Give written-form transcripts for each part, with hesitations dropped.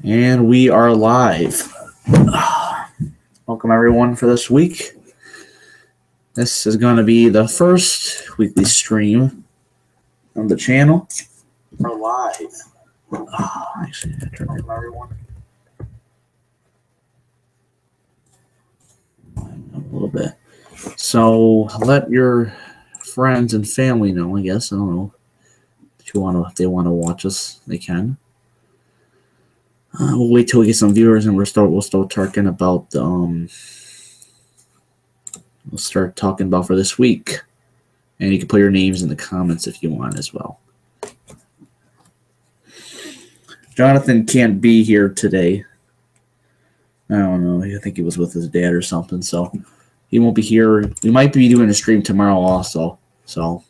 And we are live. Welcome everyone for this week. This is going to be the first weekly stream on the channel. We're live. Actually, I turn on everyone. A little bit. So let your friends and family know. I guess I don't know if they want to watch us, they can. We'll wait till we get some viewers, and we'll start talking about we'll start talking about for this week, and you can put your names in the comments if you want as well. Jonathan can't be here today. I don't know. I think he was with his dad or something, so he won't be here. We might be doing a stream tomorrow also, so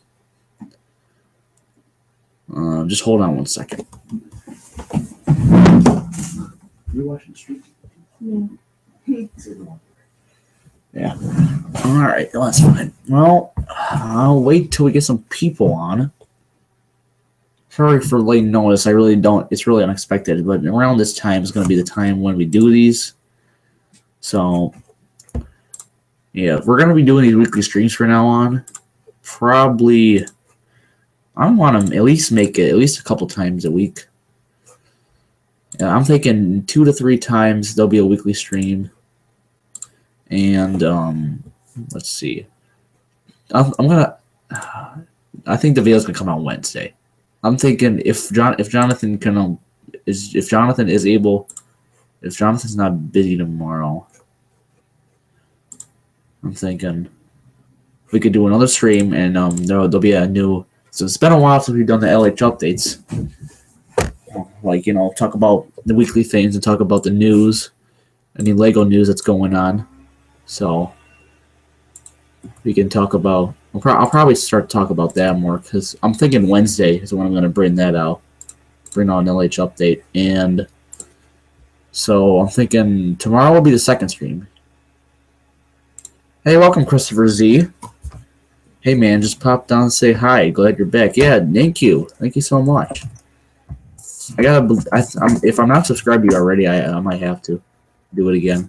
just hold on one second. You watching the stream? Yeah. All right. Well, that's fine. Well, I'll wait till we get some people on. Sorry for late notice. I really don't. It's really unexpected, but around this time is going to be the time when we do these. So, yeah, we're going to be doing these weekly streams from now on. Probably, I want to at least make it at least a couple times a week. Yeah, I'm thinking 2 to 3 times there'll be a weekly stream, and let's see. I think the video's gonna come out Wednesday. I'm thinking if Jonathan's not busy tomorrow, I'm thinking we could do another stream, and there'll be a new. So it's been a while since we've done the LH updates. Like, talk about the weekly things and talk about the news, any Lego news that's going on. So we can talk about. I'll probably start to talk about that more because I'm thinking Wednesday is when I'm going to bring that out, bring out an LH update, and so I'm thinking tomorrow will be the second stream. Hey, welcome, Christopher Z. Hey, man, just pop down and say hi. Glad you're back. Yeah, thank you so much. If I'm not subscribed to you already, I might have to do it again.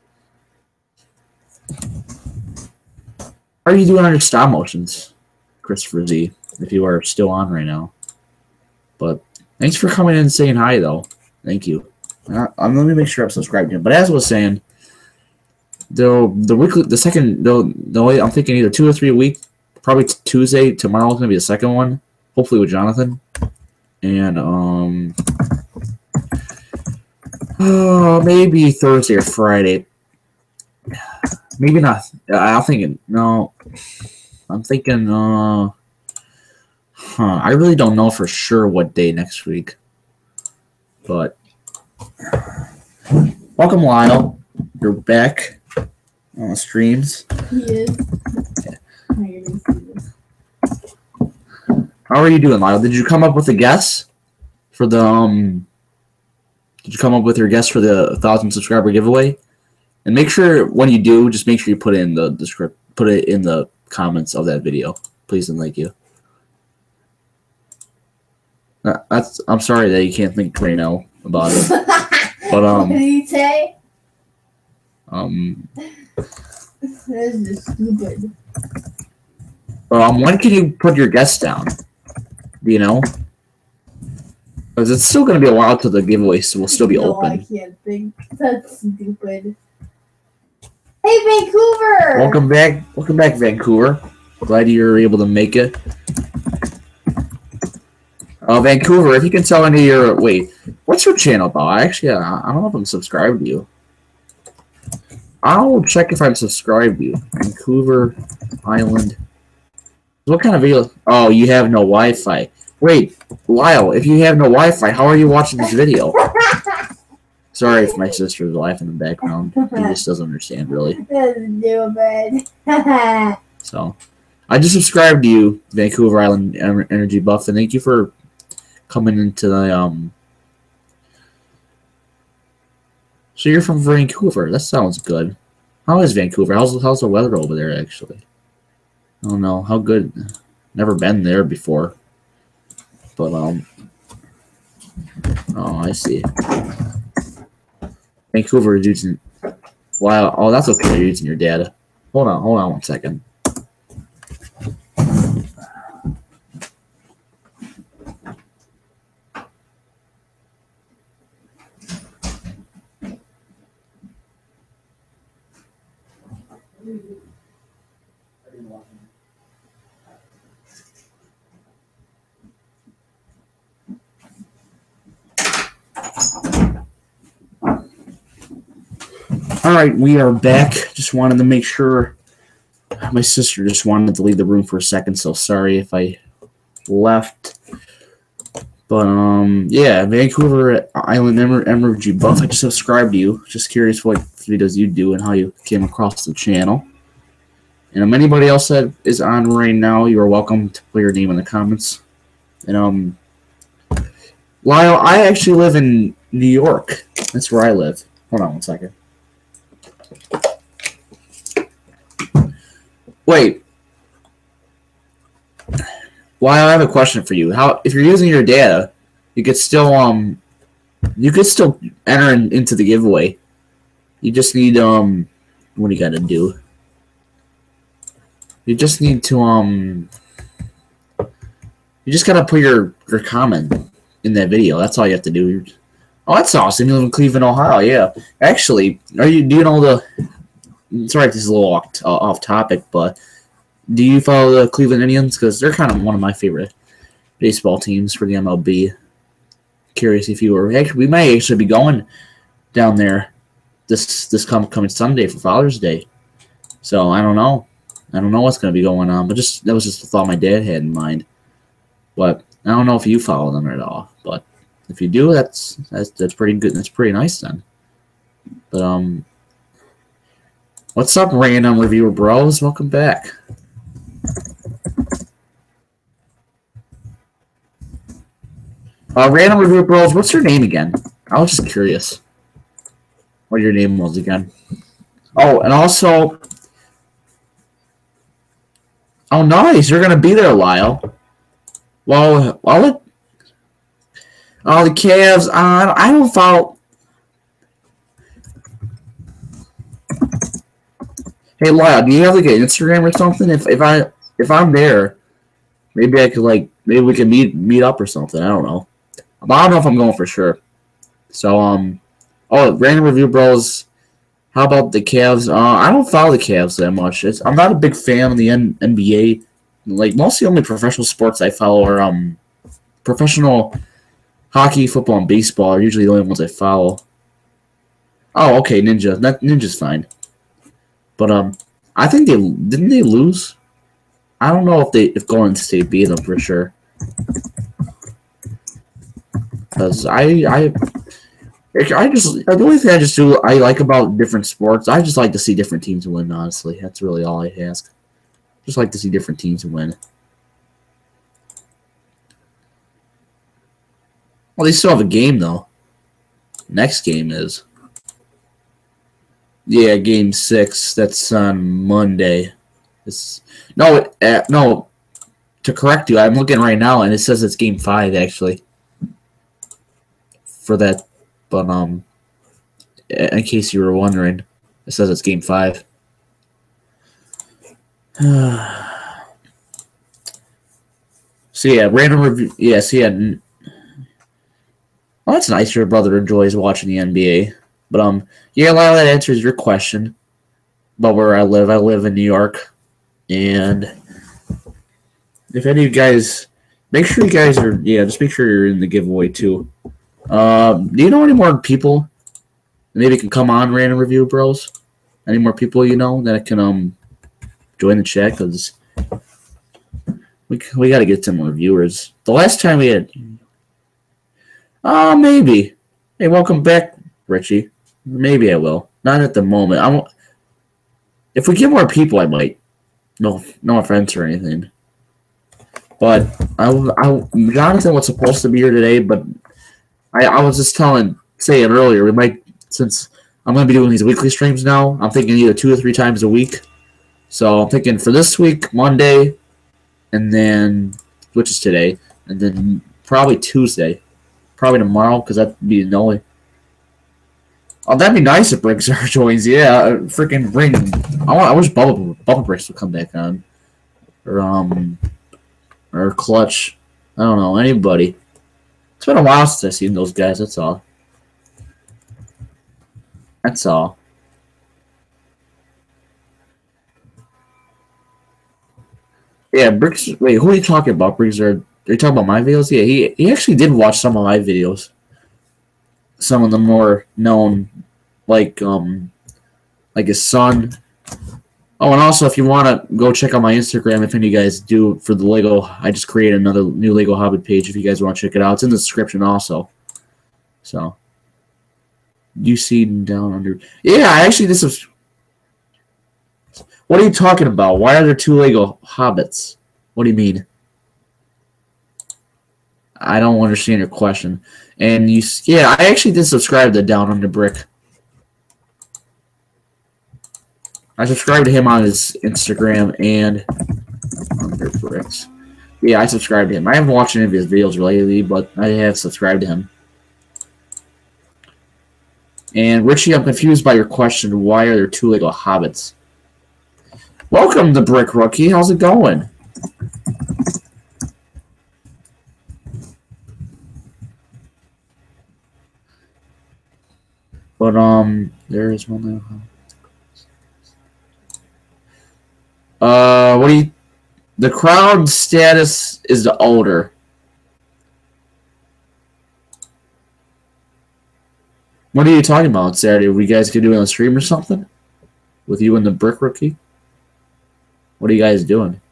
How are you doing on your stop motions, Christopher Z, if you are still on right now? But thanks for coming in and saying hi, though. Thank you. Let me make sure I'm subscribed to him. But as I was saying, I'm thinking either 2 or 3 a week. Probably Tuesday. Tomorrow's going to be the second one, hopefully with Jonathan. And maybe Thursday or Friday. Maybe not. I'm thinking I really don't know for sure what day next week. But welcome, Lyle. You're back on the streams. He is. Yeah. How are you doing, Lyle? Did you come up with a guess for the Did you come up with your guess for the 1,000 subscriber giveaway? And make sure when you do, just make sure you put it in the comments of that video, please and thank you. I'm sorry that you can't think right now about it, but What did he say? This is stupid. When can you put your guess down? Do you know? Because it's still going to be a while till the giveaway will still be open. I can't think. That's stupid. Hey, Vancouver! Welcome back, Vancouver. Glad you're able to make it. Vancouver, if you can tell any of your... Wait, what's your channel about? I don't know if I'm subscribed to you. I'll check if I'm subscribed to you. Vancouver Island. What kind of video? Oh, you have no Wi-Fi. Wait, Lyle, if you have no Wi-Fi, how are you watching this video? Sorry if my sister's laughing in the background. He just doesn't understand, really. That's stupid. So, I just subscribed to you, Vancouver Island Energy Buff, and thank you for coming into the, So you're from Vancouver. That sounds good. How is Vancouver? How's the weather over there, actually? I don't know. How good? Never been there before. But, oh, I see. Vancouver is using. Wow. Oh, that's okay. You're using your data. Hold on 1 second. All right, we are back. Just wanted to make sure. My sister just wanted to leave the room for a second, so sorry if I left. But yeah, Vancouver Island Energy Buff. I just subscribed to you. Just curious what videos you do and how you came across the channel. And if anybody else that is on right now, you are welcome to put your name in the comments. And Lyle, I actually live in New York. That's where I live. Hold on 1 second. Wait. Lyle, I have a question for you. How, if you're using your data, you could still enter into the giveaway. You just need what do you gotta do? You just need to you just gotta put your comment in that video. That's all you have to do. Oh, that's awesome. You live in Cleveland, Ohio. Yeah. Actually, do you know the? Sorry, this is a little off topic, but do you follow the Cleveland Indians? Because they're kind of one of my favorite baseball teams for the MLB. Curious if you were. Actually, we may actually be going down there this coming Sunday for Father's Day. So I don't know. I don't know what's going to be going on, but that was just a thought my dad had in mind. But I don't know if you follow them at all. But if you do, that's pretty good. That's pretty nice then. But what's up, random reviewer bros? Welcome back. Random reviewer bros, what's your name again? I was just curious what your name was again. Oh, and also, oh nice, you're gonna be there, Lyle. Well, the Cavs. I don't follow. Hey Lyle, do you have like an Instagram or something? If I'm there, maybe I could maybe we can meet up or something. I don't know. But I don't know if I'm going for sure. So oh, random review bros. How about the Cavs? I don't follow the Cavs that much. I'm not a big fan of the NBA. Like mostly only professional sports I follow are professional hockey, football, and baseball are usually the only ones I follow. Oh, okay, Ninja's fine. But I think didn't they lose? I don't know if Golden State beat them for sure. Because the only thing I like about different sports, I just like to see different teams win. Honestly, that's really all I ask. Just like to see different teams win. Well, they still have a game though. Next game is. Yeah, game 6. That's on Monday. No. To correct you, I'm looking right now, and it says it's game 5 actually. For that, but in case you were wondering, it says it's game 5. So yeah, random review. Yeah, so yeah. Well, that's nice. Your brother enjoys watching the NBA. But yeah, a lot of that answers your question about where I live. I live in New York, and if any of you guys, make sure you guys are just make sure you're in the giveaway too. Do you know any more people that maybe can come on random review bros? Any more people you know that can join the chat? Because we got to get some more viewers. The last time we had, maybe. Hey, welcome back, Richie. Maybe I will. Not at the moment. If we get more people, I might. No offense or anything. But Jonathan was supposed to be here today, but I was just saying earlier, we might, since I'm going to be doing these weekly streams now, I'm thinking either 2 or 3 times a week. So I'm thinking for this week, Monday, and then, which is today, and then probably Tuesday. Probably tomorrow, because that'd be the only. Oh, that'd be nice if Brickstar joins. Yeah, freaking ring. I wish Bubba Bricks would come back on, or Clutch. I don't know, anybody. It's been a while since I've seen those guys. That's all. That's all. Yeah, Bricks. Wait, who are you talking about? Bricks? Are you talking about my videos? Yeah, he actually did watch some of my videos. Some of the more known, like his son. Oh, and also if you want to go check out my Instagram, if any of you guys do for the Lego, I just created another new Lego Hobbit page. If you guys want to check it out, it's in the description also. So, you see down under. Yeah, I actually this is. What are you talking about? Why are there 2 Lego Hobbits? What do you mean? I don't understand your question. And yeah, I actually did subscribe to Down Under Brick. I subscribed to him on his Instagram and Under Bricks. Yeah, I subscribed to him. I haven't watched any of his videos lately, but I have subscribed to him. And Richie, I'm confused by your question. Why are there 2 Lego Hobbits? Welcome to Brick Rookie. How's it going? But there is one Lego Hobbit. What do you? The crowd status is the older. What are you talking about Saturday? We guys could do it on a stream or something with you and the Brick Rookie. What are you guys doing?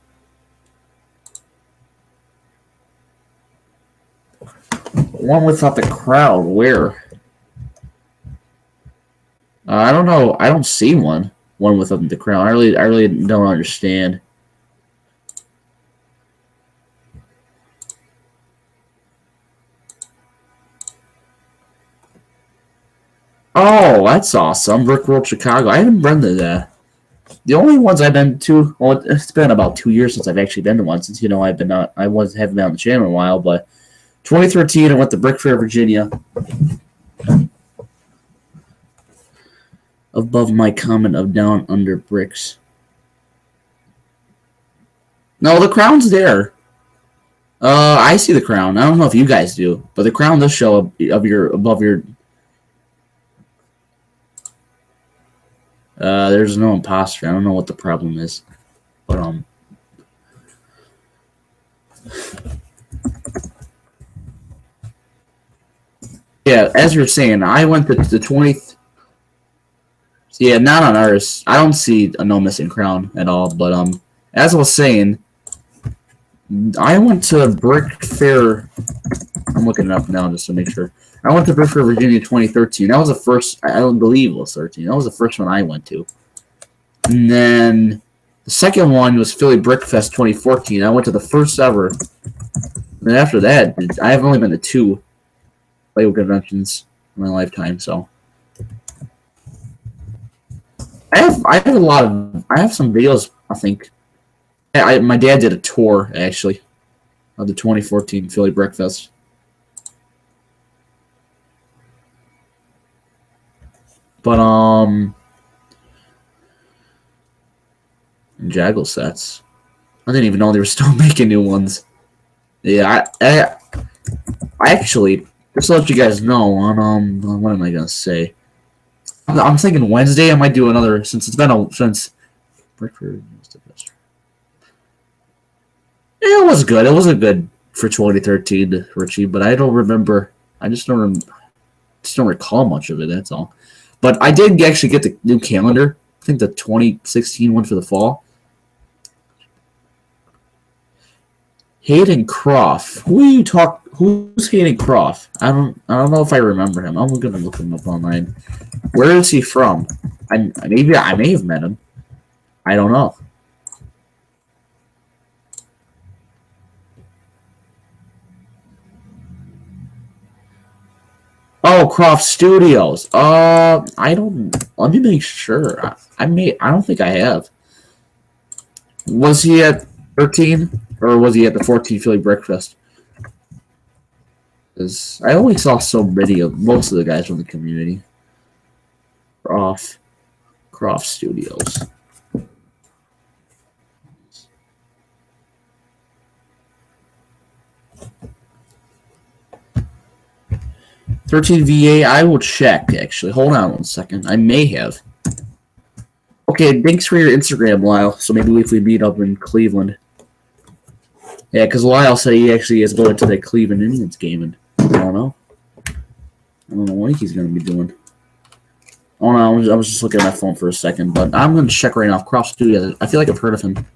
One without the crowd. Where? I don't know. I don't see one. One without the crowd. I really don't understand. Oh, that's awesome. Brick World Chicago. I haven't been to that. The only ones I've been to, well, it's been about 2 years since I've actually been to one. Since I've been out, haven't been on the channel in a while. But 2013, I went to Brick Fair, Virginia. Above my comment of Down Under Bricks. No, the crown's there. I see the crown. I don't know if you guys do, but the crown does show above your. There's no imposter. I don't know what the problem is, but yeah. As you're saying, I went to the 20th. Yeah, not on ours. I don't see a no missing crown at all. But as I was saying, I went to Brick Fair. I'm looking it up now just to make sure. I went to Brick Fair, Virginia, 2013. That was the first. I don't believe it was 13. That was the first one I went to. And then the second one was Philly Brick Fest 2014. I went to the first ever. And after that, I have only been to 2 Lego conventions in my lifetime. So I have a lot of. I have some videos. I think. My dad did a tour actually of the 2014 Philly Brick Fest. But Jaggle sets. I didn't even know they were still making new ones. Yeah, I actually, just to let you guys know, on what am I gonna say? I'm thinking Wednesday I might do another, since it's been since. Yeah, it was good. It wasn't good for 2013, Richie, but I don't remember. I just don't recall much of it. That's all. But I did actually get the new calendar. I think the 2016 one for the fall. Hayden Croft. Who's Hayden Croft? I don't know if I remember him. I'm gonna look him up online. Where is he from? I may have met him. I don't know. Oh, Croft Studios. I don't. Let me make sure. I don't think I have. Was he at 13 or was he at the 14 Philly Brick Fest? Because I only saw so many of most of the guys from the community. Croft Studios. 13 VA, I will check, actually. Hold on 1 second. I may have. Okay, thanks for your Instagram, Lyle. So maybe if we meet up in Cleveland. Yeah, because Lyle said he actually is going to the Cleveland Indians game, and I don't know. I don't know what he's going to be doing. Oh no, I was just looking at my phone for a second, but I'm going to check right now. Croft Studios. I feel like I've heard of him.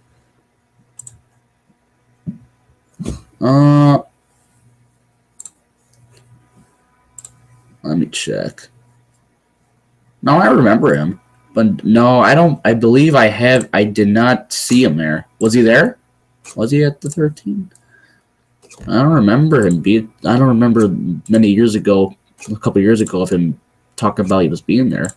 Let me check. No, I remember him. But no, I don't. I believe I have. I did not see him there. Was he there? Was he at the 13? I don't remember him I don't remember many years ago, a couple years ago, of him talking about he was being there.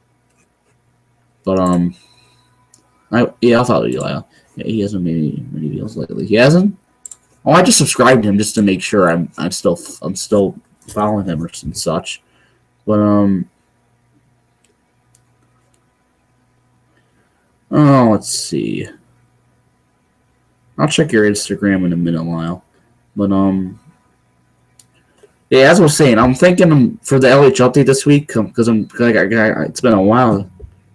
But yeah, I thought yeah, he hasn't made many deals lately. He hasn't. Oh, I just subscribed to him just to make sure I'm still following him or some such. But oh, let's see. I'll check your Instagram in a minute, Lyle. But yeah, as I was saying, I'm thinking for the LH update this week because it's been a while.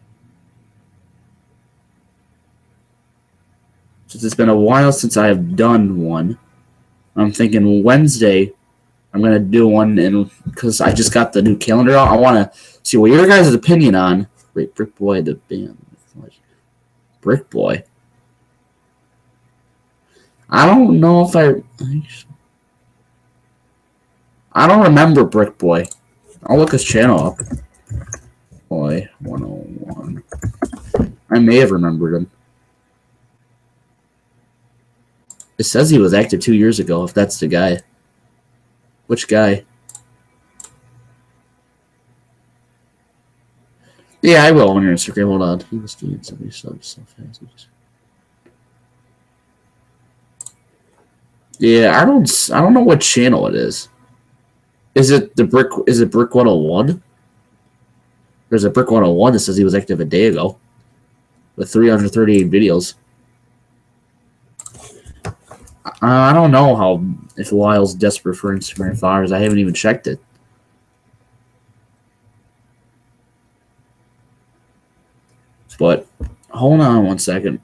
Since it's been a while since I have done one, I'm thinking Wednesday I'm gonna do one, and because I just got the new calendar out, I want to see what your guys' opinion on Brick Boy the band. Brick Boy. I don't know if I don't remember Brick Boy. I'll look his channel up. Boy 101. I may have remembered him. It says he was active 2 years ago, if that's the guy. Which guy? Yeah, I will on your Instagram. Hold on. He was doing something so fast. Yeah, I don't know what channel it is. Is it Brick 101? There's a Brick 101 that says he was active a day ago with 338 videos. I don't know if Lyle's desperate for Instagram followers. I haven't even checked it. But hold on 1 second.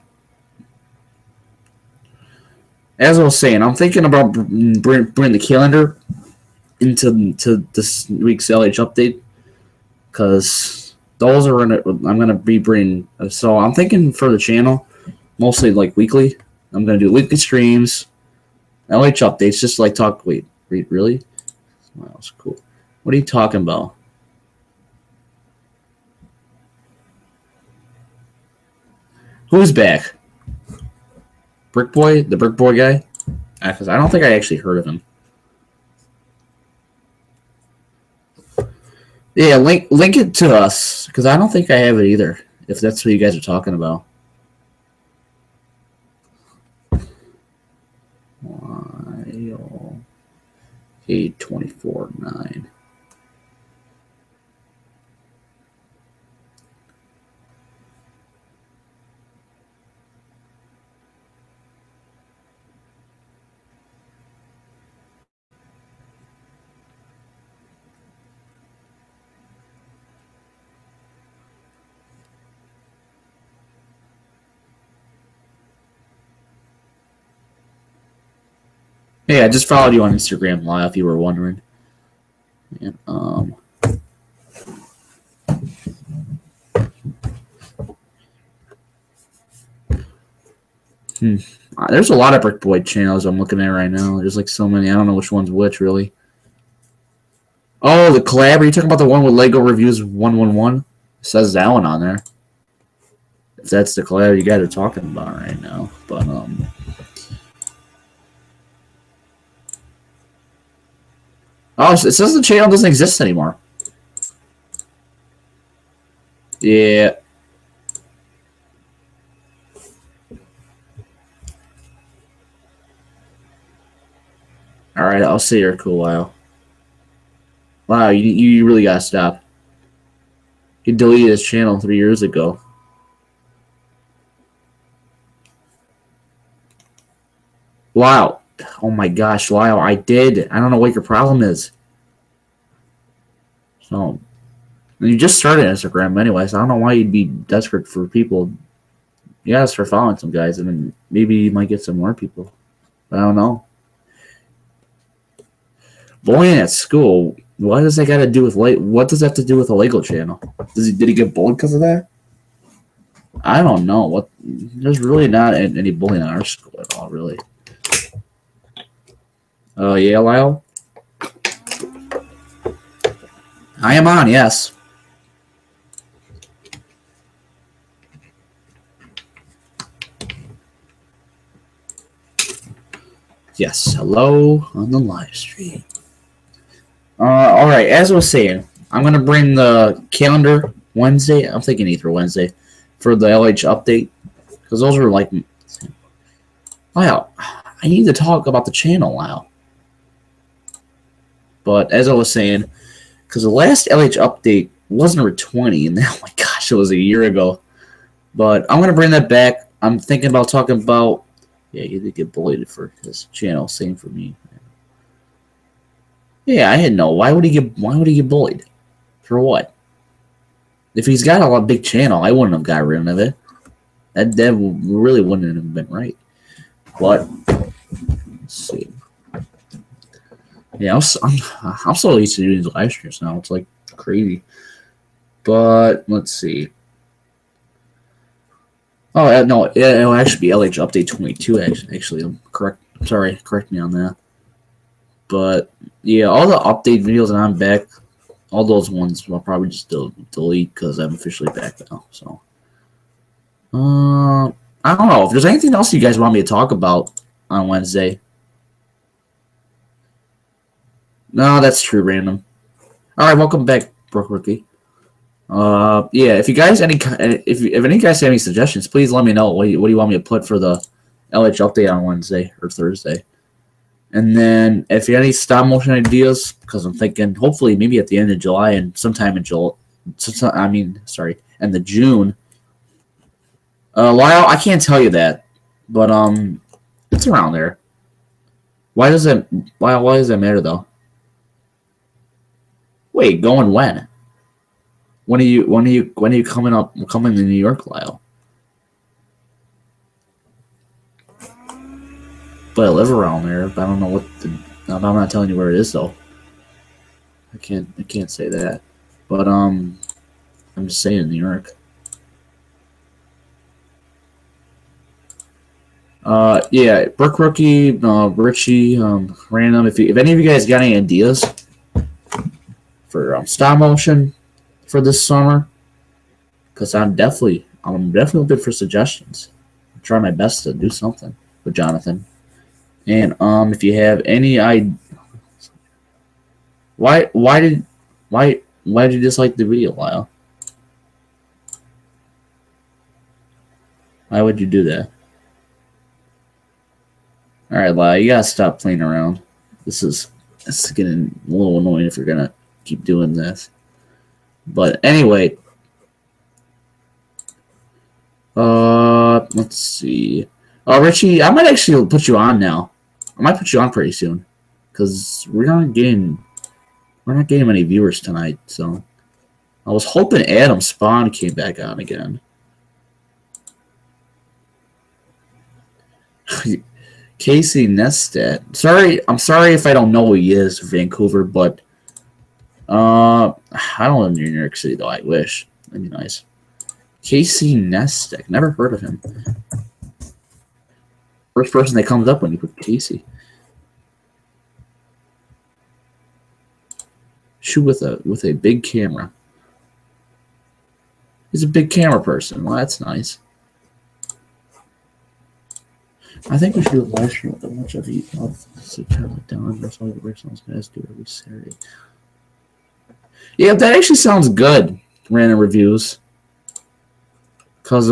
As I was saying, I'm thinking about bringing the calendar into this week's LH update because those are I'm gonna be bringing. So I'm thinking for the channel, mostly like weekly. I'm gonna do weekly streams, LH updates, just like talk. Wait, really? Wow, that's cool. What are you talking about? Who's back? Brick Boy, the Brick Boy guy? Because I don't think I actually heard of him. Yeah, link it to us because I don't think I have it either. If that's what you guys are talking about. Lyle 824.9. Hey, I just followed you on Instagram, Lyle, if you were wondering. And, there's a lot of Brick Boy channels I'm looking at right now. There's like so many. I don't know which one's which, really. Oh, the collab. Are you talking about the one with Lego Reviews 111? It says that one on there. If that's the collab you guys are talking about right now. But, oh, it says the channel doesn't exist anymore. Yeah. Alright, I'll see you're cool, Lyle. Wow, you really gotta stop. He deleted his channel 3 years ago. Wow. Oh my gosh, wow, I did. I don't know what your problem is. So, you just started Instagram anyway, so I don't know why you'd be desperate for people. You gotta start following some guys, and then maybe you might get some more people. I don't know. Bullying at school. What does that got to do with what does that have to do with a Lego channel? Did he get bullied because of that? I don't know. What? There's really not any bullying in our school at all, really. Oh yeah, Lyle. I am on. Yes. Yes. Hello on the live stream. All right. As I was saying, I'm gonna bring the calendar Wednesday. I'm thinking either Wednesday for the LH update because those are like. Wow, I need to talk about the channel now. But as I was saying, because the last LH update was number 20, and oh my gosh, it was a year ago. But I'm gonna bring that back. I'm thinking about talking about. Yeah, he did get bullied for his channel. Same for me. Yeah, I didn't know. Why would he get bullied? For what? If he's got a big channel, I wouldn't have got rid of it. That really wouldn't have been right. But let's see. Yeah, I'm so used to doing these live streams now. It's like crazy. But let's see. Oh no, it'll actually be LH Update 22. Actually, I'm correct. Sorry, correct me on that. But yeah, all the update videos that I'm back, all those ones I'll probably just delete because I'm officially back now. So, I don't know if there's anything else you guys want me to talk about on Wednesday. No, that's true, random. All right, welcome back, Brooke Rookie. Yeah, if you guys if any guys have any suggestions, please let me know. What do you want me to put for the LH update on Wednesday or Thursday? And then if you have any stop motion ideas, because I'm thinking hopefully maybe at the end of July and sometime in end of June. Lyle, I can't tell you that, but it's around there. Why does that matter though? Wait, going when? When are you coming to New York, Lyle? But I live around there, but I don't know I'm not telling you where it is though. I can't say that. But I'm just saying New York. Yeah, Brooke Rookie, Richie, random. If any of you guys got any ideas for stop motion for this summer, because I'm definitely open for suggestions. I'll try my best to do something with Jonathan. And if you have any idea, why did you dislike the video, Lyle? Why would you do that? All right, Lyle, you gotta stop playing around. This is getting a little annoying if you're gonna keep doing this. But anyway, let's see. Oh, Richie, I might actually put you on now. I might put you on pretty soon, because we're not getting many viewers tonight. So I was hoping Adam Spawn came back on again. Casey Nestat. I'm sorry if I don't know who he is, Vancouver, but I don't live near New York City though. I wish. That'd be nice. Casey Nestat. Never heard of him. First person that comes up when you put Casey. Shoot with a big camera. He's a big camera person. Well, that's nice. I think we should do a live stream with a bunch of you. So Charlie down. That's all the personals guys do every Saturday. Yeah, that actually sounds good. Random reviews. Cause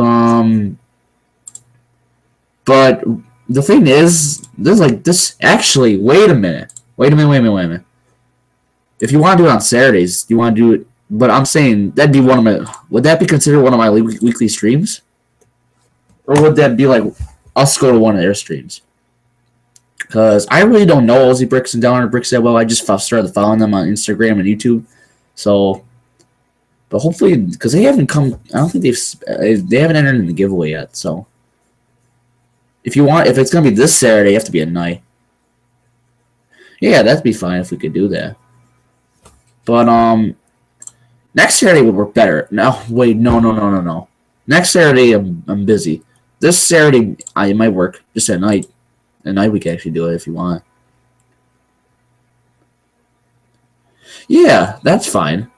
but the thing is, there's like this. Actually, wait a minute. If you want to do it on Saturdays, you want to do it But I'm saying that'd be one of my. Would that be considered one of my weekly streams, or would that be like us go to one of their streams? Because I really don't know Aussie Bricks and Downer Bricks that well. I just started following them on Instagram and YouTube. So, but hopefully, because they haven't come. I don't think they haven't entered in the giveaway yet. So, if it's gonna be this Saturday, you have to be at night. Yeah, that'd be fine if we could do that. But next Saturday would work better. No, wait, no. Next Saturday I'm busy. This Saturday it might work just at night. At night we can actually do it if you want. Yeah, that's fine.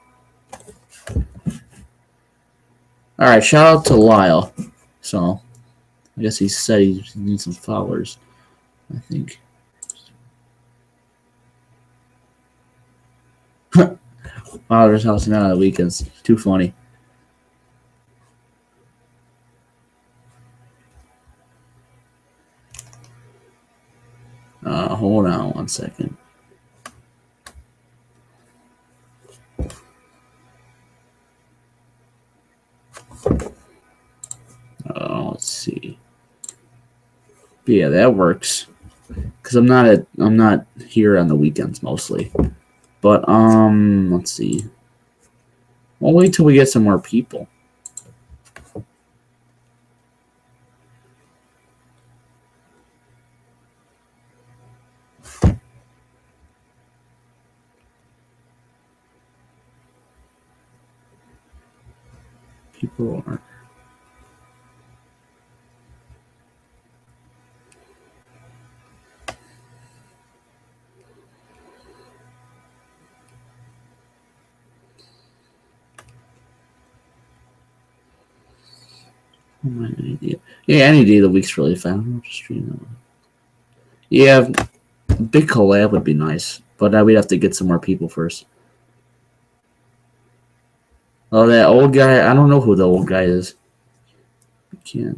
All right, shout out to Lyle. So, I guess he said he needs some followers. I think. Father's house now on the weekends. Too funny. Hold on 1 second. Let's see. But yeah, that works. Cause I'm not here on the weekends mostly. But let's see. We'll wait till we get some more people. People are. Yeah, any day of the week's really fun. Yeah, big collab would be nice, but we'd have to get some more people first. Oh, that old guy. I don't know who the old guy is. I can't.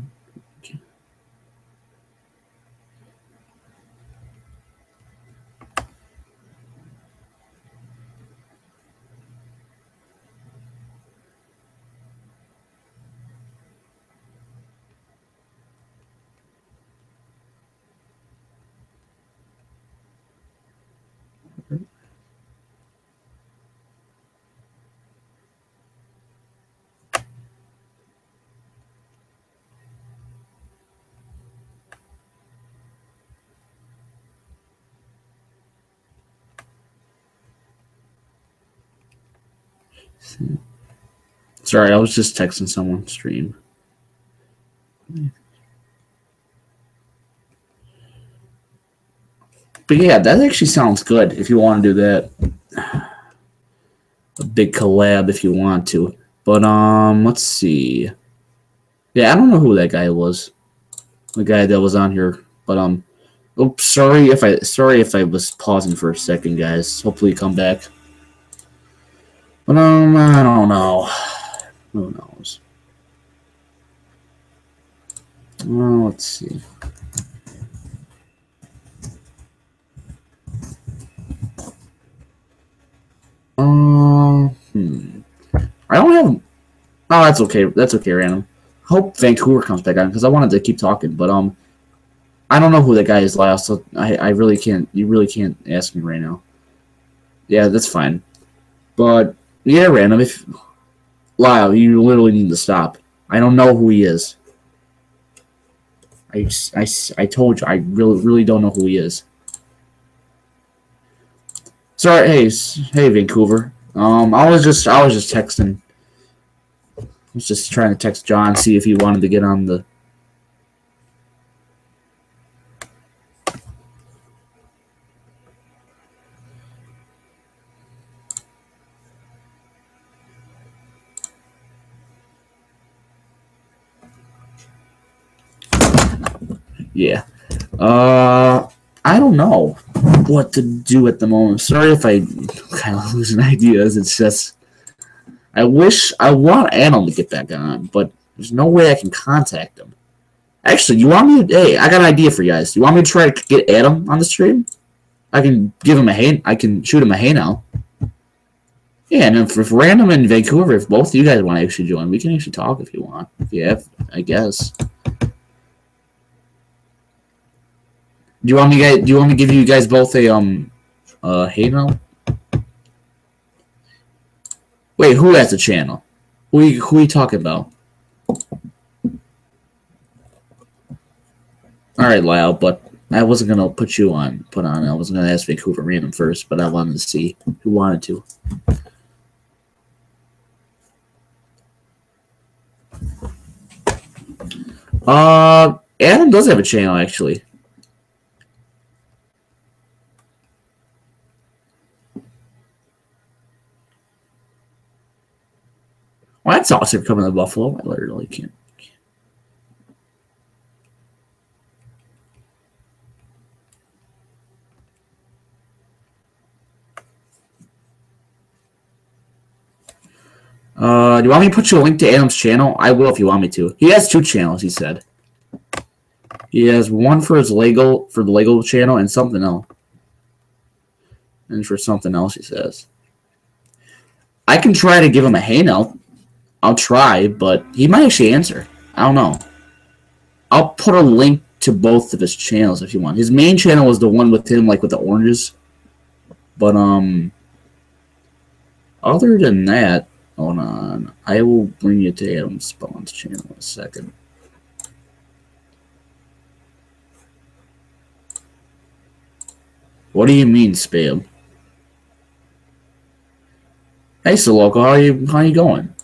Sorry, I was just texting someone stream. But yeah, that actually sounds good if you want to do that. A big collab if you want to. But let's see. Yeah, I don't know who that guy was. The guy that was on here. But oops, sorry if I was pausing for a second, guys. Hopefully you come back. But I don't know. Who knows? Well, let's see. I don't have. Oh, that's okay. That's okay, random. Hope Vancouver comes back on because I wanted to keep talking, but I don't know who that guy is, Lyle. So I really can't. You really can't ask me right now. Yeah, that's fine. But yeah, random. If Lyle, you literally need to stop. I don't know who he is. I told you I really don't know who he is. Sorry, hey Vancouver. I was just texting. I was just trying to text John, see if he wanted to get on the. Yeah. I don't know what to do at the moment. Sorry if I kind of losing ideas. It's just I want Adam to get back on, but there's no way I can contact him. Actually, you want me to? Hey, I got an idea for you guys. You want me to try to get Adam on the stream? I can give him a hey. I can shoot him a hey now. Yeah, and if Random and Vancouver, if both of you guys want to actually join, we can actually talk if you want. Yeah, I guess. Do you want me to give you guys both a hangout? Wait, who has the channel? Who are you talking about? All right, Lyle, but I wasn't gonna put on. I was gonna ask Vancouver Random first, but I wanted to see who wanted to. Adam does have a channel actually. Well, that's awesome coming to Buffalo. I literally can't. Do you want me to put you a link to Adam's channel? I will if you want me to. He has 2 channels, he said. He has one for the Lego channel and something else. And for something else, he says. I can try to give him a hangout. I'll try, but he might actually answer. I don't know. I'll put a link to both of his channels if you want. His main channel was the one with him, like with the oranges. But other than that, hold on. I will bring you to Adam Spawn's channel in a second. What do you mean, spam? Hey, Soloco, how you going?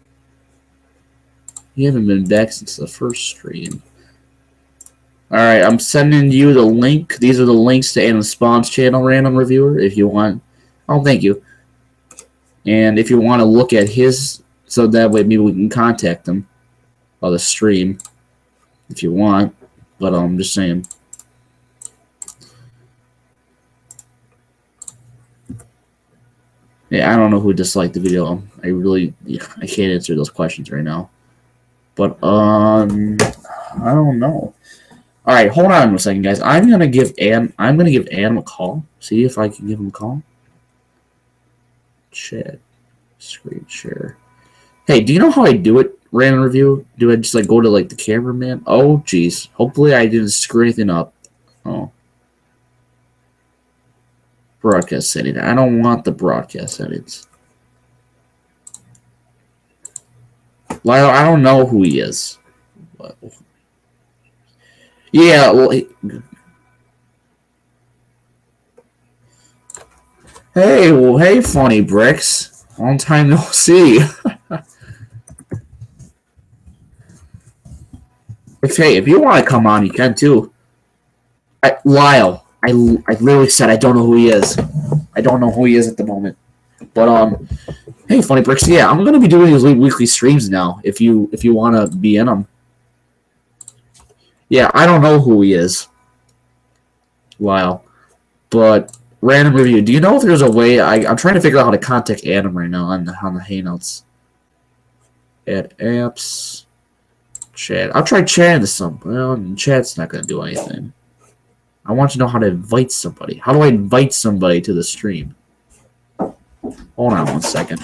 You haven't been back since the first stream. Alright, I'm sending you the link. These are the links to Adam Spawn's channel, Random Reviewer, if you want. Oh, thank you. And if you want to look at his, so that way maybe we can contact him on the stream, if you want. But I'm just saying. Yeah, I don't know who disliked the video. I can't answer those questions right now. But I don't know. All right, hold on a second, guys. I'm gonna give Adam a call. See if I can give him a call. Chat, screen share. Hey, do you know how I do it? Random review? Do I just like go to like the cameraman? Oh, jeez. Hopefully I didn't screw anything up. Oh. Broadcast setting. I don't want the broadcast settings. Lyle, I don't know who he is. Yeah, well, hey, Funny Bricks. Long time no see. If you want to come on, you can too. Lyle, I literally said I don't know who he is. I don't know who he is at the moment. But hey, Funny Bricks. Yeah, I'm gonna be doing these weekly streams now. If you want to be in them. Yeah, I don't know who he is, Lyle. But Random Review. Do you know if there's a way? I'm trying to figure out how to contact Adam right now on the Hangouts. Add apps. Chat. I'll try chatting to some. Well, chat's not gonna do anything. I want to know how to invite somebody. How do I invite somebody to the stream? Hold on one second.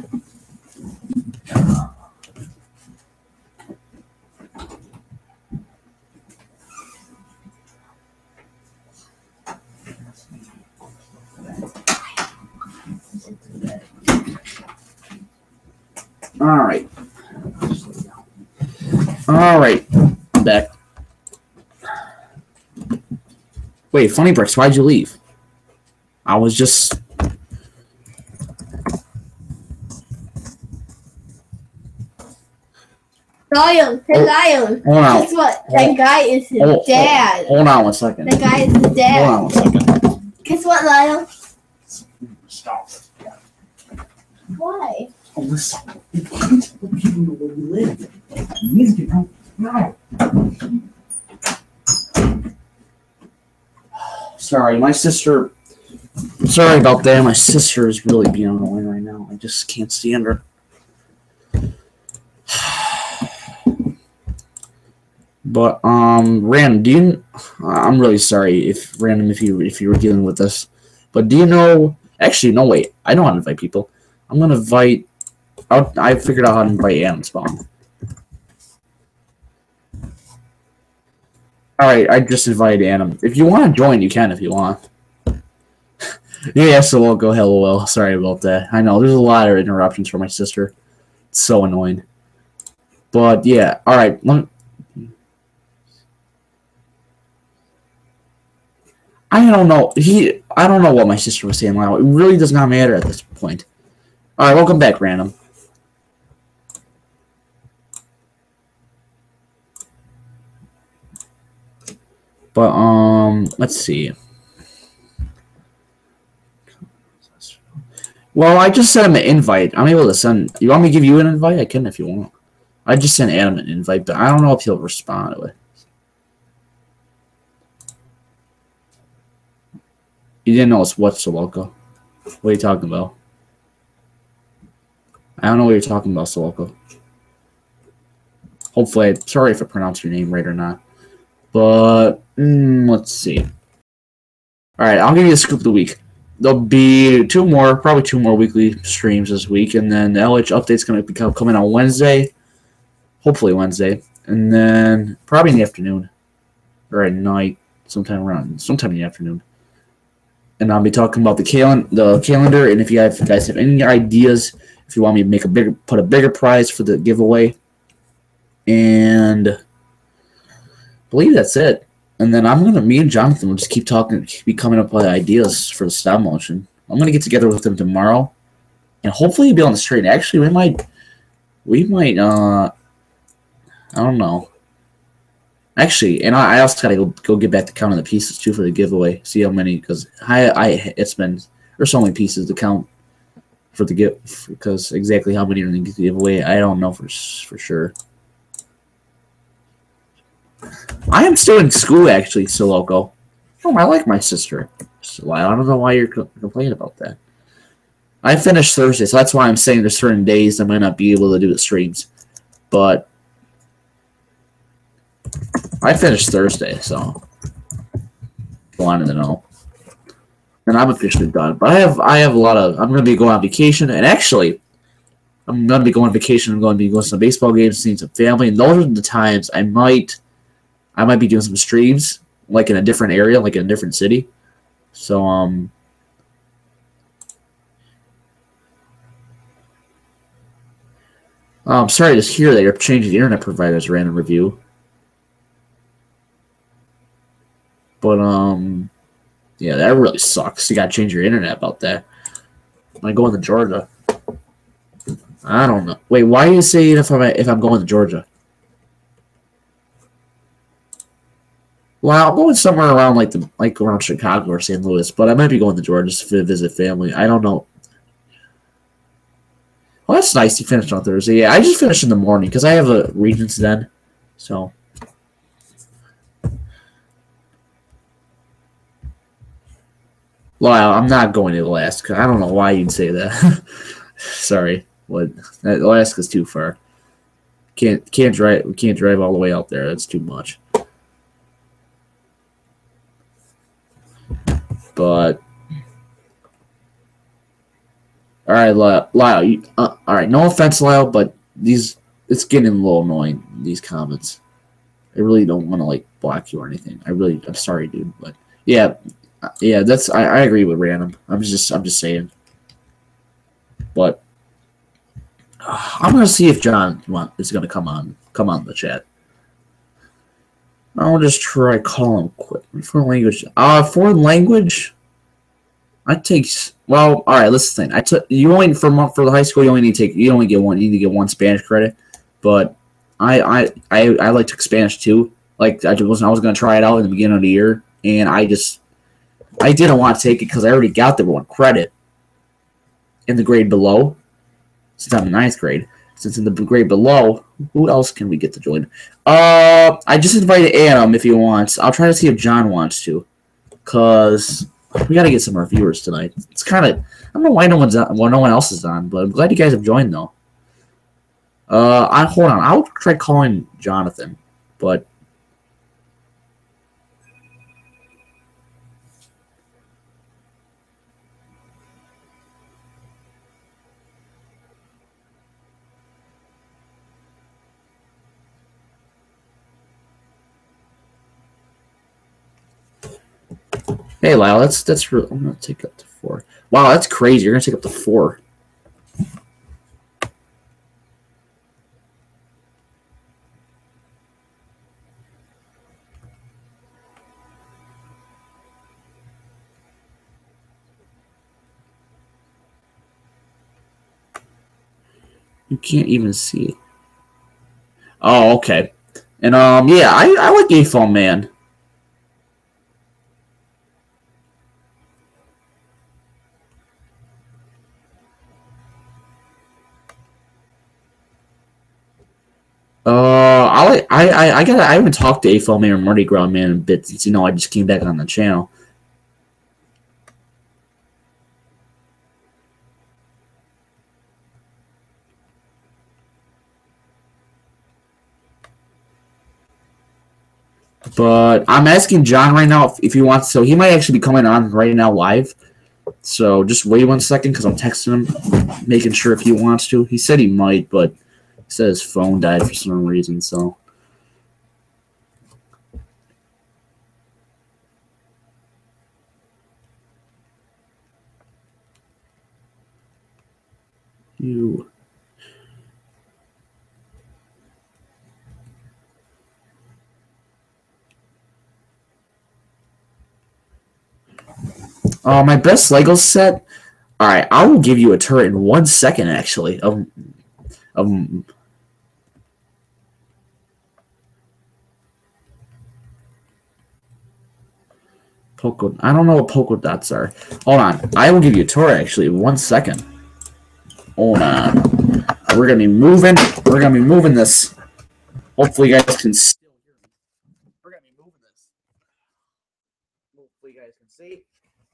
Alright. Alright. I'm back. Wait, Funny Bricks, why'd you leave? I was just... Lyle, hey Lyle. Guess what? That guy is his dad. Hold on one second. That guy is his dad. Hold on one second. Guess what, Lyle? Stop. Why? Oh, listen. You can't tell people where you live. You need to get out now. Sorry, my sister. Sorry about that. My sister is really being annoying right now. I just can't stand her. But Random, I'm really sorry if Random if you were dealing with this. But do you know? Actually, no. Wait, I know how to invite people. I'm gonna invite. I figured out how to invite Adam Spawn. All right, I just invited Adam. If you want to join, you can if you want. Yeah, so we'll go hello. Well, sorry about that. I know there's a lot of interruptions from my sister. It's so annoying. But yeah, all right. I don't know. I don't know what my sister was saying now. It really does not matter at this point. All right, welcome back, Random. But let's see. Well, I just sent him an invite. I'm able to send. You want me to give you an invite? I can if you want. I just sent Adam an invite, but I don't know if he'll respond to it. You didn't know it's what, Soloco? What are you talking about? I don't know what you're talking about, Soloco. Hopefully, sorry if I pronounced your name right or not. But let's see. All right, I'll give you the scoop of the week. There'll be probably two more weekly streams this week, and then the LH update's going to be coming on Wednesday, hopefully Wednesday, and then probably in the afternoon or at night, sometime in the afternoon. And I'll be talking about the calendar, and if you guys have any ideas, if you want me to put a bigger prize for the giveaway, and I believe that's it. And then me and Jonathan will just keep coming up with ideas for the stop motion. I'm gonna get together with him tomorrow, and hopefully he'll be on the stream. Actually, we might, I don't know. Actually, and I also gotta go get back to counting the pieces too for the giveaway. See how many, because there's so many pieces to count for the gift, because exactly how many are going to give away, I don't know for sure. I am still in school, actually, Soloco. Oh, I like my sister. So I don't know why you're complaining about that. I finished Thursday, so that's why I'm saying there's certain days I might not be able to do the streams. But I finished Thursday, so I wanted to know. And I'm officially done. But I have a lot of. I'm going to be going on vacation, and actually, I'm going to be going on vacation. I'm going to be going to some baseball games, seeing some family, and those are the times I might be doing some streams, like in a different area, like in a different city. So I'm sorry to hear that you're changing the internet provider's random review. But yeah, that really sucks. You gotta change your internet about that. When I go into Georgia, I don't know. Wait, why are you saying if I'm going to Georgia? Well, I'm going somewhere around like around Chicago or St. Louis, but I might be going to Georgia just to visit family. I don't know. Well, that's nice. You finished on Thursday. Yeah, I just finished in the morning because I have a Regents then. So. Well, I'm not going to Alaska. I don't know why you'd say that. Sorry. Alaska's too far. Can't drive. We can't drive all the way out there. That's too much. But all right, Lyle. All right. No offense, Lyle, but it's getting a little annoying. These comments. I really don't want to block you or anything. I'm sorry, dude. But yeah, I agree with Random. I'm just saying. But I'm gonna see if John is gonna come on the chat. I'll just try call him quick. Foreign language. Foreign language. Well, all right. Let's think. You only for the high school. You only get one. You need to get one Spanish credit. But I like took Spanish too. Like I was gonna try it out in the beginning of the year, and I didn't want to take it because I already got the one credit in the grade below. Since I'm in ninth grade. Since in the grade below, who else can we get to join? I just invited Adam if he wants. I'll try to see if John wants to, cause we gotta get some more viewers tonight. It's kind of I don't know why no one else is on, but I'm glad you guys have joined though. Hold on. I'll try calling Jonathan, but. Hey, Lyle, that's real. I'm gonna take up to 4. Wow, that's crazy. You're gonna take up to 4. You can't even see it. Oh, okay. And yeah, I like A Phone Man. I haven't talked to A Phone Man or Mardi Gras Man in a bit since I just came back on the channel. But I'm asking John right now if he wants. So he might actually be coming on right now live. So just wait 1 second because I'm texting him, making sure if he wants to. He said he might, but he said his phone died for some reason. So you. My best Lego set. All right, I will give you a turret in 1 second. Actually, Poco. I don't know what polka dots are. Hold on, I will give you a turret actually in 1 second. Hold on, we're gonna be moving. We're gonna be moving this. Hopefully, you guys can still hear me. We're gonna be moving this. Hopefully, you guys can see.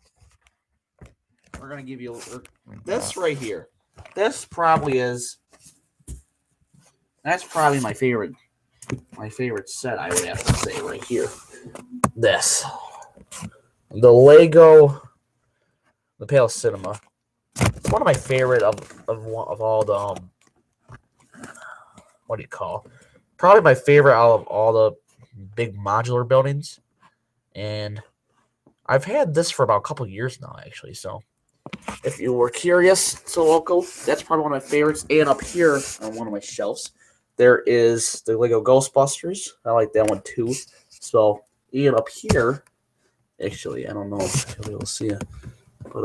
We're gonna give you this right here. This probably is. That's probably my favorite set. I would have to say right here. This, the Lego, the Pale Cinema. It's one of my favorite of all the what do you call? Probably my favorite out of all the big modular buildings, and I've had this for about a couple years now, actually. So, if you were curious, so local, that's probably one of my favorites. And up here on one of my shelves, there is the Lego Ghostbusters. I like that one too. So, and up here, actually, I don't know if you'll be able to see it, but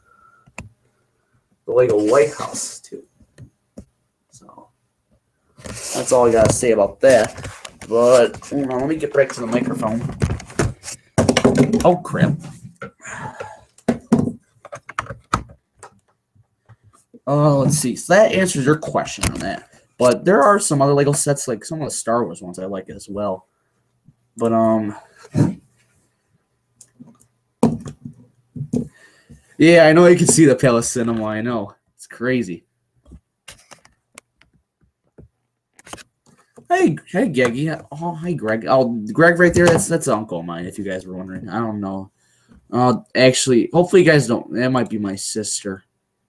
the Lego Lighthouse too. So, that's all I gotta say about that. But hold on, let me get back to the microphone. Oh crap. Let's see. So that answers your question on that. But there are some other Lego sets, like some of the Star Wars ones I like as well. But yeah, I know you can see the Palace Cinema. I know it's crazy. Hey, Geggy. Oh, hi, Greg. Oh, Greg, right there. That's uncle of mine. If you guys were wondering, I don't know. Actually, hopefully you guys don't. That might be my sister.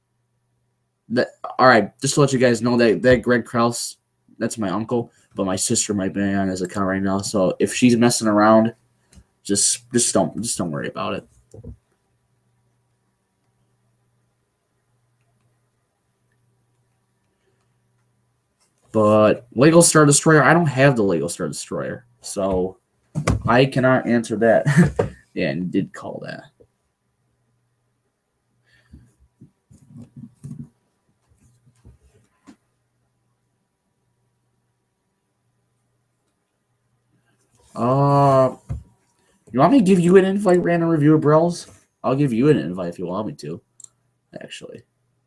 All right, just to let you guys know that Greg Krause, that's my uncle, but my sister might be on his account right now. So if she's messing around, just don't worry about it. But Lego Star Destroyer, I don't have the Lego Star Destroyer, so I cannot answer that. Yeah, and did call that. You want me to give you an invite, random reviewer bros? I'll give you an invite if you want me to, actually.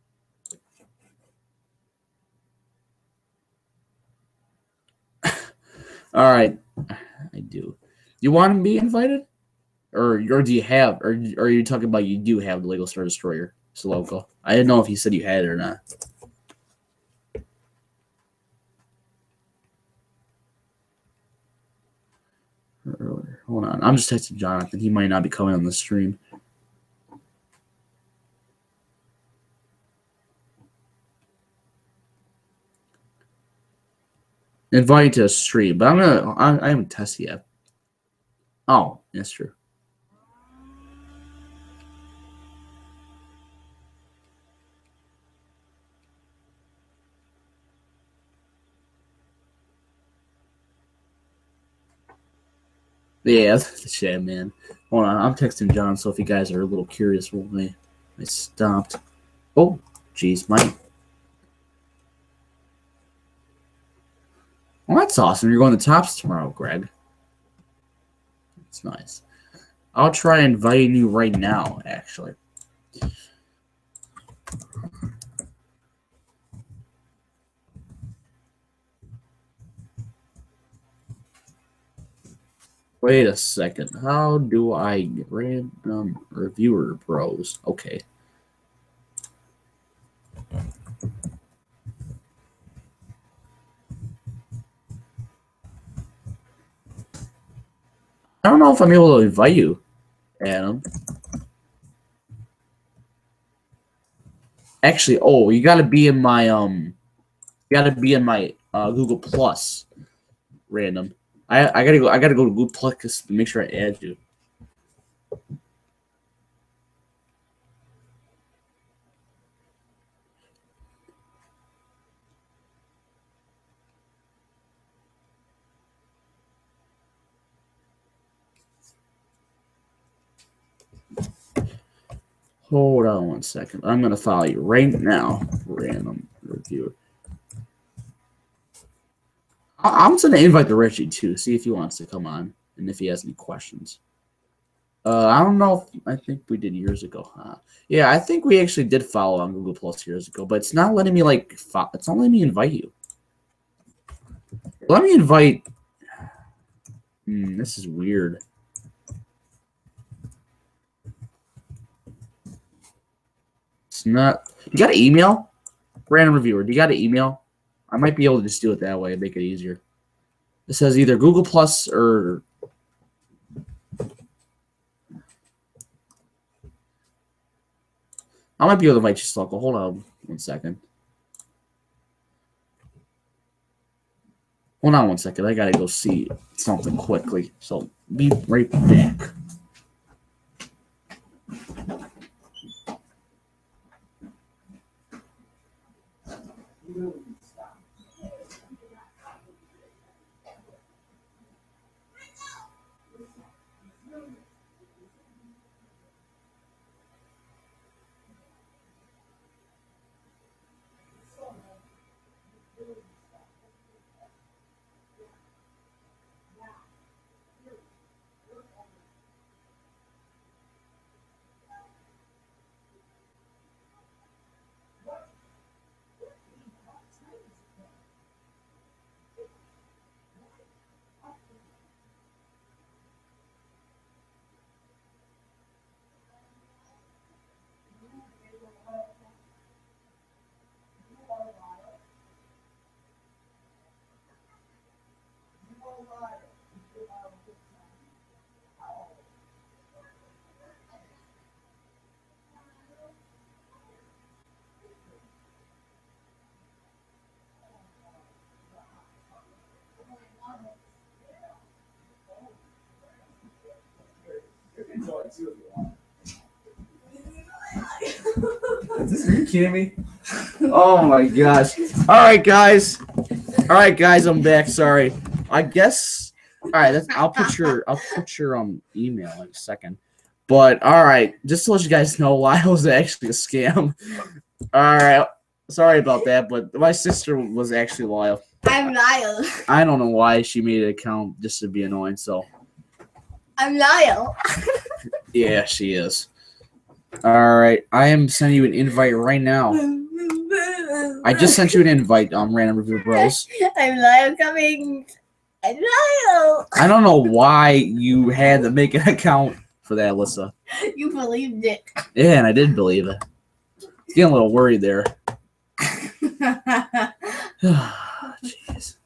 All right, I do. You want to be invited, or do you have, or are you talking about you do have the Lego Star Destroyer? It's local. I didn't know if you said you had it or not. Hold on, I'm just texting Jonathan. He might not be coming on the stream. Invite to a stream, but I haven't tested yet. Oh, that's true. Yeah, that's the shit, man. Hold on, I'm texting John, so if you guys are a little curious, I stopped. Oh, jeez, Mike. Well, that's awesome. You're going to Tops tomorrow, Greg. That's nice. I'll try inviting you right now, actually. Wait a second. How do I get random reviewer bros? Okay. I don't know if I'm able to invite you, Adam. Actually, oh, you gotta be in my Google Plus random. I gotta go to Google Plus to make sure I add you. Hold on one second. I'm gonna follow you right now. Random reviewer. I'm gonna invite the Richie too. See if he wants to come on and if he has any questions. I don't know. I think we did years ago. Yeah, I think we actually did follow on Google Plus years ago, but it's not letting me it's not letting me invite you. Let me invite. This is weird. It's not. You got an email? Random reviewer. Do you got an email? I might be able to just do it that way and make it easier. It says either Google Plus or. I might be able to invite you, Slocko. Hold on 1 second. Hold on 1 second. I gotta go see something quickly. So be right back. Are you kidding me? Oh my gosh! All right, guys. I'm back. Sorry. I guess. All right. I'll put your email in a second. But all right, just to let you guys know, Lyle's actually a scam. All right. Sorry about that, but my sister was actually Lyle. I'm Lyle. I don't know why she made an account just to be annoying. So. I'm Lyle. Yeah, she is. All right, I am sending you an invite right now. I just sent you an invite, Random Review Bros. I'm Lyle coming. I'm Lyle. I don't know why you had to make an account for that, Alyssa. You believed it. Yeah, and I did believe it. Getting a little worried there. Jeez.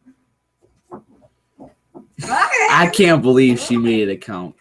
I can't believe she made an account.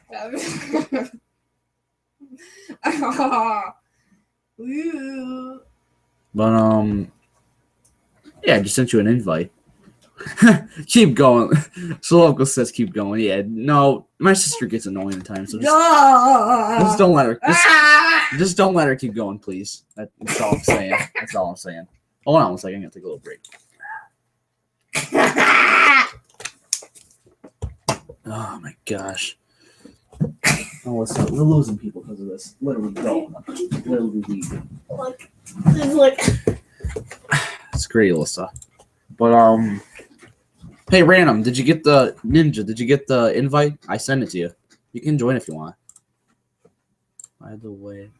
But yeah, I just sent you an invite. Keep going. Slocko says keep going. Yeah, no, my sister gets annoying at times, so just don't let her. Just don't let her keep going, please. That's all I'm saying. That's all I'm saying. Hold on 1 second. I'm gonna take a little break. Oh my gosh. Oh, we're losing people because of this. Literally, go. Literally, Look. Look. It's great, Alyssa. But hey, random. Did you get the Ninja? Did you get the invite? I sent it to you. You can join if you want. By the way.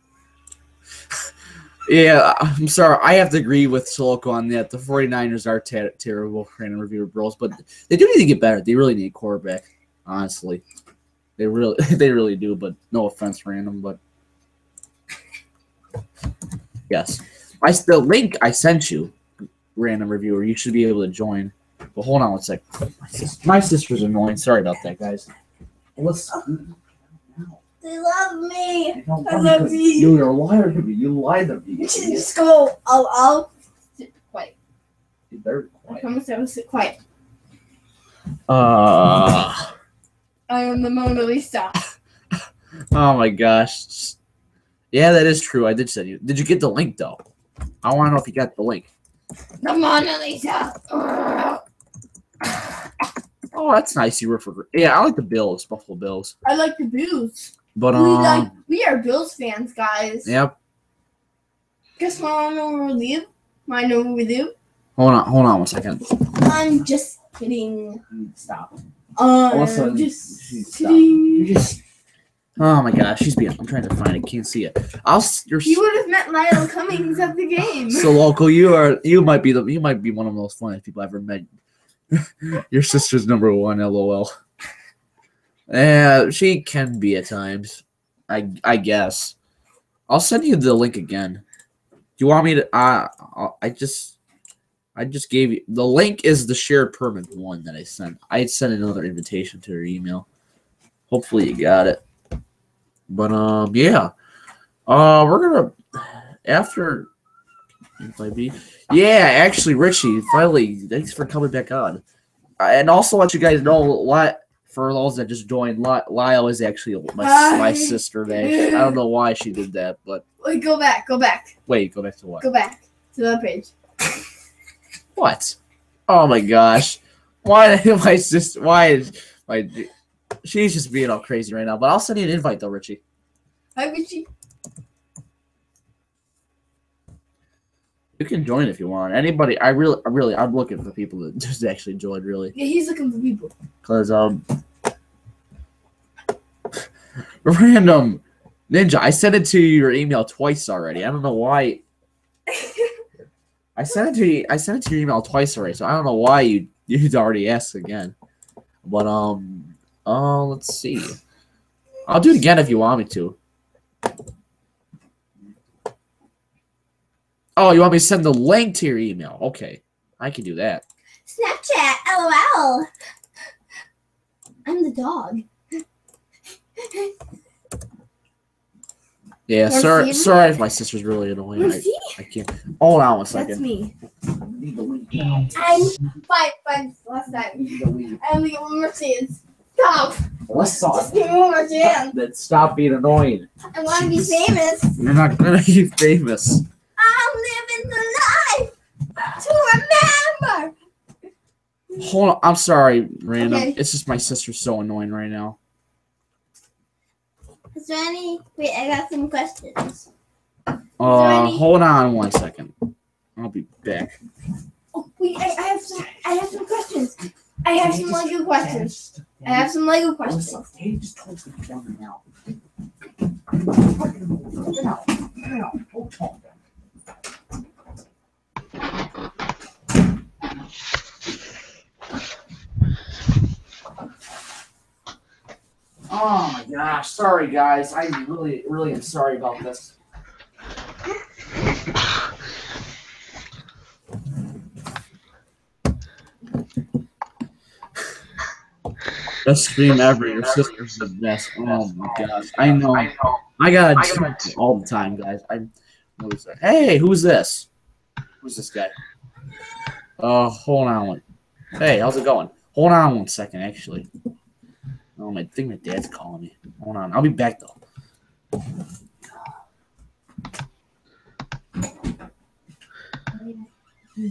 Yeah, I'm sorry. I have to agree with Soloko on that. The 49ers are terrible random reviewer bros, but they do need to get better. They really need a quarterback, honestly. They really do, but no offense, random, but yes. The link I sent you, random reviewer, you should be able to join. But hold on one sec. My sister's annoying. Sorry about that, guys. They love me. I love you. You're a liar to me. You lied to me. Just go. I'll sit quiet. You're very I quiet. promise I will sit quiet. I am the Mona Lisa. Oh my gosh. Yeah, that is true. I did send you. Did you get the link though? I want to know if you got the link. The Mona Lisa. Oh, that's nice. You were for. Yeah, I like the Bills, Buffalo Bills. I like the Bills. But we are Bills fans, guys. Yep. Guess what? I know where we live. I know where we live. Hold on 1 second. I'm just kidding. Stop. I'm just kidding. Oh my gosh, I'm trying to find it. Can't see it. You would have met Lyle Cummings at the game. So local, you might be one of the most funniest people I've ever met. Your sister's number one, LOL. She can be at times. I guess. I'll send you the link again. Do you want me to? I just gave you the link. Is the shared permanent one that I sent? I sent another invitation to your email. Hopefully you got it. But yeah. We're gonna after. Yeah, actually, Richie, finally, thanks for coming back on. And also let you guys know, for those that just joined, Lyle is actually my sister. I don't know why she did that, but wait, go back. Wait, go back to what? Go back to the page. What? Oh my gosh! Why my sister? Why is my? She's just being all crazy right now. But I'll send you an invite though, Richie. Hi, Richie. You can join if you want. Anybody, I'm looking for people that just actually join, really. Yeah, he's looking for people. Cause random Ninja, I sent it to your email twice already. I don't know why. I sent it to your email twice already, so I don't know why you'd already asked again. But let's see. I'll do it again if you want me to. Oh, you want me to send the link to your email? Okay, I can do that. Snapchat, LOL. I'm the dog. Yeah, sorry if my sister's really annoying. I can't. Hold on 1 second. That's me. I'm fine. Last time. I only get one more chance. Stop. Let's talk. Just give me one more chance. Then stop being annoying. I want to be famous. You're not gonna be famous. I'm living the life to remember. Hold on. I'm sorry, random. Okay. It's just my sister's so annoying right now. Is there any? Wait, I got some questions. Hold on 1 second. I'll be back. Oh, wait, I have some questions. I have some Lego questions. I have some Lego questions. Hey, just told me down now. Don't talk. Oh my gosh, sorry guys. I really am sorry about this. Best stream ever. Your sister's the best. Oh my gosh. I know. I gotta do it all the time, guys. Hey, who's this? Who's this guy? Hold on. Hey, how's it going? Hold on 1 second, actually. Oh, I think my dad's calling me. Hold on. I'll be back, though.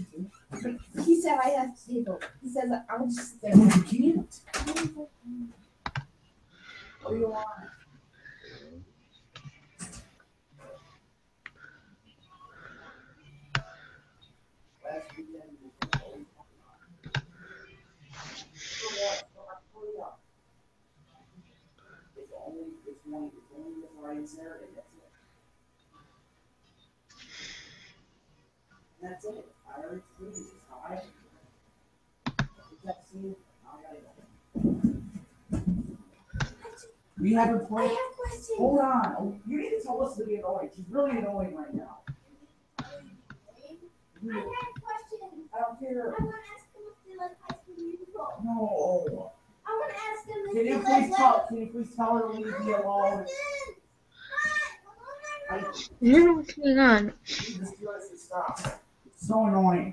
He said I have to take over. He says I'll just sit there. You can't. What do you want? That's it. I already told you. I we haven't played. Hold on. Oh, you need to tell us to be annoying. She's really annoying right now. I have questions. I don't care. I want to ask them if they like High School Musical. No. I want to ask them if Can they you like please Lego. tell? Can you please tell her to leave me alone? What's going on? Jesus Christ, stop. It's so annoying.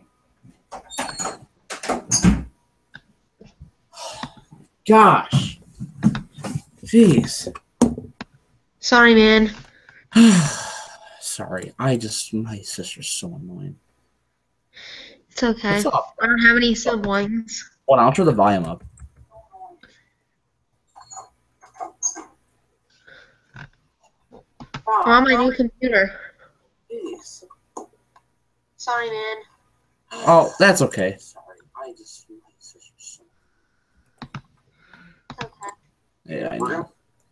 Gosh. Jeez. Sorry, man. Sorry. My sister's so annoying. It's okay. What's up? I don't have any siblings. Hold on, I'll turn the volume up. I'm on my new computer. Jeez. Sorry, man. Oh, that's okay. Sorry. My sister's so... It's okay. Yeah, I know.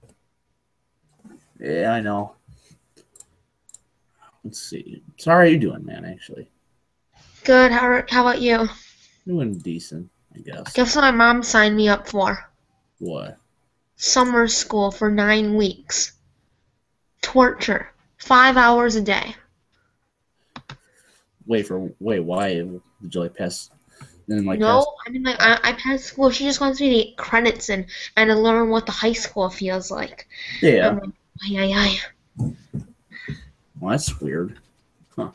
Yeah, I know. Let's see. So how are you doing, man, actually? Good. How about you? Doing decent, I guess. Guess what my mom signed me up for? What? Summer school for 9 weeks. Torture. 5 hours a day. Wait, why? Did you, like, pass? Then, like, No, pass? I mean, like, I passed school. She just wants me to get credits and to learn what the high school feels like. Yeah. I'm like, ay. Well, that's weird. Huh.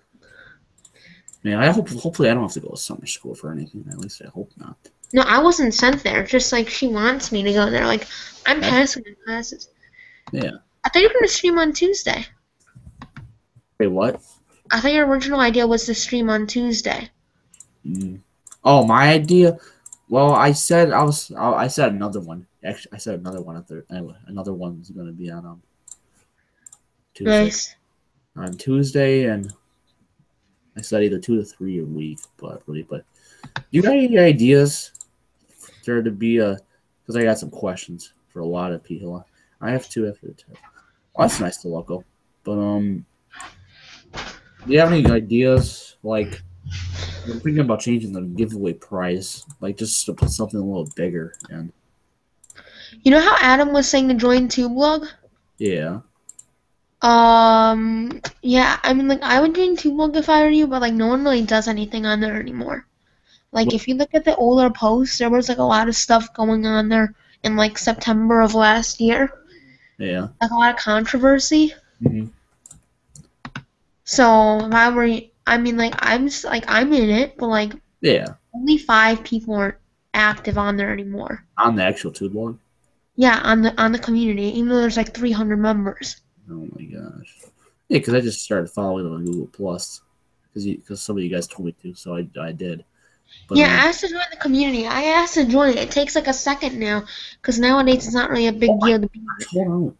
Man, hopefully I don't have to go to summer school for anything. At least I hope not. No, I wasn't sent there. Just like she wants me to go there. Like I'm That's- passing my classes. Yeah. I thought you were gonna stream on Tuesday. Wait, what? I thought your original idea was to stream on Tuesday. Oh, my idea. Well, I said another one. Actually, I said another one after. Anyway, another one's gonna be on Tuesday. Nice. On Tuesday, and I said either 2 to 3 a week, but you got any ideas there to be because I got some questions for a lot of people. I have 2 after the 10. Well, that's nice to local. But do you have any ideas? Like, I'm thinking about changing the giveaway prize, like just to put something a little bigger. And You know how Adam was saying to join TubeBlog? yeah, Yeah, I mean, like, I would join TubeBlog if I were you, but, like, no one really does anything on there anymore. Like, if you look at the older posts, there was, like, a lot of stuff going on there in, like, September of last year. yeah. Like, a lot of controversy. Mm-hmm. So, if I were, I mean, like, I'm in it, but, like, Yeah, only 5 people aren't active on there anymore. on the actual tube blog. Yeah, on the community, even though there's, like, 300 members. Oh my gosh. Yeah, because I just started following them on Google Plus because some of you guys told me to, so I did. But, Yeah, I asked to join the community. I asked to join it. It takes like a second now, because nowadays it's not really a big deal to be. Hold on.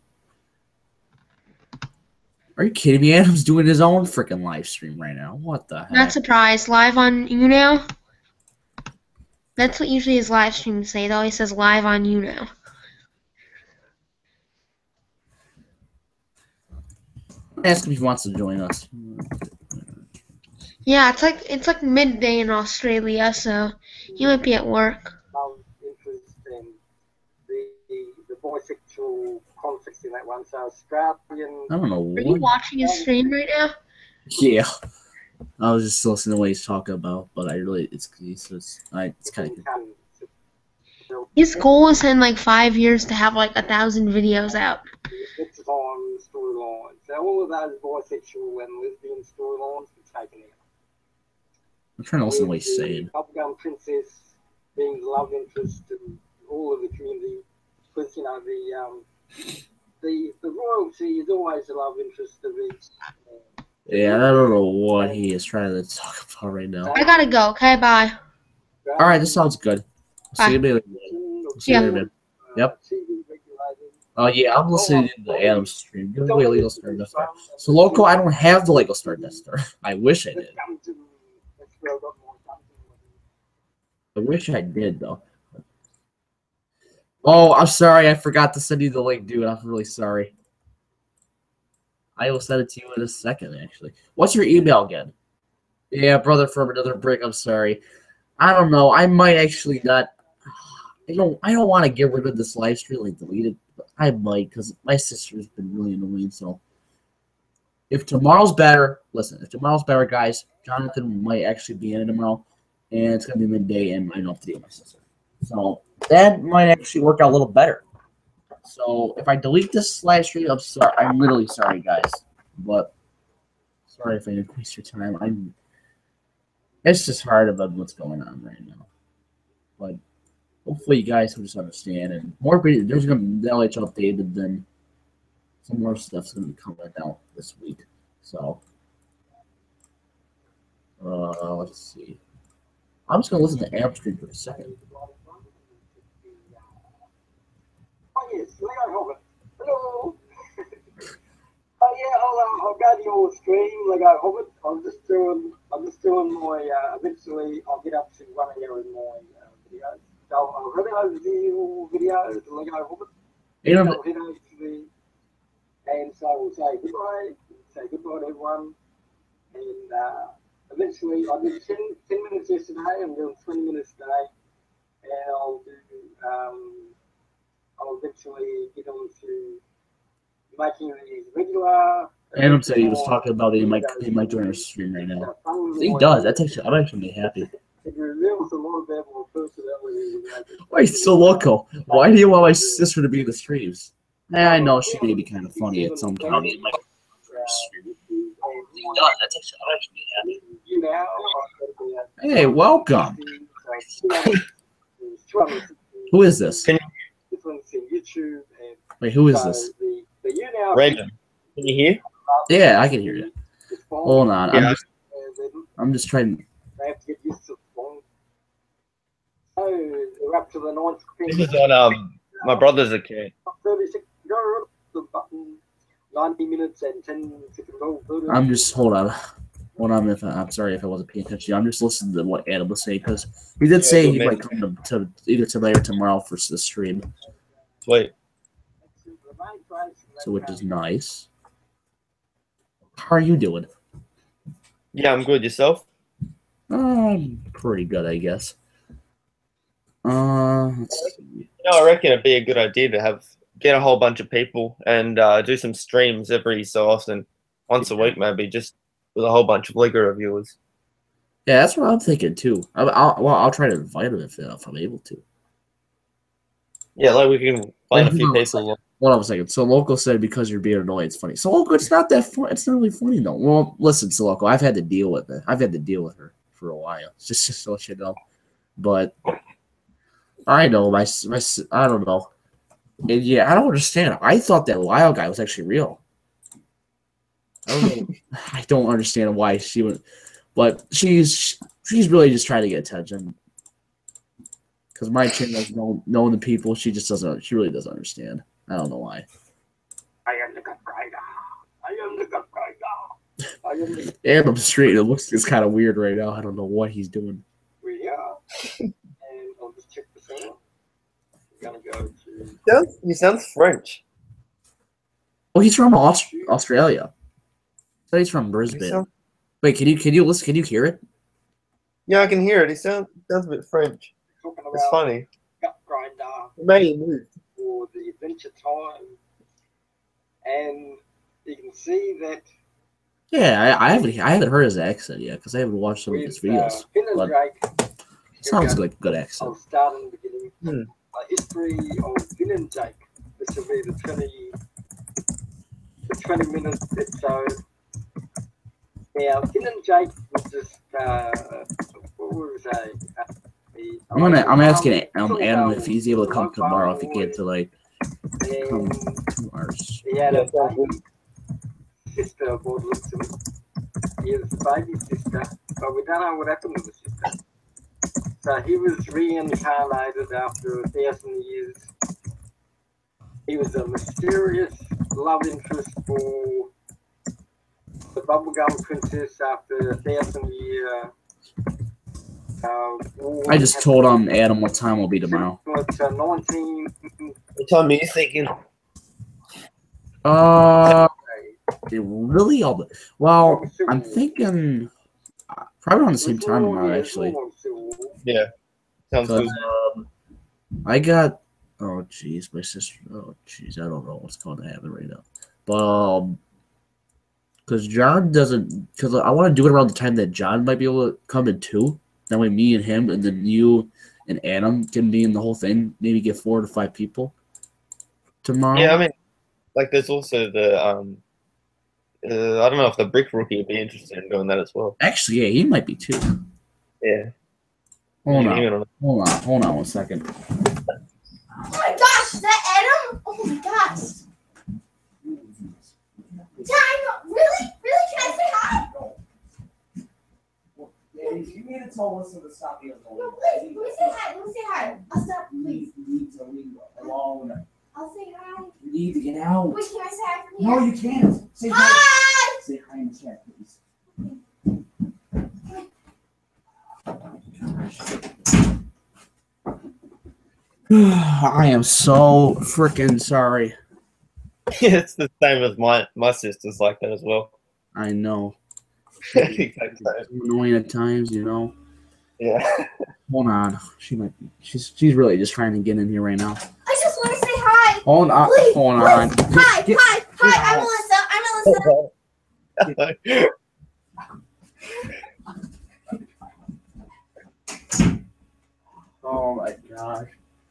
Are you kidding me? Adam's doing his own freaking live stream right now. What the heck? Not surprised. Live on YouNow. That's what usually his live streams say. It always says live on YouNow. Ask him if he wants to join us. Yeah, it's like midday in Australia, so he might be at work. Interest in the bisexual context in that one. So Australian. I don't know Are you what. watching his stream right now? Yeah. I was just listening to what he's talking about, but it's kind of. His goal is in like 5 years to have like 1,000 videos out. On storylines. So all of those bisexual and lesbian storylines were taken out. I'm trying to listen to what he's saying. Bubblegum Princess being the love interest to all of the community, because you know the royalty is always the love interest of each. Yeah, I don't know what he is trying to talk about right now. I gotta go. Okay, bye. All right, this sounds good. See you later. See you Yeah. later, man. Yep. TV regulators Oh yeah, I'm listening to the Adam stream. Give away Lego Star Death Star. So Loco, I don't have the Lego Star Death Star. I wish I did. I wish I did though. Oh, I'm sorry. I forgot to send you the link, dude. I'm really sorry. I will send it to you in a second, actually. What's your email again? Yeah, brother from another brick. I'm sorry. I don't know. I might actually not. I don't want to get rid of this live stream, like delete it. But I might, because my sister's been really annoying. So if tomorrow's better, listen. If tomorrow's better, guys, Jonathan might actually be in it tomorrow, and it's gonna be midday, and I don't have to deal with my sister. So that might actually work out a little better. So if I delete this live stream, I'm sorry. I'm literally sorry, guys. But sorry if I didn't waste your time. It's just hard about what's going on right now. But hopefully you guys will just understand. And more videos, there's going to be the LH updated, then some more stuff's going to be coming out this week. So let's see. I'm just going to listen to Amp Stream for a second. Oh yes, Lego Hobbit. Hello. Oh yeah, I'll go to your stream, Lego Hobbit. I'm just doing my. Eventually, I'll get up to 1 hour in my videos. So I'll head over to your video, the Lego Hobbit. You I'll know, head over to the, and so we'll say goodbye. Say goodbye to everyone, and eventually I did 10 minutes yesterday. I'm doing 20 minutes today, and I'll do. I'll eventually get on to making these regular. Adam said he was talking about it. He might join our stream right now. He does. I'm actually happy. It reveals a lot about my personality. Wait, so Loco, why do you want my sister to be in the streams? I know she may be kind of funny at some times. He does. I'm actually happy. You know, Hey, welcome. Who is this? This one's in YouTube. And Wait, who is so this? the you now. Raven, can you hear? Yeah, I can hear you. It's fine. Hold on. Yeah. I'm just trying. They have to get used to the song. So they're up to the ninth. This is on my brother's account. 36 go the button. 90 minutes and 10 seconds old. I'm just hold on. I'm sorry if I wasn't paying attention. I'm just listening to what Adam was saying because he did say he might come to either tonight or tomorrow for the stream, Sweet. so which is nice. How are you doing? Yeah, I'm good. Yourself? Pretty good, I guess. Let's see. You know, I reckon it'd be a good idea to get a whole bunch of people and do some streams every so often, once a week maybe, just with a whole bunch of Lego reviewers. Yeah, that's what I'm thinking too. I'll try to invite him if I'm able to. Yeah, like we can find a few Wait, people. Hold on a second. So Loco said because you're being annoying, it's funny. So Loco, it's not that fun. It's not really funny though. Well, listen, so Loco, I've had to deal with it. I've had to deal with her for a while. Just so you know. But I know I don't know. And yeah, I don't understand. I thought that Lyle guy was actually real. I don't know. I don't understand why she would, but she's really just trying to get attention. Because my channel's knowing the people, she really doesn't understand. I don't know why. I am the good rider. I am the good rider. I am the And I'm straight. It's kind of weird right now. I don't know what he's doing. we are. And I'll just check this out. We're gonna go to. He sounds French. Oh, he's from Australia. So he's from Brisbane. Wait, can you listen? Can you hear it? Yeah, I can hear it. He sounds a bit French. Talking It's about funny. gut grinder Maybe he moved. for the Adventure Time, and you can see that Yeah, I haven't heard his accent yet because I haven't watched some of his with videos. Finn and but Drake. It sounds like a good accent. I'll start in the beginning. Hmm. A history of Finn and Jake. This will be the 20 minute episode. Now, Finn and Jake was just what would we say? I'm asking Adam if he's able to come tomorrow. If he can to like come And to ours. he had a baby sister aboard looks to me. He has a baby sister, but we don't know what happened to the sister. So he was reincarnated after 1,000 years. he was a mysterious love interest for the bubblegum princess after 1,000-year war. I just told Adam what time will be tomorrow. It's 19. What time are you thinking? Really? Well, I'm thinking probably around the same time tomorrow, actually. Yeah. Sounds good. Because I got, oh jeez, my sister, oh jeez, I don't know what's going to happen right now. But because John doesn't, because I want to do it around the time that John might be able to come in too. That way, me and him, and then you and Adam can be in the whole thing. Maybe get 4 to 5 people tomorrow. Yeah, I mean, like, there's also the I don't know if the Brick Rookie would be interested in doing that as well. Actually, yeah, he might be too. Yeah. Hold You on, can- hold on 1 second. Oh my gosh, is that Adam? Oh my gosh. Time, really? Really? Can I say hi? You need to tell Alyssa to stop being No, please. Let me say hi. Let me say hi. I'll stop, please. You need to leave alone. I'll say hi. You need to get out. Wait, can I say hi from here? No, you can't. Say hi. Hi! Say hi in the chat, please. I am so freaking sorry. It's the same as my sister's like that as well. I know. Exactly. Annoying at times, you know. Yeah. Hold on. She might be. She's really just trying to get in here right now. I just want to say hi. Hold on. Please, Hold on. Hi, Get- hi, hi. get I'm Alyssa. I'm Alyssa. Oh my gosh.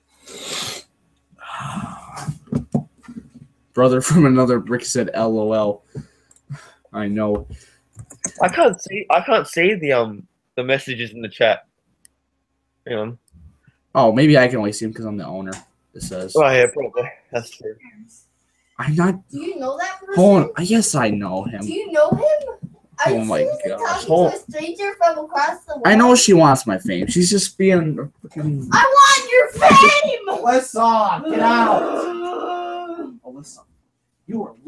Brother from another brick said LOL. I know. I can't see the messages in the chat. Hang on. Oh, maybe I can only see him because I'm the owner. It says. Oh yeah, probably. That's true. I'm not. Do you know that person? Hold on. Yes, I know him. Do you know him? Are Oh you my seriously gosh. talking Hold- to a stranger from across the world? I know she wants my fame. She's just being. Freaking... I want your fame! Alyssa, get out! Alyssa, you are.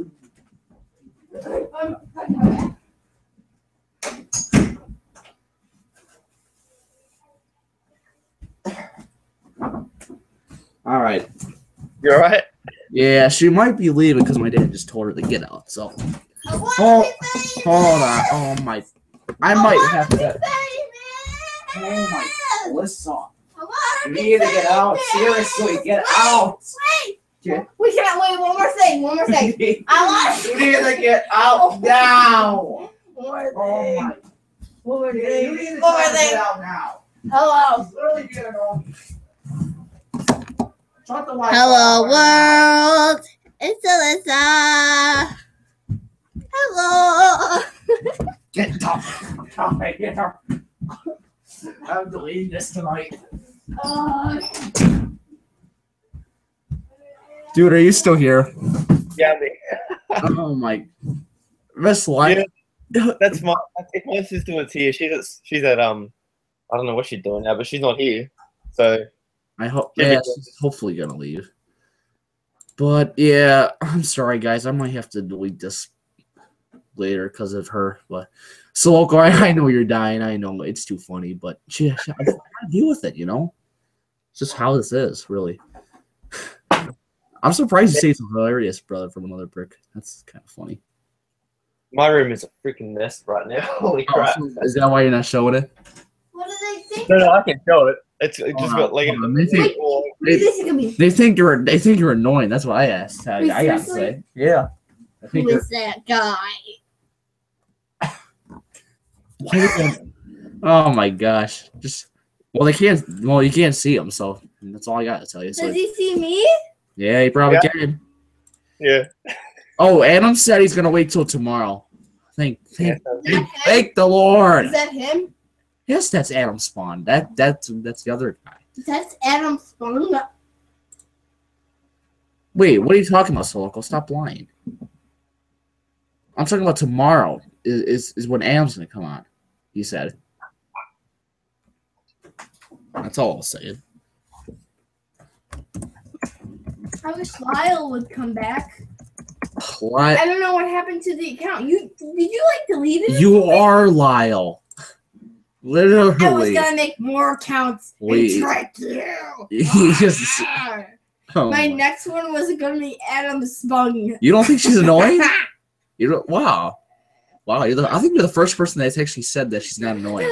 All right. You alright? Yeah, she might be leaving because my dad just told her to get out. So I want Oh, your fame! hold on. Oh my. I might have to. Fame! Oh my. Alyssa, I want you your need to get fame! out. Seriously, get out. Wait! Okay. We can't wait. One more thing. One more thing. You I want need to get out now. one more Oh thing. my. One more You thing. need to One more get thing. out now. Hello. He's literally getting on. Shut the Wi-Fi Hello, off right world. It's Alyssa. Hello. now. Get out of here. I'm deleting this tonight. Dude, are you still here? Yeah, me. Oh my. Miss Light. That's my. If my sister was here, she's at I don't know what she's doing now, but she's not here. So I hope. Yeah, Yeah, she's hopefully gonna leave. But yeah, I'm sorry, guys. I might have to delete this later because of her. But so, local, I know you're dying. I know it's too funny, but I gotta deal with it. You know, it's just how this is, really. I'm surprised you say it's hilarious, brother, from another brick. That's kind of funny. my room is a freaking mess right now. Holy Oh, crap! so is that why you're not showing it? What do they think? No, I can show it. It just Hold got on, like. hold on. They think- What do they think of me? They think you're annoying. That's what I asked. I Wait, gotta seriously? say, yeah. I think Who you're. is that guy? Why is that- Oh my gosh! Just well, you can't see him, so that's all I got to tell you. So, Does he see me? yeah, he probably Yeah. can. Yeah. Oh, Adam said he's gonna wait till tomorrow. Thank Is that him? the Lord. Is that him? Yes, that's Adam Spawn. That's the other guy. That's Adam Spawn. Wait, what are you talking about, Soloco? Stop lying. I'm talking about tomorrow. Is when Adam's gonna come on. He said. That's all I'll say. I'm wish Lyle would come back. What? I don't know what happened to the account. Did you like delete it? You are Lyle. I was Literally. gonna make more accounts Wait. and track you. He just- Oh My my- next one was gonna be Adam Spung. You don't think she's annoying? You don't. Wow. Wow. I think you're the first person that's actually said that she's not annoying.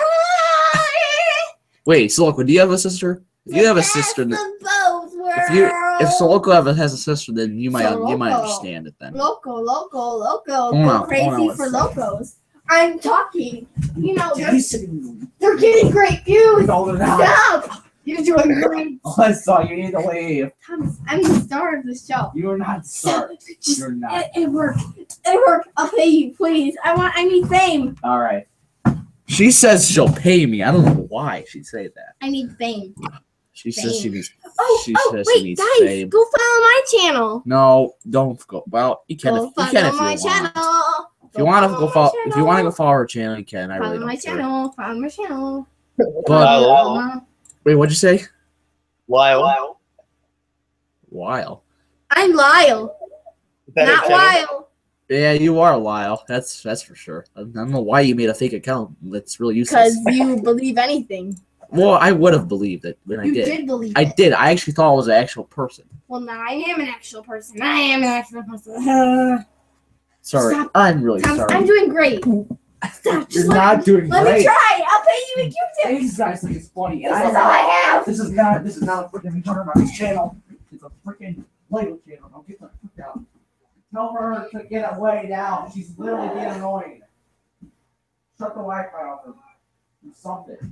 Wait, Soloko, do you have a sister? If you have a sister, if Soloko has a sister, then you might Soloko. understand it then. Loco, Hold go on, crazy hold on, for let's locos. I'm talking. You know, they're getting great views. Stop! You're doing great. I saw you need to leave. Thomas, I'm the star of the show. You're not Stop. Just, You're not. It worked. It worked. I'll pay you, please. I need fame. All right. She says she'll pay me. I don't know why she'd say that. I need fame. She says she Fame. needs. Oh, She oh, says she wait, needs guys, fame. go follow my channel. No, don't go. Well, you can. Go If, you can if follow my you want. channel. If you want to go follow, my if you want to go channel. follow her channel, you can. I Follow really my don't care. channel. Follow my channel. But Lyle. wait, what'd you say? Lyle. Lyle. I'm Lyle, Is that not a channel? Lyle. Yeah, you are Lyle. That's for sure. I don't know why you made a fake account. That's really Because useless. you believe anything. Well, I would have believed it when I You did. did believe I it. did. I actually thought it was an actual person. Well, now I am an actual person. I am an actual person. Sorry, Stop. I'm really Thomas, sorry. I'm doing great. Stop. You're Just not doing let me great. try. I'll pay you in Q-tips. These guys think it's funny. This is all I have. This is not a freaking Turner channel. It's a freaking Lego channel. Don't get the fuck out. Tell her to get away now. She's literally being annoying. Shut the Wi-Fi off or do something.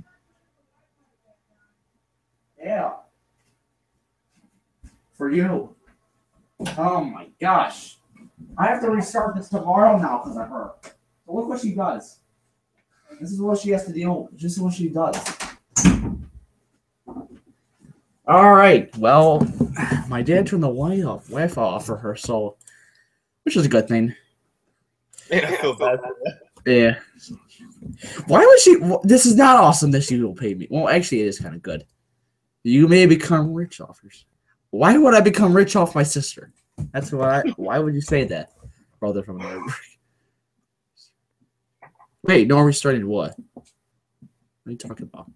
Yeah. For you. Oh my gosh. I have to restart this tomorrow now because of her. So look what she does. This is what she has to deal with. This is what she does. All right. Well, my dad turned the Wi-Fi off for her, so which is a good thing. Man, I feel bad for that. Yeah. Why would she? This is not awesome that she will pay me. Well, actually, it is kind of good. You may become rich off her. Why would I become rich off my sister? That's why. Why would you say that, brother from another? Wait, no, restarting what? What are you talking about?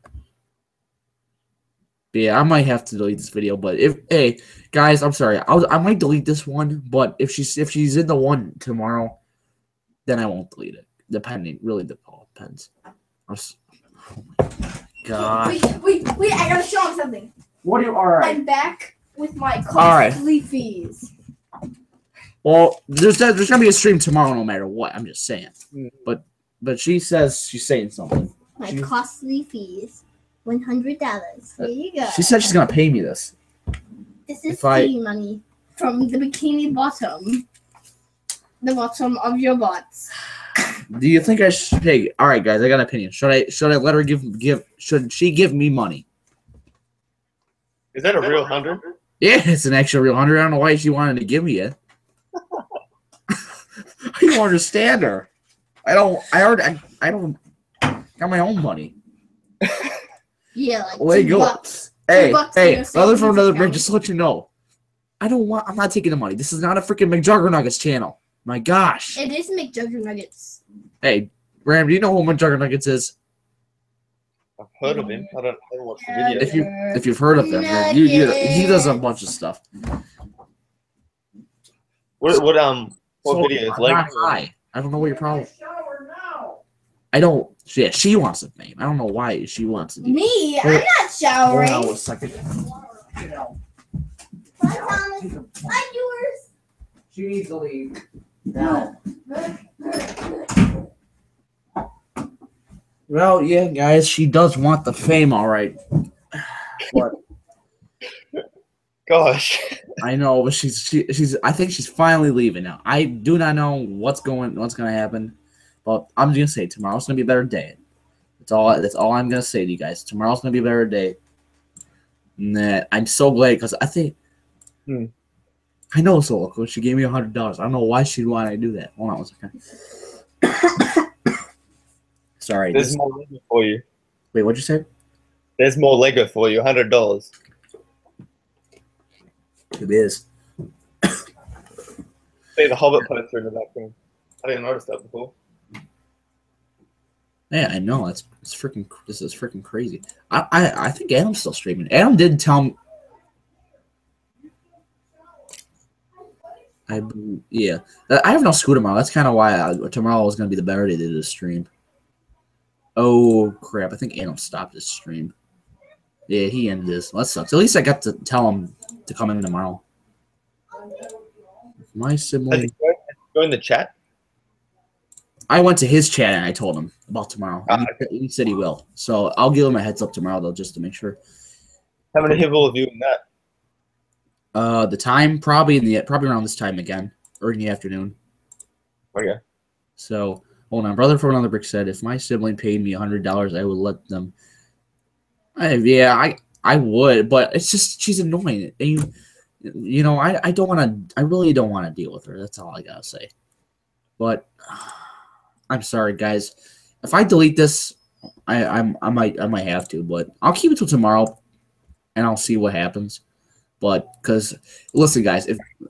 But yeah, I might have to delete this video. But hey guys, I'm sorry. I might delete this one. But if she's in the one tomorrow, then I won't delete it. Depending, really, depends. Oh my god! Wait! I gotta show him something. What do you? All right. I'm back with my All right. costly fees. Well, there's gonna be a stream tomorrow, no matter what. I'm just saying. Mm. But she says she's saying something. My She- costly fees. $100. Here you go. She said she's gonna pay me this. This is if I- tea money from the bikini bottom. The bottom of your butts. Do you think I should? Hey, all right, guys, I got an opinion. Should I let her give? Should she give me money? Is that a real 100? Yeah, it's an actual real 100. I don't know why she wanted to give me it. I don't understand her. I don't got my own money. Yeah, like Way $2. go. Hey, $2 hey, for your brother from another savings break, just to let you know. I'm not taking the money. This is not a freaking McJuggernuggets channel. My gosh. It is McJuggernuggets. Hey, Ram, do you know who McJuggernuggets is? I've heard of him. I don't watch the video. If you've heard of them, then he does a bunch of stuff. What So, video is I'm like? not high. I don't know what your problem. I don't. Yeah, she wants the fame. I don't know why she wants it. Me? Hold- I'm not showering. Hold on a second. Bye, Thomas. Bye, viewers. She needs to leave. Now. Well, yeah, guys, she does want the fame, all right. But Gosh. I know, but she's. I think she's finally leaving now. I do not know what's gonna happen, but I'm just gonna say tomorrow's gonna be a better day. That's all I'm gonna say to you guys. Tomorrow's gonna be a better day. And that I'm so glad because I think. I know Soloko. She gave me $100. I don't know why she'd want to do that. Hold on one second. Sorry. There's more Lego for you. Wait, what'd you say? There's more Lego for you. $100. It is. See the Hobbit poster in the background. I didn't notice that before. Yeah, I know. It's freaking. This is freaking crazy. I think Adam's still streaming. Adam did tell me. Yeah. I have no school tomorrow. That's kind of why tomorrow was going to be the better day to do the stream. Oh, crap. I think Adam stopped his stream. Yeah, he ended this. Well, that sucks. At least I got to tell him to come in tomorrow. My sibling. Join the chat. I went to his chat and I told him about tomorrow. Okay. He said he will. So I'll give him a heads up tomorrow, though, just to make sure. How many people have you in that? The time probably around this time again, or in the afternoon. Okay. So hold on, brother from another brick said, if my sibling paid me $100, I would let them. I would, but it's just she's annoying. And you know, I don't want to. I really don't want to deal with her. That's all I gotta say. But I'm sorry, guys. If I delete this, I might have to, but I'll keep it till tomorrow, and I'll see what happens. But listen, guys,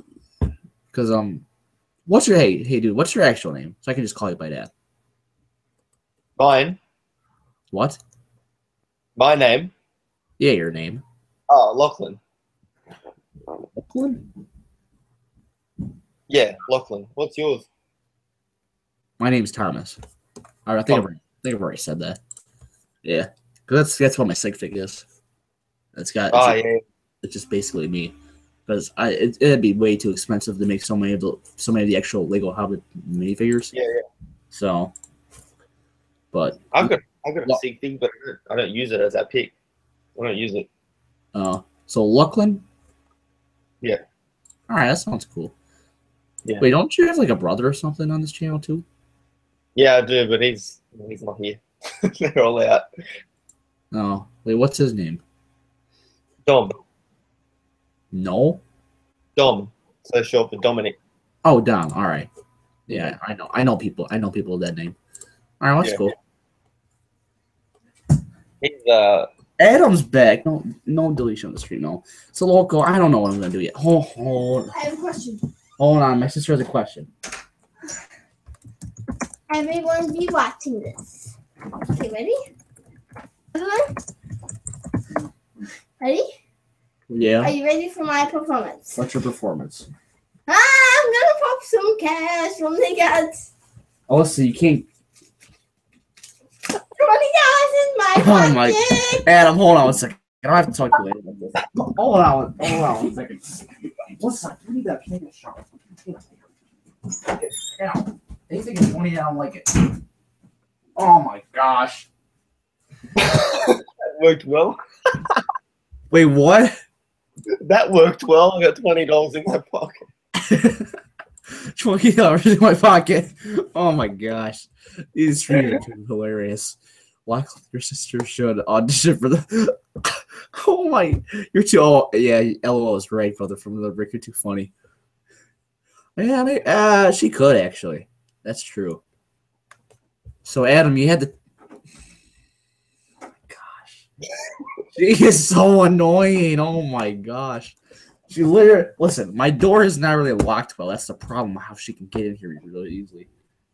what's your hey dude? What's your actual name? So I can just call you by that. Mine. What? My name. Yeah, your name. Oh, Lachlan. Lachlan? Yeah, Lachlan. What's yours? My name's Thomas. All right, I think I've already said that. Yeah, because that's what my sig fig is. Yeah. It's just basically me, because it'd be way too expensive to make so many of the actual Lego Hobbit minifigures. Yeah. So, but I've got a sig fig, but I don't use it as that pick. I don't use it. So Lachlan. Yeah. All right, that sounds cool. Yeah. Wait, don't you have like a brother or something on this channel too? Yeah, I do, but he's not here. They're all out. Oh, wait, what's his name? Dom. No. Dom. So short for Dominic. Oh, Dom. All right. Yeah, I know people. I know people with that name. All right, that's cool. He's Adam's back. No deletion on the stream. No. So local. I don't know what I'm gonna do yet. Hold. I have a question. Hold on. My sister has a question. Everyone be watching this. Okay, ready? Everyone? Ready? Yeah. Are you ready for my performance? What's your performance? I'm gonna pop some cash from the guts. Oh, so you can't. $20 in my pocket. Oh my. Adam, hold on 1 second. I don't have to talk to you later about this. Hold on 1 second. Listen, you need that peanut shot. Adam, they think it's funny. I don't like it. Oh my gosh. that worked well. Wait, what? That worked well. I got $20 in my pocket. $20 in my pocket. Oh my gosh. These streams are too hilarious. Lachlan, your sister should audition for the. Oh my. You're too. Oh, yeah. LOL is right, brother. From the Rick, you're too funny. Yeah, she could actually. That's true. So, Adam, you had to. Oh my gosh. She is so annoying. Oh my gosh. She literally listen. My door is not really locked well. That's the problem. How she can get in here really easily.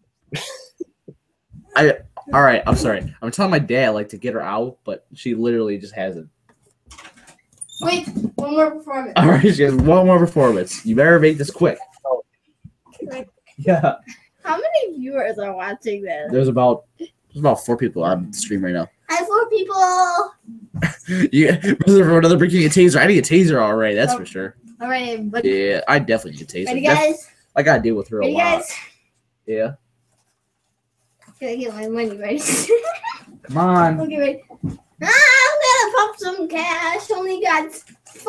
All right. I'm sorry. I'm telling my dad like to get her out, but she literally just hasn't. Wait, one more performance. All right, she has one more performance. You better make this quick. Yeah. How many viewers are watching this? There's about 4 people on the stream right now. I have 4 people. Yeah, for another breaking a taser. I need a taser already. That's for sure. All right, but Yeah, I definitely need a taser. ready, guys? I gotta deal with her a Ready, lot. guys? Yeah. Gotta get my money ready. Come on. Okay, ready? I'm gonna pop some cash. Only got $5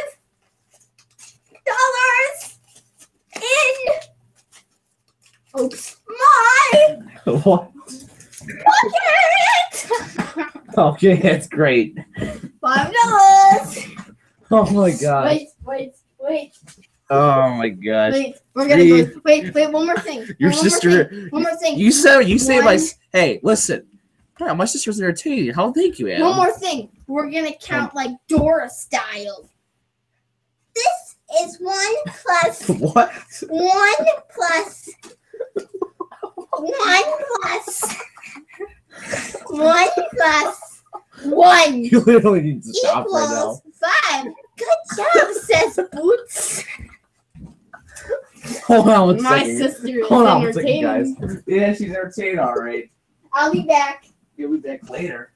in. Oops, my What? pocket. Okay, that's great. $5. Oh my gosh. Wait. Oh my gosh. Wait, we're gonna go. Wait, one more thing. Your One more sister. thing. One more thing. You say my. One- Hey, listen. Yeah, my sister's entertaining. How thank you, Adam. One more thing. We're gonna count like Dora style. This is 1 plus What? 1 plus 1 plus 1 plus 1 You literally need to stop right now. equals 5. Good job, says Boots. Hold on one My second. sister is Hold on one second, entertaining. guys. Yeah, she's entertained, all right. I'll be back. You'll be back later.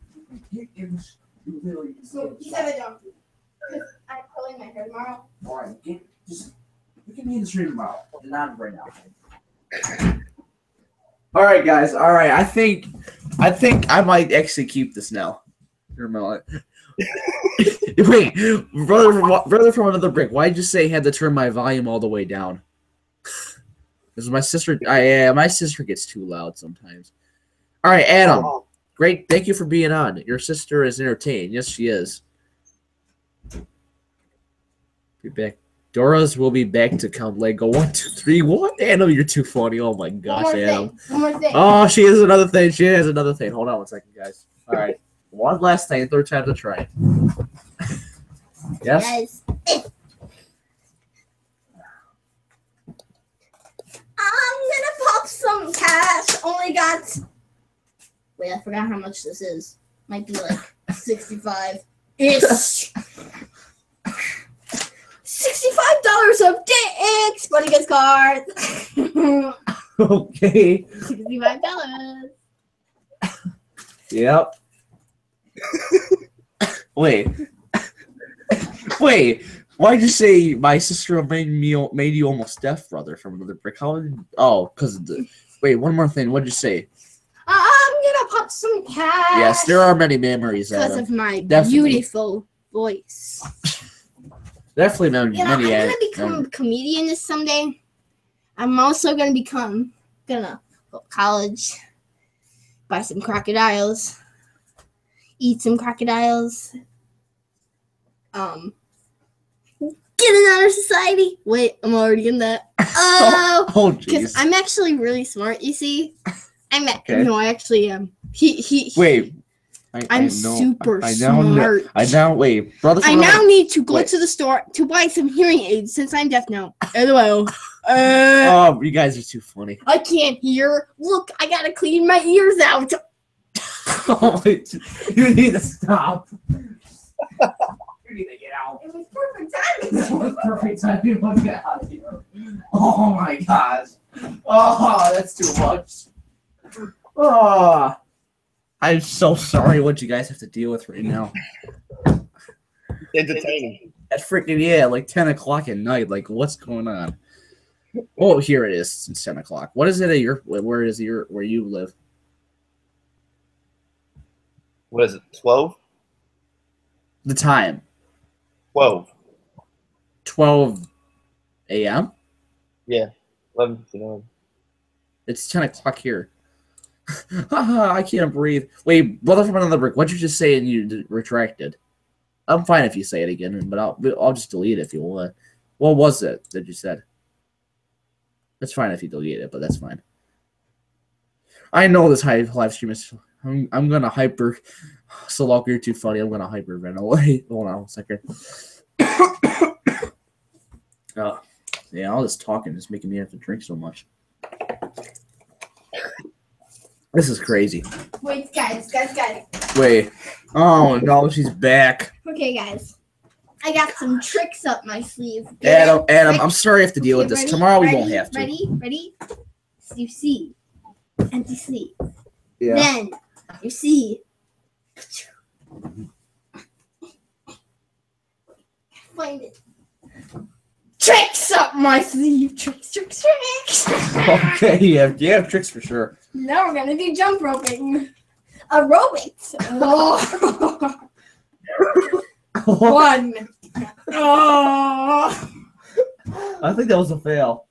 So, you have a donkey. Because I'm curling my hair tomorrow. All right, you can be in the stream tomorrow, not right now. All right, guys. All right, I think I might actually keep this now. Wait, brother from another brick. Why'd you say I had to turn my volume all the way down? Because my sister, my sister gets too loud sometimes. All right, Adam. Great, thank you for being on. Your sister is entertained. Yes, she is. Be back. Dora's will be back to count Lego. 1, 2, 3. What? Adam, you're too funny. Oh my gosh, Adam. One more thing. Oh, she has another thing. She has another thing. Hold on one second, guys. All right. One last thing. Third time to try. Yes? Guys, I'm gonna pop some cash. Only got. Wait, I forgot how much this is. Might be like 65 ish. $65 of dicks. Buddy gets cards. Okay. $65. Yep. Wait. Wait. Why'd you say my sister made you almost deaf, brother, from another brick? Because of the. Wait, one more thing. What'd you say? I'm gonna pop some cash. Yes, there are many memories, because Adam. of my Definitely. beautiful voice. Definitely many. You know, I'm Adam. gonna become a comedian this someday. I'm also gonna go to college, buy some crocodiles, eat some crocodiles, get in honor society. Wait, I'm already in that. Oh, Oh, because jeez. I'm actually really smart. You see, Okay. no, I actually am. He. Wait. I'm know- super I now know- smart. I now wait, brother. I from now another- need to go Wait. to the store to buy some hearing aids since I'm deaf now. LOL. Oh, you guys are too funny. I can't hear. Look, I gotta clean my ears out. Oh, wait, you need to stop. You need to get out. It was perfect timing. That was perfect timing. Look get out of here. Oh my gosh. Oh, that's too much. Oh, I'm so sorry what you guys have to deal with right now. Entertaining. At freaking like 10 o'clock at night. Like, what's going on? Oh, here it is. It's 10 o'clock. What is it at where you live? What is it? 12? The time. 12. 12 a.m. Yeah. 11:59. It's 10 o'clock here. I can't breathe. Wait, brother from another brick. What'd you just say and you retracted? I'm fine if you say it again, but I'll just delete it if you want. What was it that you said? That's fine if you delete it, but that's fine. I know this live stream is. I'm gonna hyper. Solok, you're too funny. I'm gonna hyperventilate. Hold on a second. Yeah, all this talking is making me have to drink so much. This is crazy. Wait, guys. Wait. Oh no, she's back. Okay, guys. I got some tricks up my sleeve. Get Adam, it? I'm Ready? sorry I have to deal with Okay, this. ready? Tomorrow we Ready? won't have to. Ready? So you see, empty sleeve. Yeah. Then you see. Find it. Tricks up my sleeve. Tricks. Okay, you have tricks for sure. Now we're gonna do jump roping. Aerobics. Oh. One. Oh. I think that was a fail.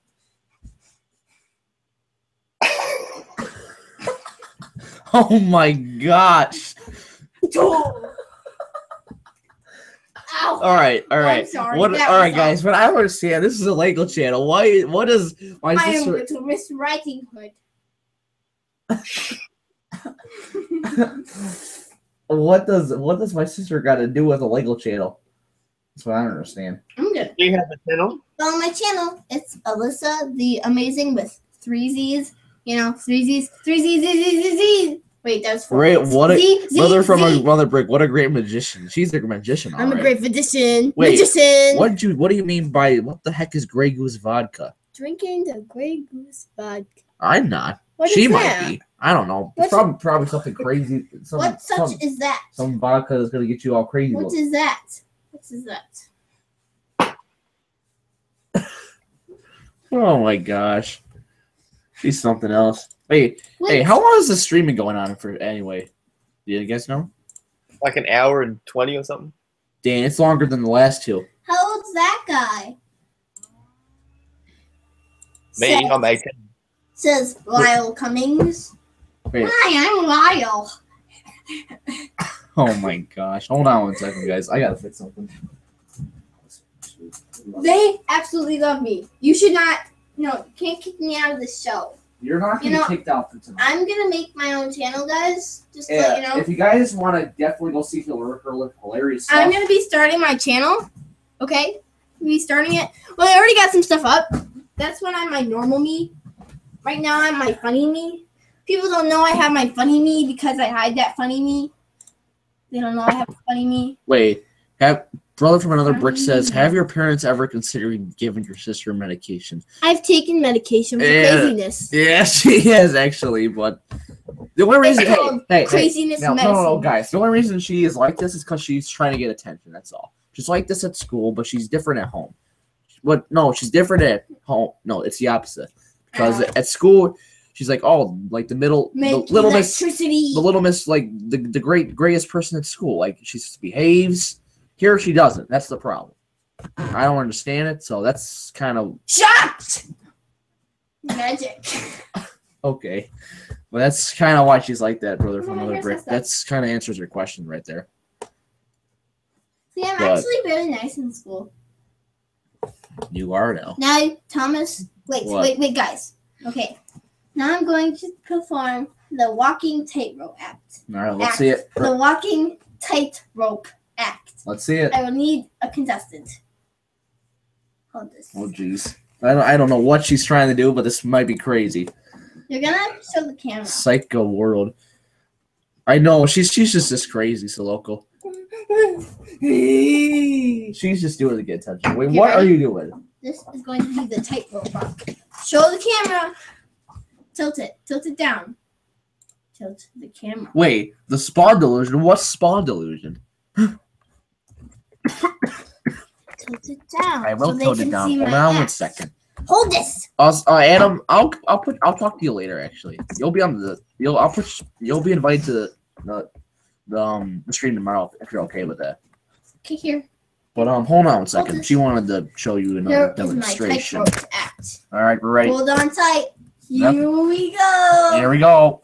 Oh my gosh. Two. Ow. All right. I'm sorry, What? that All right, was guys. But I don't understand. This is a Lego channel. Why? What is my I am sister? Little Miss Writing Hood. What does my sister got to do with a Lego channel? That's what I don't understand. I'm good. Do you have a channel? Follow my channel. It's Alyssa the Amazing with 3 Z's. You know, 3 Z's. 3 Z's. Z's. Wait, that's 4. Great, what a Z, brother from Z. a mother brick. What a great magician. She's a magician. I'm a alright. great magician. Wait, Magician. What do you mean by what the heck is Grey Goose vodka? Drinking the Grey Goose vodka. I'm not. What She is might that? be. I don't know. It's What's- probably something crazy. What such is that? Some vodka that's gonna get you all crazy. What is that? What is that? Oh my gosh. She's something else. Wait, Wait, hey, how long is the streaming going on for anyway? Do you guys know? Like an hour and 20 or something? Dang, it's longer than the last two. How old's that guy? Me, Says- I'm 18. Says Lyle Cummings. Wait. Hi, I'm Lyle. Oh my gosh. Hold on one second, guys. I gotta fix something. They absolutely love me. You should not. No, you can't kick me out of the show. You're not You gonna know, get kicked out for tonight. I'm gonna make my own channel, guys. Just to let you know. If you guys want to definitely go see her hilarious stuff. I'm gonna be starting my channel. Okay, be starting it. Well, I already got some stuff up. That's when I'm my normal me. Right now, I'm my funny me. People don't know I have my funny me because I hide that funny me. They don't know I have a funny me. Wait, brother from another brick says, have your parents ever considered giving your sister medication? I've taken medication for Yeah. craziness. Yeah, she has actually, but the only reason, It's called hey, craziness no, medicine. no, guys, the only reason she is like this is because she's trying to get attention. That's all. She's like this at school, but she's different at home. But no, she's different at home. No, it's the opposite. Because at school, she's like, oh, like the little miss, electricity. the little miss, like the greatest person at school. Like she behaves. Here she doesn't. That's the problem. I don't understand it, so that's kind of Shot. Magic. okay. Well, that's kind of why she's like that, brother from Oh, another here's brick. my stuff. That's kind of answers your question right there. See, I'm But- actually very nice in school. You are now. Now, Thomas, What? wait, guys. Okay. Now I'm going to perform the walking tightrope act. All right, let's see it. The walking tightrope act. Let's see it. I will need a contestant. Hold this. Oh, jeez. I don't know what she's trying to do, but this might be crazy. You're gonna show the camera. Psycho world. I know she's just this crazy, Soloko. She's just doing it to get attention. Wait, You what are ready? you doing? This is going to be the tightrope walk. Show the camera. Tilt it down. Tilt the camera. Wait, the spawn delusion. What's spawn delusion? Tilt it down. I will so they tilt it can down. see Hold my on one act. second. Hold this. Adam, I'll talk to you later. Actually, you'll be you'll be invited to the stream tomorrow if you're okay with that. Okay, here. But hold on one this. second. She wanted to show you Here another is my demonstration. tightrope act. All right, we're ready. Hold on tight. Yep. Here we go. Here we go.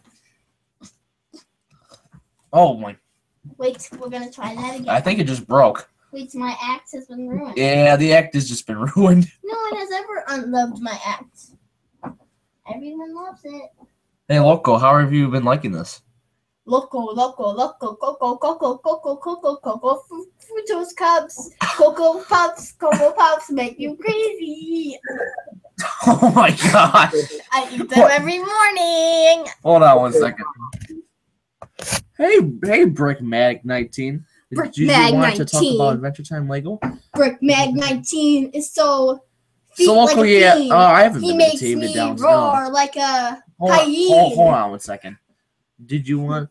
Oh my! Wait, we're gonna try that again. I think it just broke. Wait, my act has been ruined. Yeah, the act has just been ruined. No one has ever unloved my act. Everyone loves it. Hey, Loco, how have you been liking this? Loco, cocoa, Fructose cups, Cocoa Puffs make you crazy. Oh my god! I eat them every morning. Hold on one second. Hey, Brickmatic 19. Did you Brickmag want to talk 19. about Adventure Time Lego? Brick Mag 19 is so. So, Loco, like a yeah, fiend. I haven't He been makes to me down. roar like a Hold hyena. on one second. Did you want?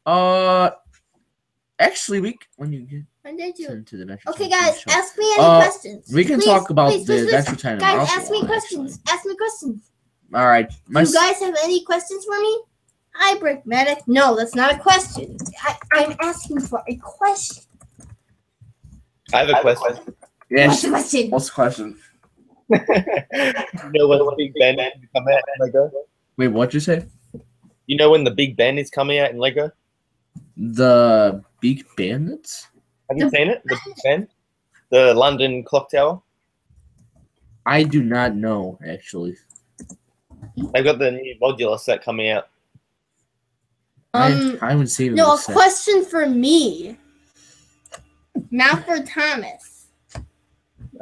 Actually, when you get When did you? into the Adventure Okay, Time guys, show, ask me any questions. we can Please, talk about please, the please, please. Adventure Time. Guys, mouse ask me one, questions. Ask me questions. actually. All right, Do you guys have any questions for me? Hi, Brickmatic. No, that's not a question. I'm asking for a question. I have a question. yeah. What's the question? What's the question? You know when the Big Ben is coming out in Lego? Wait, what'd you say? You know when the Big Ben is coming out in Lego? The Beak Bandits? Have you seen it? The Big Ben? The London clock tower? I do not know, actually. They've got the new modular set coming out. I haven't seen it. No, a set. question for me. Not for Thomas.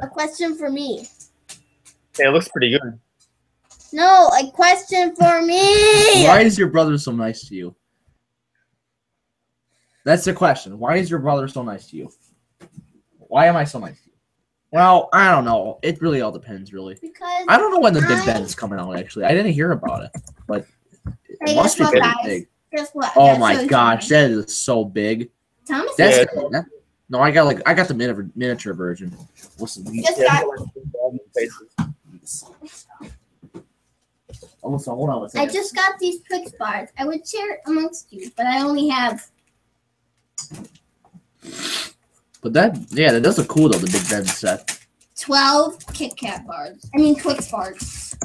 A question for me. Yeah, it looks pretty good. No, a question for me. Why is your brother so nice to you? That's the question. Why is your brother so nice to you? Why am I so nice to you? Well, I don't know. It really all depends, really. Because I don't know when the Big Ben is coming out, actually. I didn't hear about it, but it Hey, must be guess what, pretty guys? big. guess what? I Oh gotta show my you gosh, something. that is so big. Thomas That's Yeah. that- no, I got the miniature version. Listen, just Yeah, got. hold on a I second. just got these Twix bars. I would share it amongst you, but I only have. But that does look cool though. The Big Ben set. 12 Kit Kat bars. I mean Twix bars.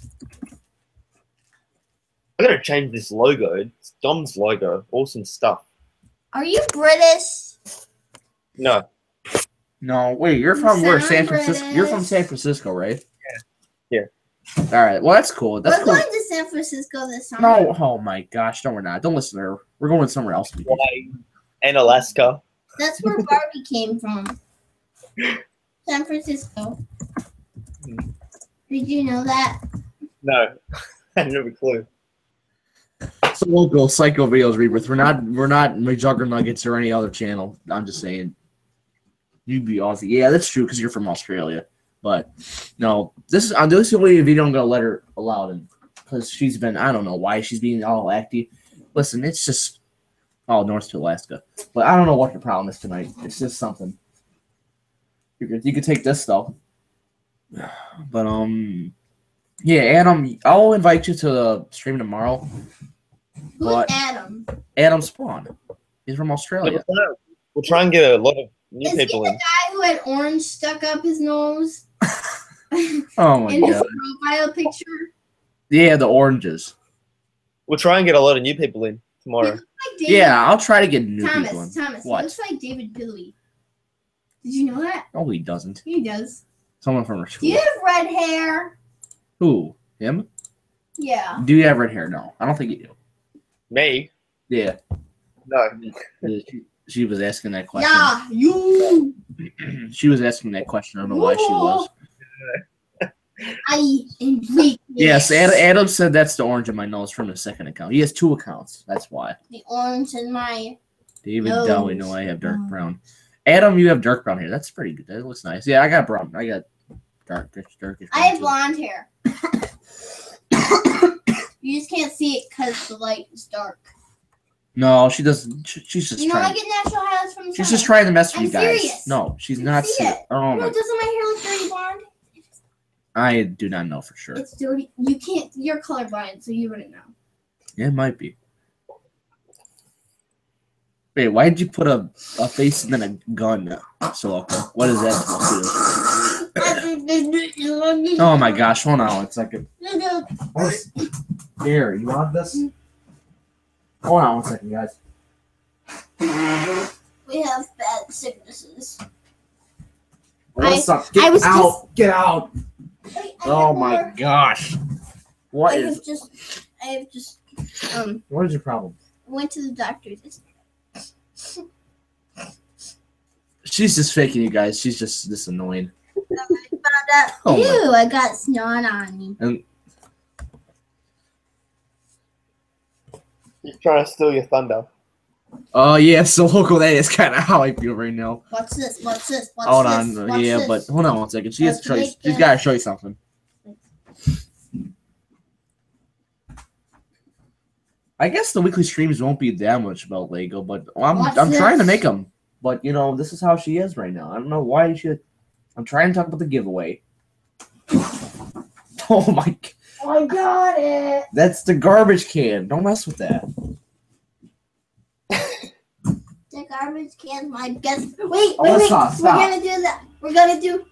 I'm gonna change this logo. It's Dom's logo. Awesome stuff. Are you British? No, No, wait, you're You from where? sound San Francisco. You're from British. San Francisco, right? Yeah. All right. Well, that's cool. That's We're cool. going to San Francisco this summer. No, oh my gosh, no, we're not. Don't listen to her. We're going somewhere else. Hawaii and Alaska. That's where Barbie came from. San Francisco. Did you know that? No, I had no clue. So we'll go Psycho Videos Rebirth. We're not McJugger Nuggets or any other channel. I'm just saying. You'd be Aussie. Yeah, that's true because you're from Australia. But no, this is the only video I'm gonna let her allowed in because she's been, I don't know why she's being all acty. Listen, it's just north to Alaska. But I don't know what the problem is tonight. It's just something. You could take this though. But yeah, Adam, I'll invite you to the stream tomorrow. Who's What? Adam? Adam Spawn. He's from Australia. We'll try and get a lot of new Is he people the in. guy who had orange stuck up his nose Oh my in his god. profile picture? Yeah, the oranges. We'll try and get a lot of new people in tomorrow. Like David, Yeah, I'll try to get new people in. Thomas. What? He looks like David Bowie. Did you know that? No, he doesn't. He does. Someone from our Do school. you have red hair? Who? Him? Yeah. Do you have red hair? No, I don't think you do. Me? Yeah. No. She was asking that question. Yeah, you. She was asking that question. I don't know why she was. I am weak. Yes, Adam said that's the orange in my nose from his second account. He has two accounts. That's why. The orange in my. David Nose. Dowie. No, I have dark brown. Adam, you have dark brown hair. That's pretty good. That looks nice. Yeah, I got brown. I got darkish. I have blonde hair. You just can't see it because the light is dark. No, she doesn't. She's just You know, I trying. get natural highlights from the She's sun. just trying to mess with I'm you guys. serious. No, she's You not. see it. Oh No, my! doesn't my hair look dirty blonde? I do not know for sure. It's dirty. You can't. You're colorblind, so you wouldn't know. Yeah, it might be. Wait, why did you put a face and then a gun, Soloka? What is that supposed to do? Oh my gosh, hold on one second. Here, you want this? Hold on one second, guys. We have bad sicknesses. What's up? I Get was out! Get out! Wait, I Oh have my more. gosh. What I is have just what is your problem? went to the doctor's. She's just faking you guys. She's just this annoying. Found out. Oh my- Ew, I got snot on me. He's trying to steal your thunder. Oh yeah, so local. That is kind of how I feel right now. What's this? What's this? What's Hold this? on, What's yeah, this? but hold on one second. She has to show you. Let's She's make got to show you something. I guess the weekly streams won't be that much about Lego, but What's I'm trying to this? make them. But you know, this is how she is right now. I don't know why you should. I'm trying to talk about the giveaway. Oh my! I got it. That's the garbage can. Don't mess with that. The garbage can's my best. Wait, Alyssa, stop. We're gonna do that. We're gonna do.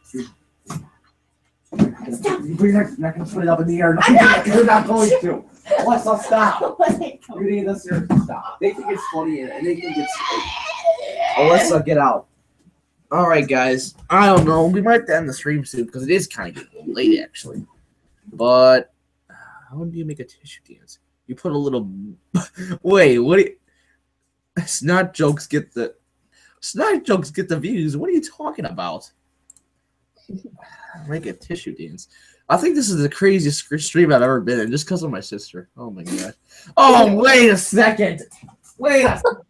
You're not going to put it up in the air. I'm not You're not going to. Alyssa, stop. Wait. You need this here. Stop. They think it's funny and they think it's. Alyssa, get out. All right, guys. I don't know. We might end the stream soon because it is kind of getting late, actually. But how do you make a tissue dance? You put a little. Wait, what? Do you... Snot jokes get the views. What are you talking about? Make a tissue dance. I think this is the craziest stream I've ever been in, just because of my sister. Oh my god. Oh, wait a second. Wait a second.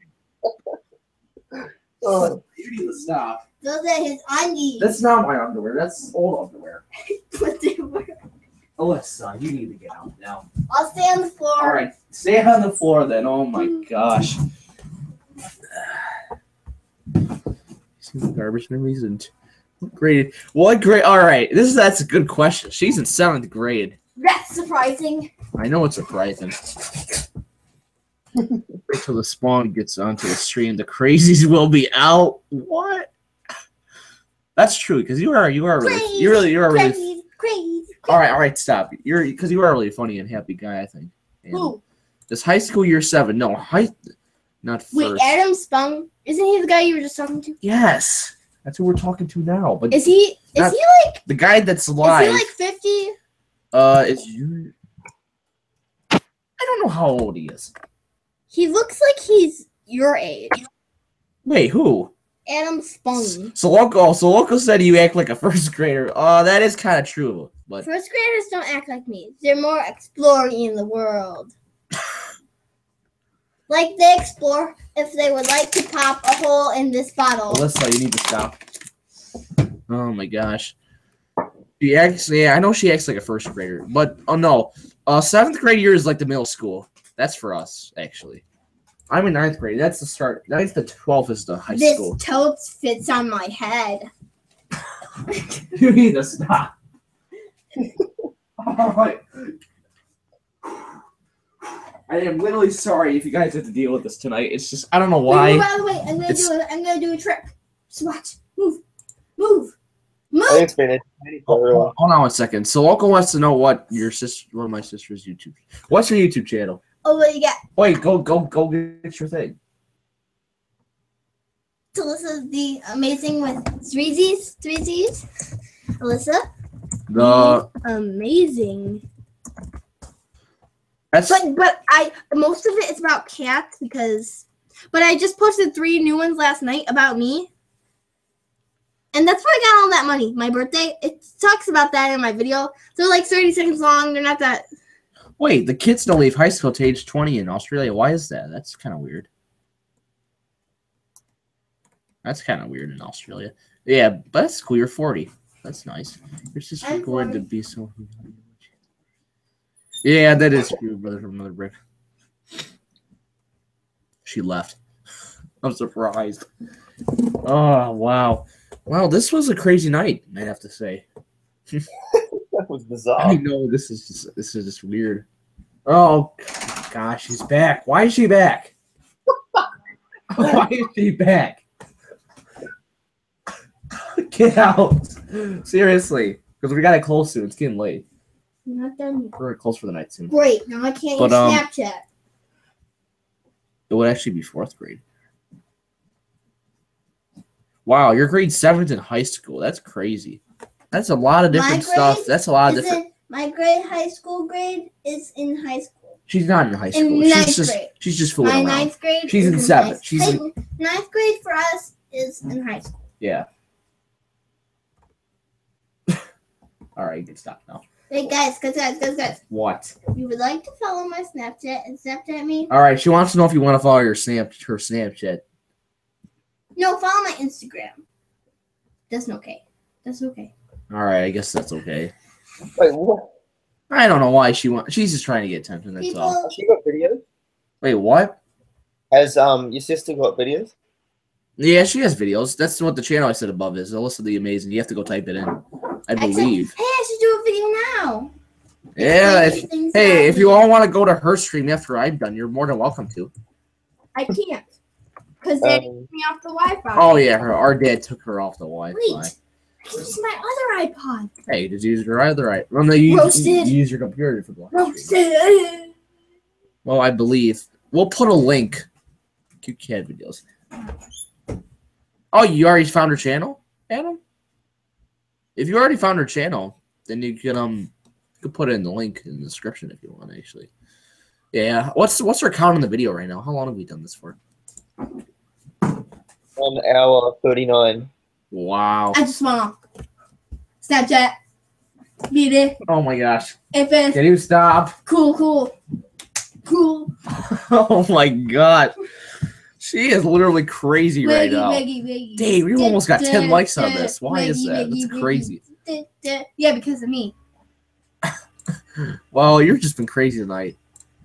Oh, You need to stop. Those are his undies. That's not my underwear. That's old underwear. What they were. Alyssa, you need to get out now. I'll stay on the floor. All right, stay on the floor then. Oh my gosh. Garbage memories and what grade? What grade? All right, that's a good question. She's in 7th grade. That's surprising. I know it's surprising. Wait till the spawn gets onto the stream. The crazies will be out. What? That's true because you are really Crazy. all right. Stop. Because you are a really funny and happy guy. I think. And Who? this high school year 7? No, not first. Wait, Adam Spung? Isn't he the guy you were just talking to? Yes, that's who we're talking to now. But Is he Not- like the guy that's live? is he like 50? Is you? I don't know how old he is. He looks like he's your age. Wait, who? Adam Spung. So Loco said you act like a first grader. That is kind of true, but First graders don't act like me. They're more exploring in the world. Like they explore if they would like to pop a hole in this bottle. Alyssa, you need to stop. Oh my gosh. She acts. Yeah, I know she acts like a first grader, but oh no, 7th grade year is like the middle school. That's for us, actually. I'm in 9th grade. That's the start. 9th to 12th is the high This school. totes fits on my head. You need to stop. All right. I am literally sorry if you guys have to deal with this tonight. It's just I don't know why. Wait, by the way, I'm gonna do a trick. Just watch. Move. I think it's been entertaining for everyone. Hold on 1 second. So Loco wants to know what one of my sister's YouTube. What's her YouTube channel? Oh, what you got? Wait, go get your thing. Alyssa, the amazing with three Z's. Alyssa, The amazing. that's But most of it is about cats but I just posted 3 new ones last night about me. And that's where I got all that money. My birthday. It talks about that in my video. They're like 30 seconds long. They're not that. wait. The kids don't leave high school to age 20 in Australia. Why is that? That's kind of weird. That's kind of weird in Australia. Yeah, but that's cool. You're 40. That's nice. Your sister's I'm going 40. to be so. Yeah, that is true, brother from Mother Brick. She left. I'm surprised. Oh wow. Wow, this was a crazy night, I have to say. That was bizarre. I know this is just weird. Oh gosh, she's back. Why is she back? Why is she back? Get out. Seriously. Because we gotta close soon. It's getting late. I'm not done. We're close for the night soon. Great. Now I can't But, use Snapchat. It would actually be 4th grade. Wow, you're grade 7th in high school. That's crazy. That's a lot of different stuff. That's a lot of different. My grade, high school grade is in high school. She's not in high In school. ninth She's grade. just fooling My around. 9th grade. She's is in 7th. high- She's in- 9th grade for us is in high school. Yeah. All right, you can stop now. Hey guys. What? If you would like to follow my Snapchat and Snapchat me, All right, she wants to know if you want to follow her Snapchat. no, follow my Instagram. That's okay. All right, I guess that's okay. Wait, what? I don't know why she's just trying to get attention. That's all. People, Has she got videos? Wait, what? Has your sister got videos? Yeah, she has videos. That's what the channel I said above is. Alyssa the Amazing. You have to go type it in. I believe. hey, I should do a video now. Yeah. Explaining things Hey, about if you me. all want to go to her stream after I'm done, you're more than welcome to. I can't. Because they took me off the Wi-Fi. Oh yeah, our dad took her off the Wi-Fi. Wait. I can use my other iPod. Hey, just use your other right. Well, no, you Roasted. use your computer for the live stream. Roasted. Well, I believe we'll put a link. Cute cat videos. Oh, you already found her channel, Adam? If you already found her channel, then you can put it in the link in the description if you want. Actually, yeah. What's her count on the video right now? How long have we done this for? 1 hour 39. Wow. I just want to. Snapchat. Beat it. Oh my gosh. If it's Can you stop? cool. Oh my god. She is literally crazy right now. Wiggy. Dave, you almost got 10 likes on this. Why is that? That's crazy. Yeah, because of me. Well, you've just been crazy tonight.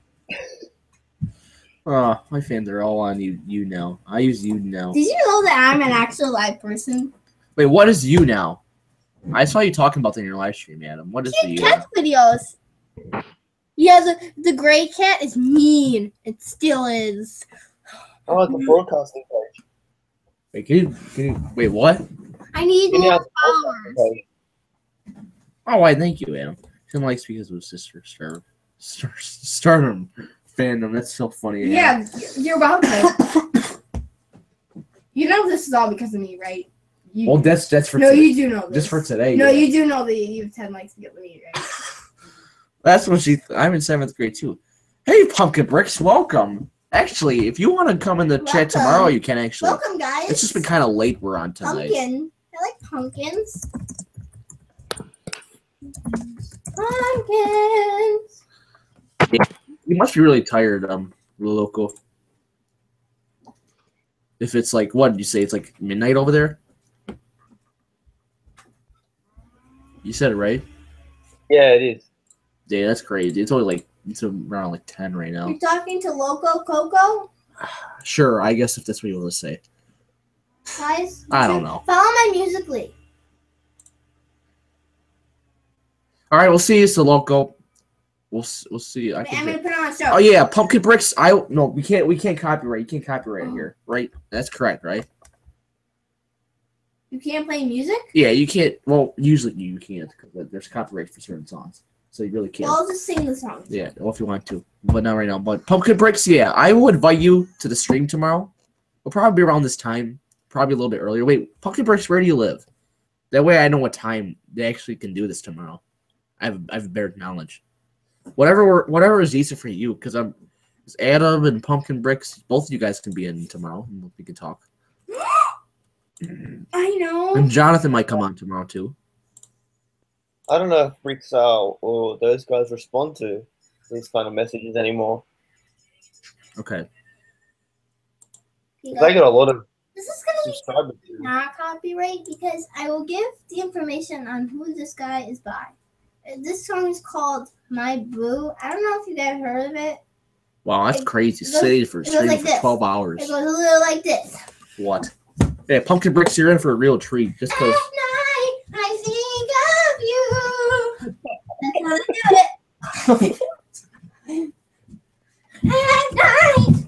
Oh, my fans are all on you now. I use you now. Did you know that I'm an actual live person? Wait, what is you now? I saw you talking about that in your live stream, Adam. What is the you? Cat videos. Yeah, the gray cat is mean. It still is. Oh, it's a broadcasting page. Wait, can you wait, what? I need You more know, followers. page. Oh, why, thank you, Adam. Tim likes because of his sister Stardom fandom. That's so funny. Yeah, you're welcome. You know this is all because of me, right? You, Well, that's for no, today. you do know this. Just for today. No, yeah. you do know that you have 10 likes because of me, right? That's what I'm in 7th grade too. Hey, Pumpkin Bricks, welcome. Actually, if you want to come in the chat Welcome. tomorrow, you can actually. Welcome, guys. It's just been kind of late. We're on tonight. Pumpkin. I like pumpkins. Pumpkins. You must be really tired, Loco. If it's like, what did you say? It's like midnight over there? You said it right? Yeah, it is. Yeah, that's crazy. It's only like, it's around like 10 right now. You're talking to Loco Coco? Sure, I guess if that's what you want to say. Guys, I don't know. follow my Musical.ly. All right, we'll see you, Loco. We'll see. I'm gonna put on a show. Oh yeah, Pumpkin Bricks. No, we can't copyright. You can't copyright here, right? That's correct, right? You can't play music? Yeah, you can't. Well, usually you can't because there's copyright for certain songs, so you really can't. Well, I'll just sing the song. Yeah, well, if you want to, but not right now. But Pumpkin Bricks, yeah, I will invite you to the stream tomorrow. We'll probably be around this time, probably a little bit earlier. Wait, Pumpkin Bricks, where do you live? That way, I know what time they actually can do this tomorrow. I have better knowledge. Whatever is easier for you, because Adam and Pumpkin Bricks, both of you guys can be in tomorrow, and we can talk. I know. And Jonathan might come on tomorrow too. I don't know if Bricks or those guys respond to these kind of messages anymore. Okay. You They got a lot of This is gonna be subscribers. not copyright because I will give the information on who this guy is by. This song is called My Boo. I don't know if you guys heard of it. Wow, that's crazy. Stay for goes streaming like for this. 12 hours. It goes a little like this. What? Yeah, Pumpkin Bricks, you're in for a real treat. Just At because. night, I think of you. That's how I do it. At night,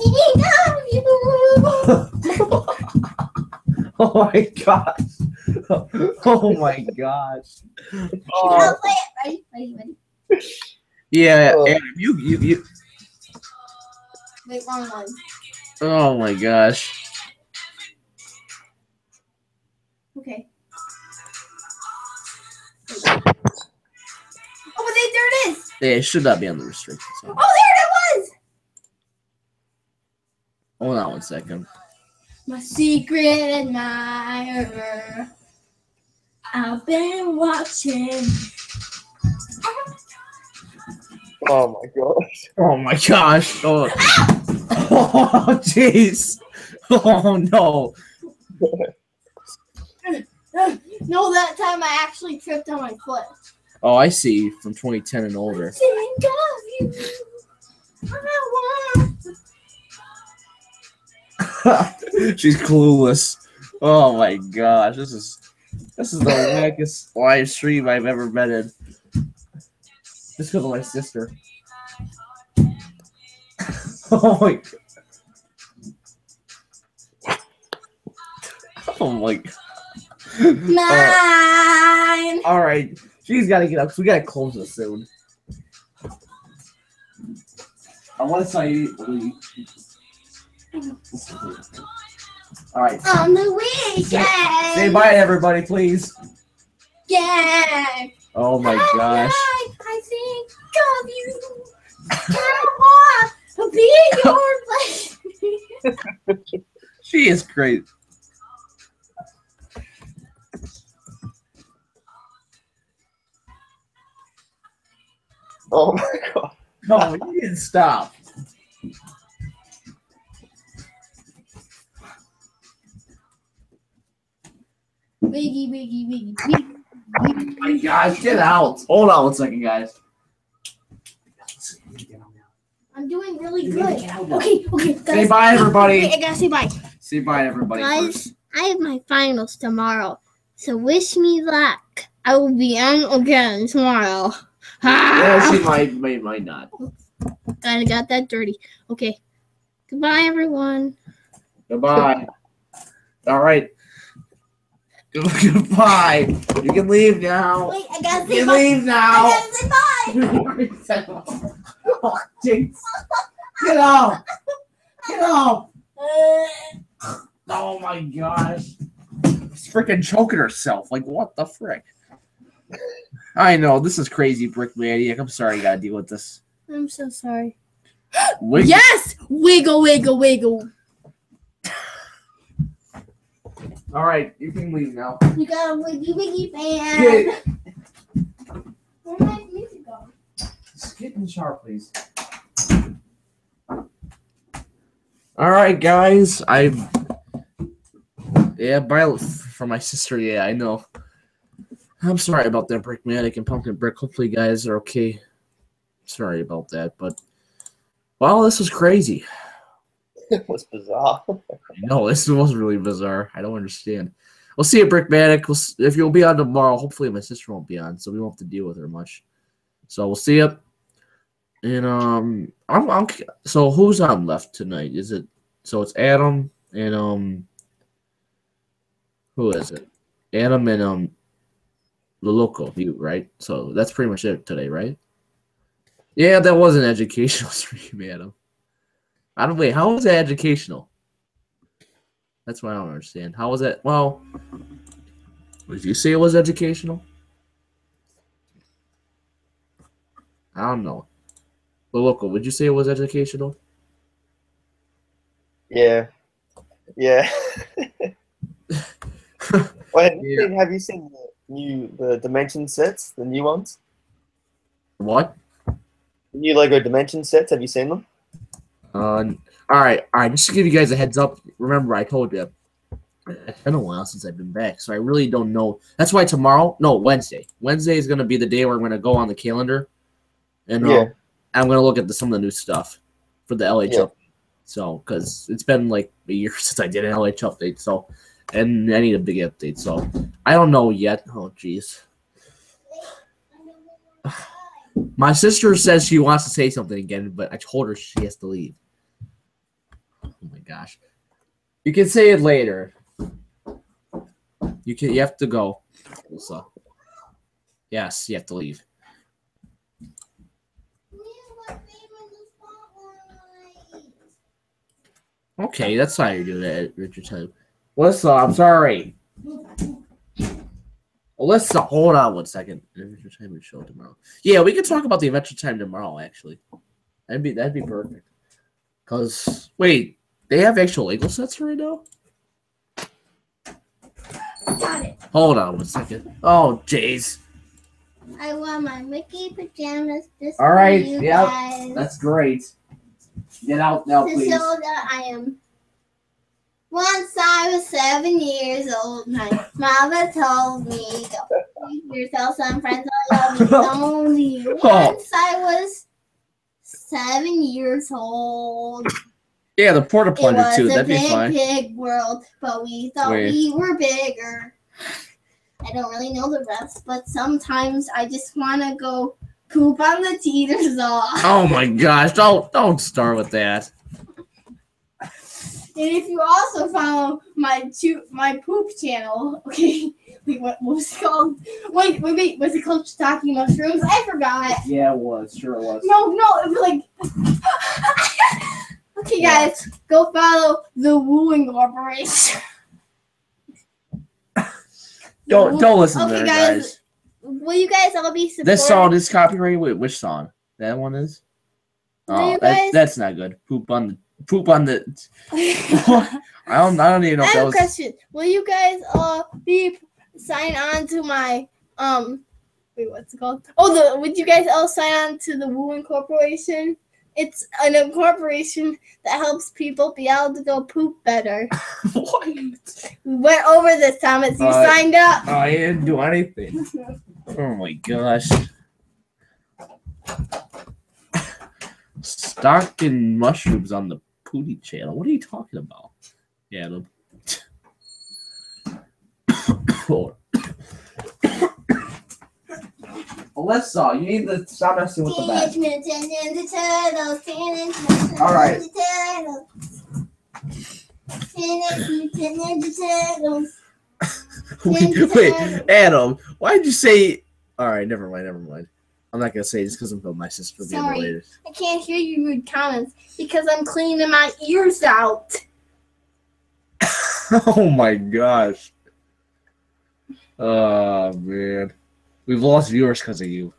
I think of you. Oh my gosh. Oh my gosh. I'll play it. Ready? Yeah, Oh. Adam, you. Wait, wrong one. Oh my gosh. Okay. Oh, but there it is. Yeah, it should not be on the restrictions. Oh, there it was. Hold on 1 second. My secret admirer. I've been watching. Oh my gosh. Oh my gosh. Oh, oh jeez. Oh no. No, that time I actually tripped on my foot. Oh, I see. From 2010 and older. Think of you. I want. She's clueless. Oh my gosh. This is the wackest live stream I've ever been in. Just because of my sister. Oh my god. Oh my god. Mine. All right, she's got to get up because we got to close this soon. I want to tell you. All right. On the weekend. Say bye, everybody, please. Yeah. Oh my gosh. I think of you. I want to be your place. She is great. Oh my god. No, you didn't stop. Wiggy, wiggy, wiggy, wiggy. Oh my gosh, get out. Hold on 1 second, guys. I'm doing really You good. need to get out now. Okay, guys. Say bye, everybody. Wait, I gotta say bye. Say bye, everybody. Guys, First. I have my finals tomorrow, so wish me luck. I will be on again tomorrow. Yeah, she might not. I got that dirty. Okay. Goodbye, everyone. Goodbye. All right. Goodbye. You can leave now. Wait, I gotta You say can bye. leave now. I gotta say bye. Oh, jeez. Get out. Get out. Oh my gosh. She's freaking choking herself. Like, what the frick? I know, this is crazy, Brick Maniac. I'm sorry you gotta deal with this. I'm so sorry. Wiggle. Yes! Wiggle, wiggle, wiggle. Alright, you can leave now. You got a wiggy, wiggy fan. Get, Where'd my music go? just get in the shower, please. Alright, guys. Yeah, bye for my sister. Yeah, I know. I'm sorry about that, Brick Maniac and Pumpkin Brick. Hopefully, you guys are okay. Sorry about that, but wow, this was crazy. It was bizarre. No, this was really bizarre. I don't understand. We'll see you, Brick Maniac. If you'll be on tomorrow, hopefully my sister won't be on, so we won't have to deal with her much. So we'll see you. And so who's on left tonight? Is it so it's Adam and who is it? Adam and the local you, right? So that's pretty much it today, right? Yeah, that was an educational stream, Adam. I don't wait. How was that educational? That's what I don't understand. How was that? Well, did you say it was educational? I don't know. The local, would you say it was educational? Yeah. Yeah. Well, Yeah. have you seen the dimension sets, the new ones? What? The new Lego dimension sets, have you seen them? All right. Just to give you guys a heads up, remember I told you it's been a while since I've been back, so I really don't know. That's why Wednesday. Wednesday is gonna be the day where I'm gonna go on the calendar, and Yeah. I'm gonna look at some of the new stuff for the LH Yeah. update. So, because it's been like a year since I did an LH update, so and I need a big update. So I don't know yet. Oh, jeez. My sister says she wants to say something again, but I told her she has to leave. Oh my gosh. You can say it later. You have to go, Elsa. Yes, you have to leave. Okay, that's how you do that, Richard Time. Alyssa, I'm sorry. Alyssa, hold on 1 second. Adventure Time show tomorrow. Yeah, we could talk about the Adventure Time tomorrow. Actually, that'd be perfect. Cause wait, they have actual Lego sets right now. Got it. Hold on 1 second. Oh, jeez. I wore my Mickey pajamas just All right, for you yep. guys. That's great. Get out now, To please. show that I am. Once I was 7 years old, my mother told me, "Go feed yourself some friends. I love you only." Once I was 7 years old. Yeah, the porta It plunger was too. a That'd be big, fine. big world, but we thought Wait. we were bigger. I don't really know the rest, but sometimes I just want to go poop on the teeters off. Oh my gosh! Don't start with that. And if you also follow my poop channel, okay, wait, what was it called? Wait, was it called Shiitake Mushrooms? I forgot. Yeah, it was. Sure, it was. No, it was like. Okay, guys, go follow the Wooing Operation. Don't listen to Okay, her, guys. guys. Will you guys all be supportive? This song is copyrighted. Wait, which song? That one is. Will Oh, you guys- that's not good. Poop on the. I don't even know I if that have a was. question. Will you guys sign on to my wait, what's it called? Oh, would you guys all sign on to the Woo Incorporation? It's an incorporation that helps people be able to go poop better. What? We went over this, Thomas. You signed up. I didn't do anything. Oh my gosh. Stock and mushrooms on the Pootie channel. What are you talking about? Yeah, Alyssa, you need to stop messing with the bed. Teenage Mutant Ninja Turtles. Teenage Mutant All right. Ninja Turtles. Teenage Mutant Ninja Turtles. Wait, Adam, why'd you say? All right, never mind. I'm not gonna say it just because I'm filming my sister being Sorry. related. I can't hear you rude comments because I'm cleaning my ears out. Oh my gosh. Oh man, we've lost viewers because of you.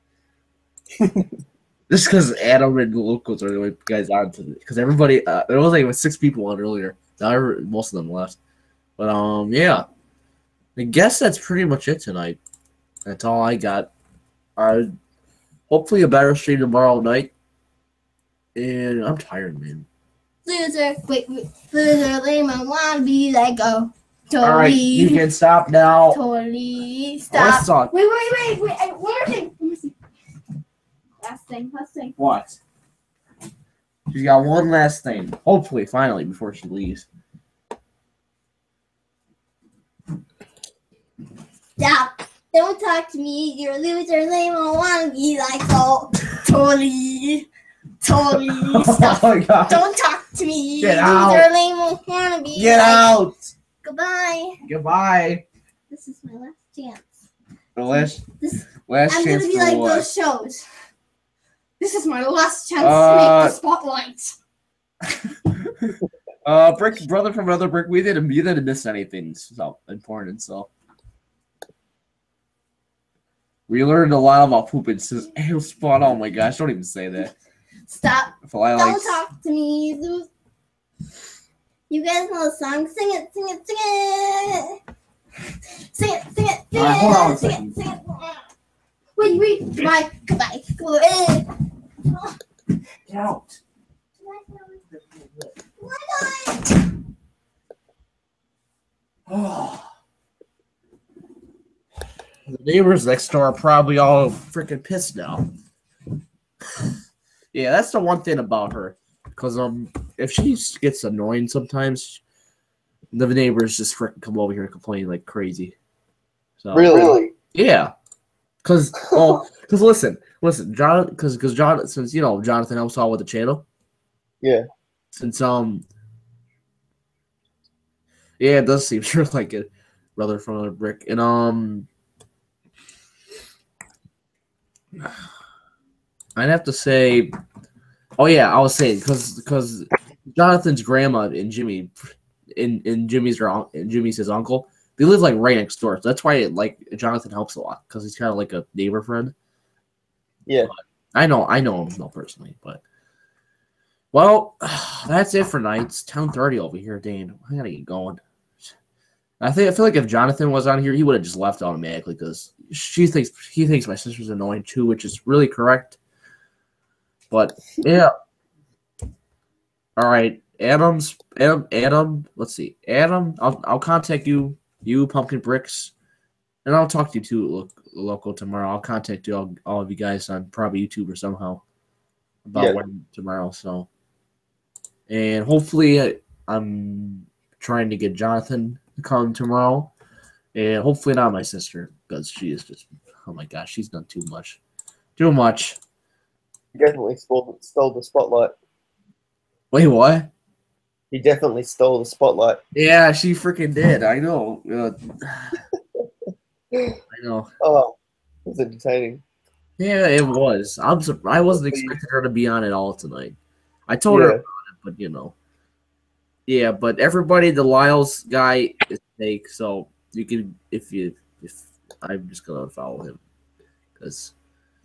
Just because Adam and Locals are the only guys on to it. Because everybody, there was like 6 people on earlier. Now most of them left. But yeah. I guess that's pretty much it tonight. That's all I got. Hopefully a better stream tomorrow night. And I'm tired, man. Loser, loser, lame, I wanna be let go. Totally. All right, you can stop now. Totally Let's stop. talk. Wait. One more thing. Let me see. Last thing. What? She's got one last thing. Hopefully, finally, before she leaves. Stop. Don't talk to me. You're a loser, lame, I wanna be like go. Totally. Stop. Oh my god. Don't talk to me. Get loser, out. lame, I wanna be Get like out. Goodbye. Goodbye. This is my last chance. The last I'm chance gonna be for like what? those shows. This is my last chance to make the spotlight. Brick, brother from another brick. You didn't miss anything so important. So we learned a lot about pooping. Hey, spot. Oh my gosh! Don't even say that. Stop. If I Don't like, talk to me. You guys know the song? Sing it. Sing it. All right, hold on a Sing second. it. Wait. Goodbye. Get out. Oh. The neighbors next door are probably all freaking pissed now. Yeah, that's the one thing about her. Because if she gets annoying sometimes, the neighbors just freaking come over here and complain like crazy. So Really? yeah. Because listen, John, because John, since Jonathan helps out with the channel. Yeah. Since yeah, it does seem sure like it, brother from another brick, and I'd have to say, oh yeah, I was saying because Jonathan's grandma and Jimmy, and Jimmy's his uncle. They live like right next door, so that's why like Jonathan helps a lot because he's kind of like a neighbor friend. Yeah. But I know him not personally, but well, that's it for night. It's 10:30 over here, Dane. I gotta get going. I feel like if Jonathan was on here, he would have just left automatically because he thinks my sister's annoying too, which is really correct. But yeah. All right, Adam. Let's see, Adam. I'll contact you, Pumpkin Bricks, and I'll talk to you too, local tomorrow. I'll contact you all of you guys on probably YouTube or somehow about when tomorrow. So, and hopefully I'm trying to get Jonathan to come tomorrow, and hopefully not my sister because she is just, oh my gosh, she's done too much. You definitely stole the spotlight. Wait, what? He definitely stole the spotlight. Yeah, she freaking did. I know. I know. Oh, it was entertaining. Yeah, it was. I wasn't expecting her to be on at all tonight. I told her about it, but yeah. But everybody, the Lyles guy is fake, so you can if I'm just gonna follow him because.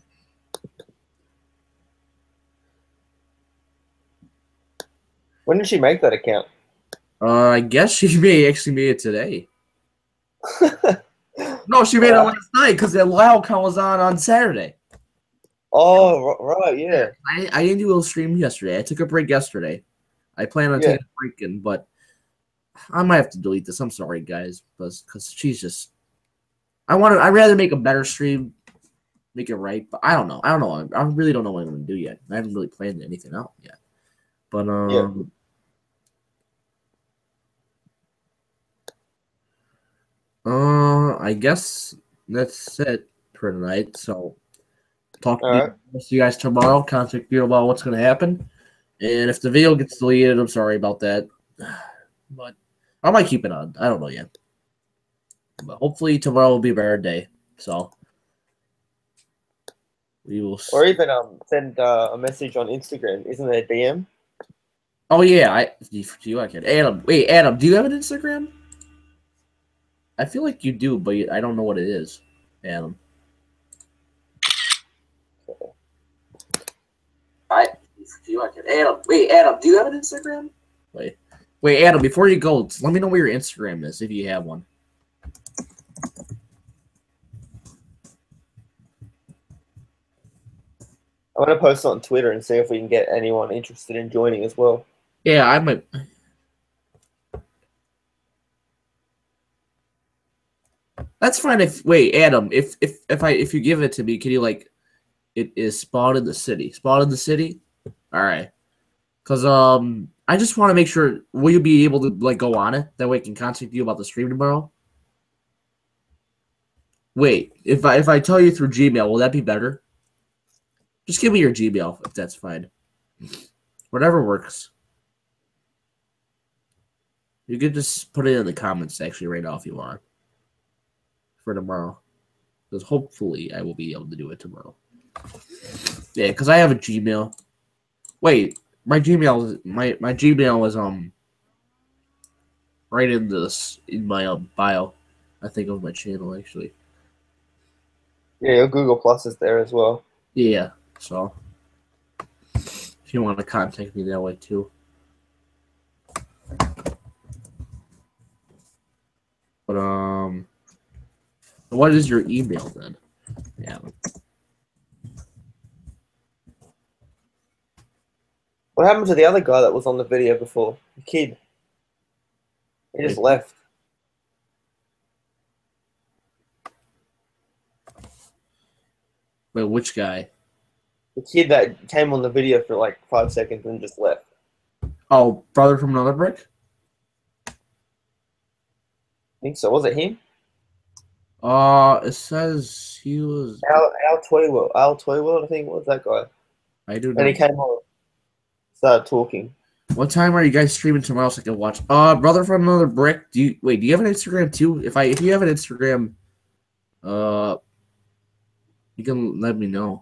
When did she make that account? I guess she may actually made it today. No, she made it last night because the Lao count was on Saturday. Oh, right, yeah. I didn't do a little stream yesterday. I took a break yesterday. I plan on Yeah. taking a break, but I might have to delete this. I'm sorry, guys, because she's just. I'd rather make a better stream, make it right, but I don't know. I really don't know what I'm gonna do yet. I haven't really planned anything out yet. But I guess that's it for tonight. So talk to you guys tomorrow. Contact you about what's gonna happen. And if the video gets deleted, I'm sorry about that. But I might keep it on. I don't know yet. But hopefully tomorrow will be a better day. So we will. Or even send a message on Instagram. Isn't there a DM? Oh yeah, for you I can. Adam, wait, Adam, do you have an Instagram? I feel like you do, but I don't know what it is. Adam. For you I can. Adam, wait, Adam, do you have an Instagram? Wait, Adam, before you go, let me know where your Instagram is if you have one. I'm going to post it on Twitter and see if we can get anyone interested in joining as well. Yeah, I might. That's fine. Wait, Adam, if you give it to me, can you it is Spawn in the City. Spawn in the City? Alright. Cause I just want to make sure, will you be able to go on it? That way I can contact you about the stream tomorrow? Wait, if I tell you through Gmail, will that be better? Just give me your Gmail if that's fine. Whatever works. You could just put it in the comments actually right now if you want. For tomorrow. Because hopefully I will be able to do it tomorrow. Yeah, because I have a Gmail. Wait, my Gmail is right in my bio. I think of my channel actually. Yeah, your Google Plus is there as well. Yeah, so if you want to contact me that way too. But what is your email then? Yeah. What happened to the other guy that was on the video before? The kid. He just left. Wait, which guy? The kid that came on the video for like 5 seconds and just left. Oh, brother from another brick? I think so. Was it him? It says he was Al Toyworld. Al Toyworld, I think. What was that guy? I do know. And he came on, started talking. What time are you guys streaming tomorrow so I can watch? Brother from another brick. Do you have an Instagram too? If you have an Instagram, you can let me know.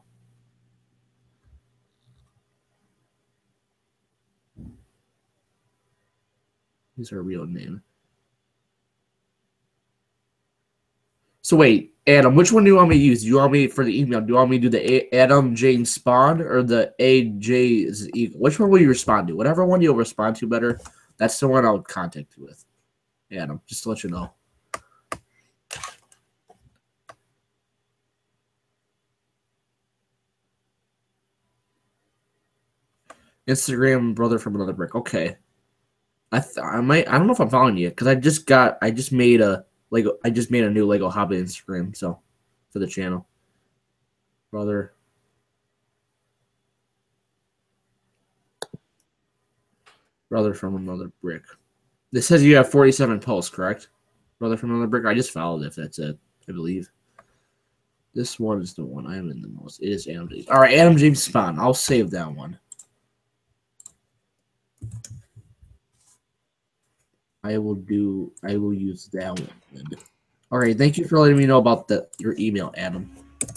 He's our real name. So wait, Adam, which one do you want me to use? Do you want me for the email? Do you want me to do the Adam James Spawn or the AJ's Eagle? Which one will you respond to? Whatever one you'll respond to better, that's the one I'll contact you with. Adam, just to let you know. Instagram brother from another brick. Okay. I don't know if I'm following you because I just made a new Lego hobby Instagram, so for the channel. Brother from another brick. This says you have 47 posts, correct? Brother from another brick. I just followed if that's it, I believe. This one is the one I am in the most. It is Adam James. All right, Adam James Spawn. I'll save that one. I will use that one. All right, thank you for letting me know about your email, Adam.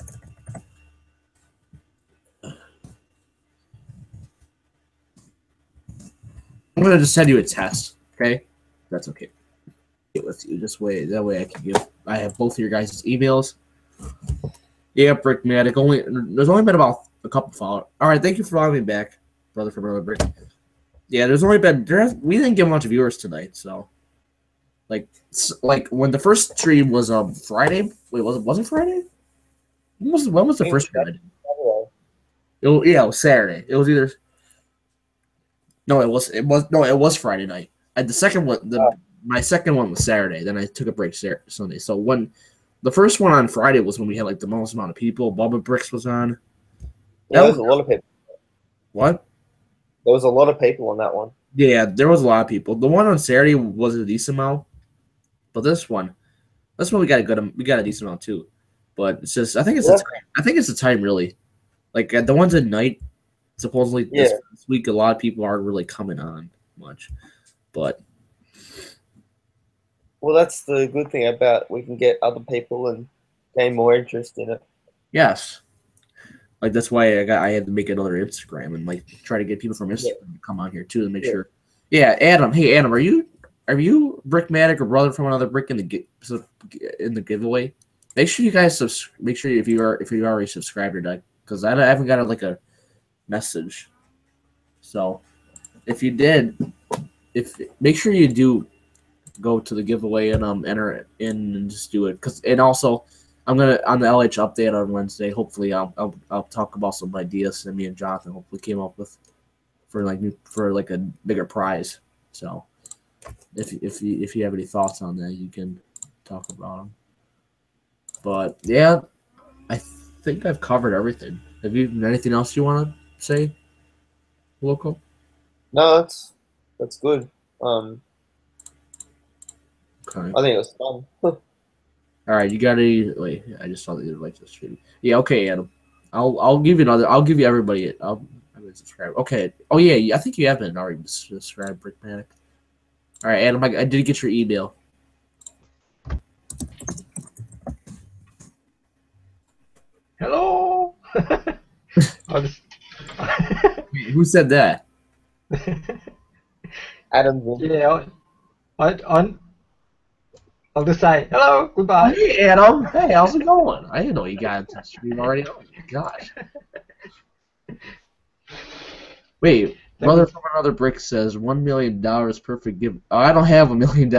I'm gonna just send you a test, okay? That's okay. Get with you that way I have both of your guys' emails. Yeah, Brickmatic. There's only been about a couple followers. All right, thank you for having me back, brother from another brick. Yeah, we didn't get much viewers tonight, so like when the first stream was Friday, Wait, was it Friday? When was the think first that's Friday? Saturday. Yeah, it was Saturday. It was either no, it was Friday night. The second one, my second one was Saturday. Then I took a break Sunday. So when the first one on Friday was when we had like the most amount of people. Bubba Bricks was on. Yeah, That there was was, a lot of people. what? There was a lot of people on that one. Yeah, there was a lot of people. The one on Saturday was a decent amount, but this one we got a decent amount too. But it's just I think it's Yeah. the time really. Like the ones at night, supposedly this week a lot of people aren't really coming on much, but Well, that's the good thing about we can get other people and gain more interest in it. yes, like that's why I had to make another Instagram and like try to get people from Instagram to come on here too to make sure. Yeah, Adam. Hey, Adam, are you Brickmatic or brother from another brick in the giveaway? Make sure you guys make sure if you already subscribed or not, because I haven't got like a message. So if you did, make sure you do go to the giveaway and enter it in and just do it. And also I'm gonna on the LH update on Wednesday. Hopefully I'll talk about some ideas that me and Jonathan hopefully came up with for like a bigger prize. So if you have any thoughts on that, you can talk about them. But yeah, I think I've covered everything. Have you anything else you want to say, local? No, that's good. Okay. I think it was fun. All right, you got to wait. I just saw that you like this stream. Yeah, okay, Adam. I'll give you another. I'll give you everybody. I'm gonna subscribe. Okay. Oh yeah, I think you have been already subscribed, Brickmatic. All right, Adam. I did get your email. Hello. I'll just... Who said that? Adam's in. yeah, I'll just say hello, goodbye. Hey, Adam. Hey, how's it going? I didn't know you got into stream already. Oh my gosh. Wait, brother from another brick says $1 million perfect give. Oh, I don't have $1 million.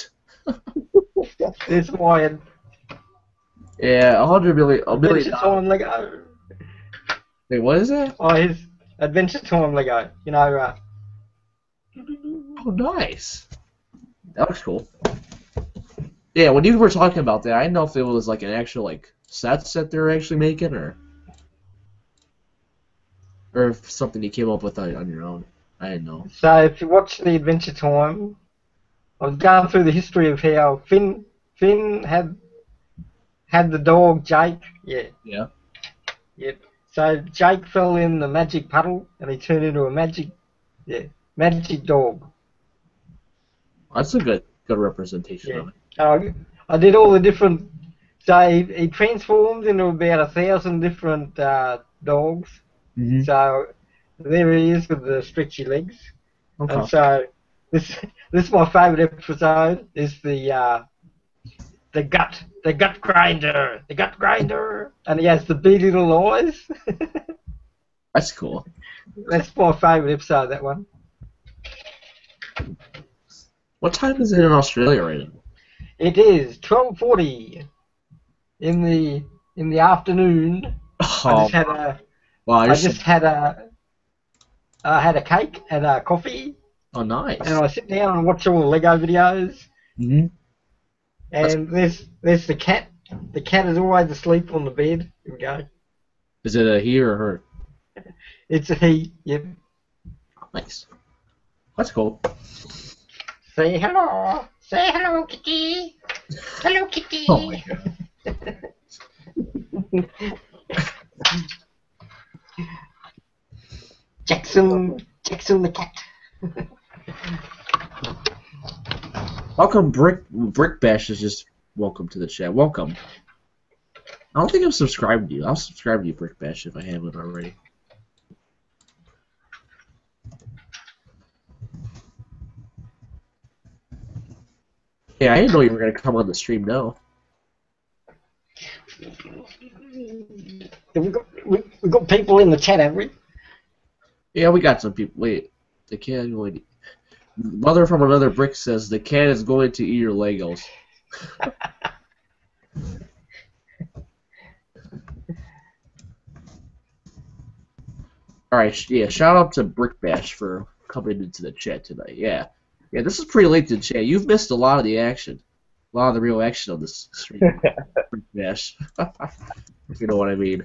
This one. Yeah, $100 million. $1 million. Adventure Time Lego. Wait, what is that? Oh, his Adventure Time Lego. You know, Oh, nice. That looks cool. Yeah, when you were talking about that, I didn't know if it was like an actual like sets that they're actually making, or if something you came up with on your own. I didn't know. so if you watch the Adventure Time, I was going through the history of how Finn had the dog Jake. Yeah. Yeah. Yep. So Jake fell in the magic puddle and he turned into a magic dog. That's a good representation of it. I did all the different. So he transformed into about 1,000 different dogs. Mm-hmm. So there he is with the stretchy legs. Okay. And so this is my favourite episode. Is the gut grinder, and he has the beady little eyes. That's cool. That's my favourite episode. That one. What time is it in Australia right now? It is 12:40 in the afternoon. Oh, I just had a cake and a coffee, oh, nice. and I sit down and watch all the Lego videos. Mm-hmm. And there's the cat. The cat is always asleep on the bed. Here we go. Is it a he or her? It's a he. Yep. Nice. That's cool. Say hello. Say hello, kitty. Hello, kitty. Oh my god. Jackson the cat. Welcome, Brick Bash is just welcome to the chat. Welcome. I don't think I'm subscribed to you. I'll subscribe to you, Brick Bash, if I haven't already. Yeah, I didn't know you were gonna come on the stream now. We got people in the chat, haven't we? Yeah, we got some people. Wait, the cat going to... Mother from another brick says the cat is going to eat your Legos. All right, yeah. Shout out to Brick Bash for coming into the chat tonight. Yeah, yeah. This is pretty late to chat. You've missed a lot of the action, a lot of the real action on this stream. Brick Bash, if you know what I mean.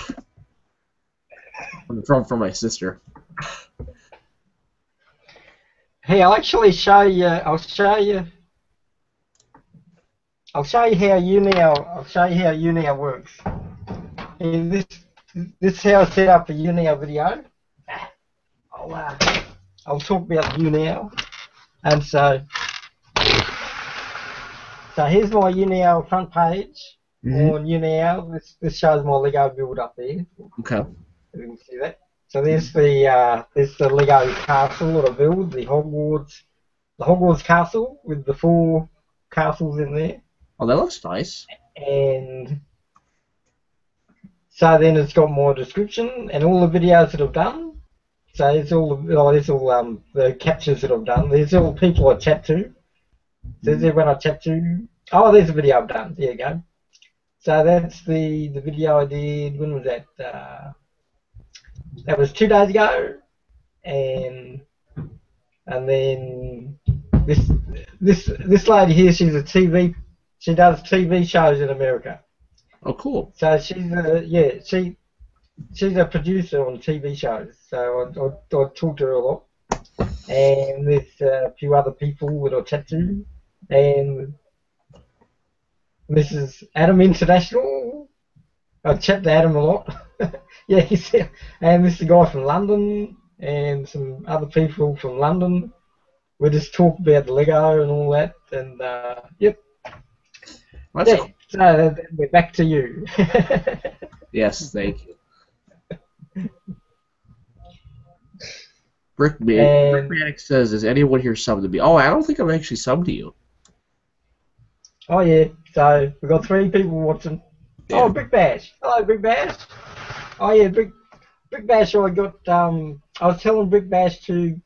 From my sister. Hey, I'll actually show you. I'll show you how Unio. I'll show you how Unio works. And this is how I set up a Unio video. I'll talk about Unio. And so here's my Unio front page on Unio. This shows my Lego build up there. Okay. You can see that. So there's the Lego castle that I build, the Hogwarts castle with the 4 castles in there. Oh, that looks nice. And so then it's got more description and all the videos that I've done. So it's all the captures that I've done. There's all people I chat to. There's everyone I chat to. Oh, there's a video I've done. There you go. So that's the video I did. When was that? That was 2 days ago. And then this lady here, she's a TV. She does TV shows in America. Oh, cool. So she's a producer on TV shows. So I talk to her a lot. And there's a few other people that I chat to. And this is Adam International. I chat to Adam a lot. Yeah, and this is a guy from London and some other people from London. We just talk about the Lego and all that. And yep. That's yeah. Cool. So we're back to you. Yes, thank you. Brickmanic says, "Is anyone here subbed to me?" Oh, I don't think I've actually subbed to you. Oh yeah, so we've got 3 people watching. Yeah. Oh, Brick Bash. Hello, Brick Bash. Oh yeah, Brick Bash. I got. I was telling Brick Bash to.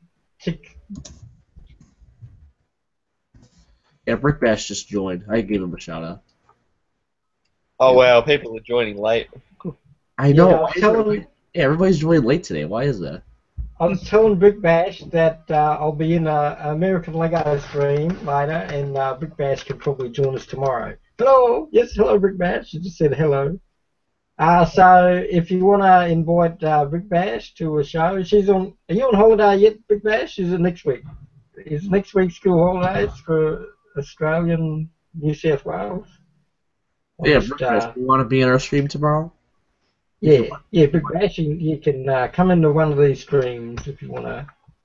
Yeah, Brick Bash just joined. I gave him a shout out. Oh wow, people are joining late. I know. Yeah, everybody's joining late today. Why is that? I was telling Brick Bash that I'll be in an American Lego stream later, and Brick Bash can probably join us tomorrow. Hello, yes, hello, Brick Bash. You just said hello. So if you want to invite Brick Bash to a show, she's on. Are you on holiday yet, Brick Bash? Is it next week? Is next week school holidays for Australian New South Wales? Yeah, Brick Bash. You want to be in our stream tomorrow? Yeah, Brick Bash, you can come into one of these streams if you want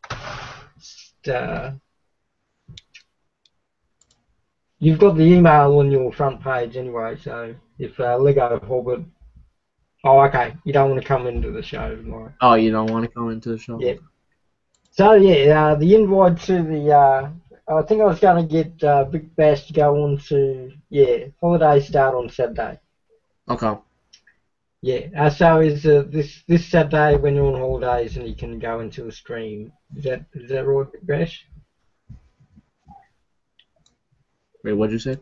to. You've got the email on your front page anyway, so if Lego Hobbit. Oh, okay. You don't want to come into the show tomorrow. Oh, you don't want to come into the show? Yeah. So yeah, the invite to the. I think I was going to get Brick Bash to go on to holidays start on Saturday. Okay. Yeah, so is this Saturday when you're on holidays and you can go into a stream? Is that right, Bash? Wait, what'd you say?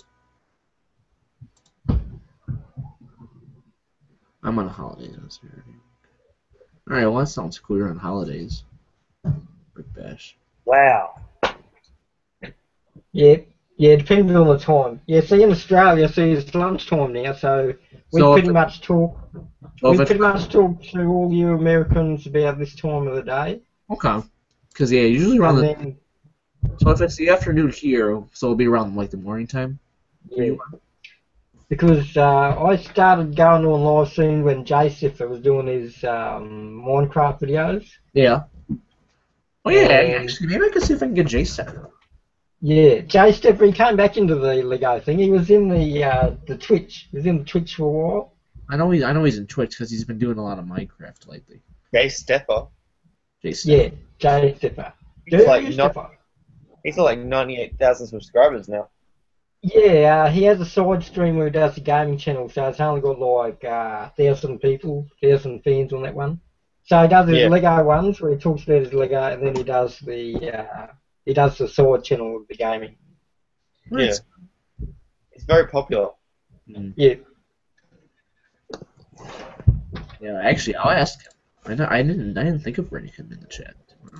I'm on holidays on Saturday. Alright, well that sounds cool. You're on holidays. Brick Bash. Wow. Yeah, depending on the time. Yeah, see in Australia, it's lunchtime now, so we pretty much talk. We pretty much talk to all you Americans about this time of the day. Okay. Because usually around so if it's the afternoon here, so it'll be around like the morning time. Yeah. Because I started going on live stream when Jay Siffer was doing his Minecraft videos. Yeah. Oh yeah, actually, maybe I can see if I can get Jay Siffer. Yeah, Jay Stiffer, he came back into the Lego thing. He was in the Twitch. He was in the Twitch for a while. I know he's in Twitch because he's been doing a lot of Minecraft lately. Jay Stepper. Yeah, Jay Stiffer. He's like 98,000 subscribers now. Yeah, he has a side stream where he does the gaming channel, so it's only got like 1,000 fans on that one. So he does his Lego ones where he talks about his Lego, and then he does the side channel of the gaming. Yeah. It's very popular. Yeah. Yeah, actually, I'll ask him. I didn't think of bringing him in the chat.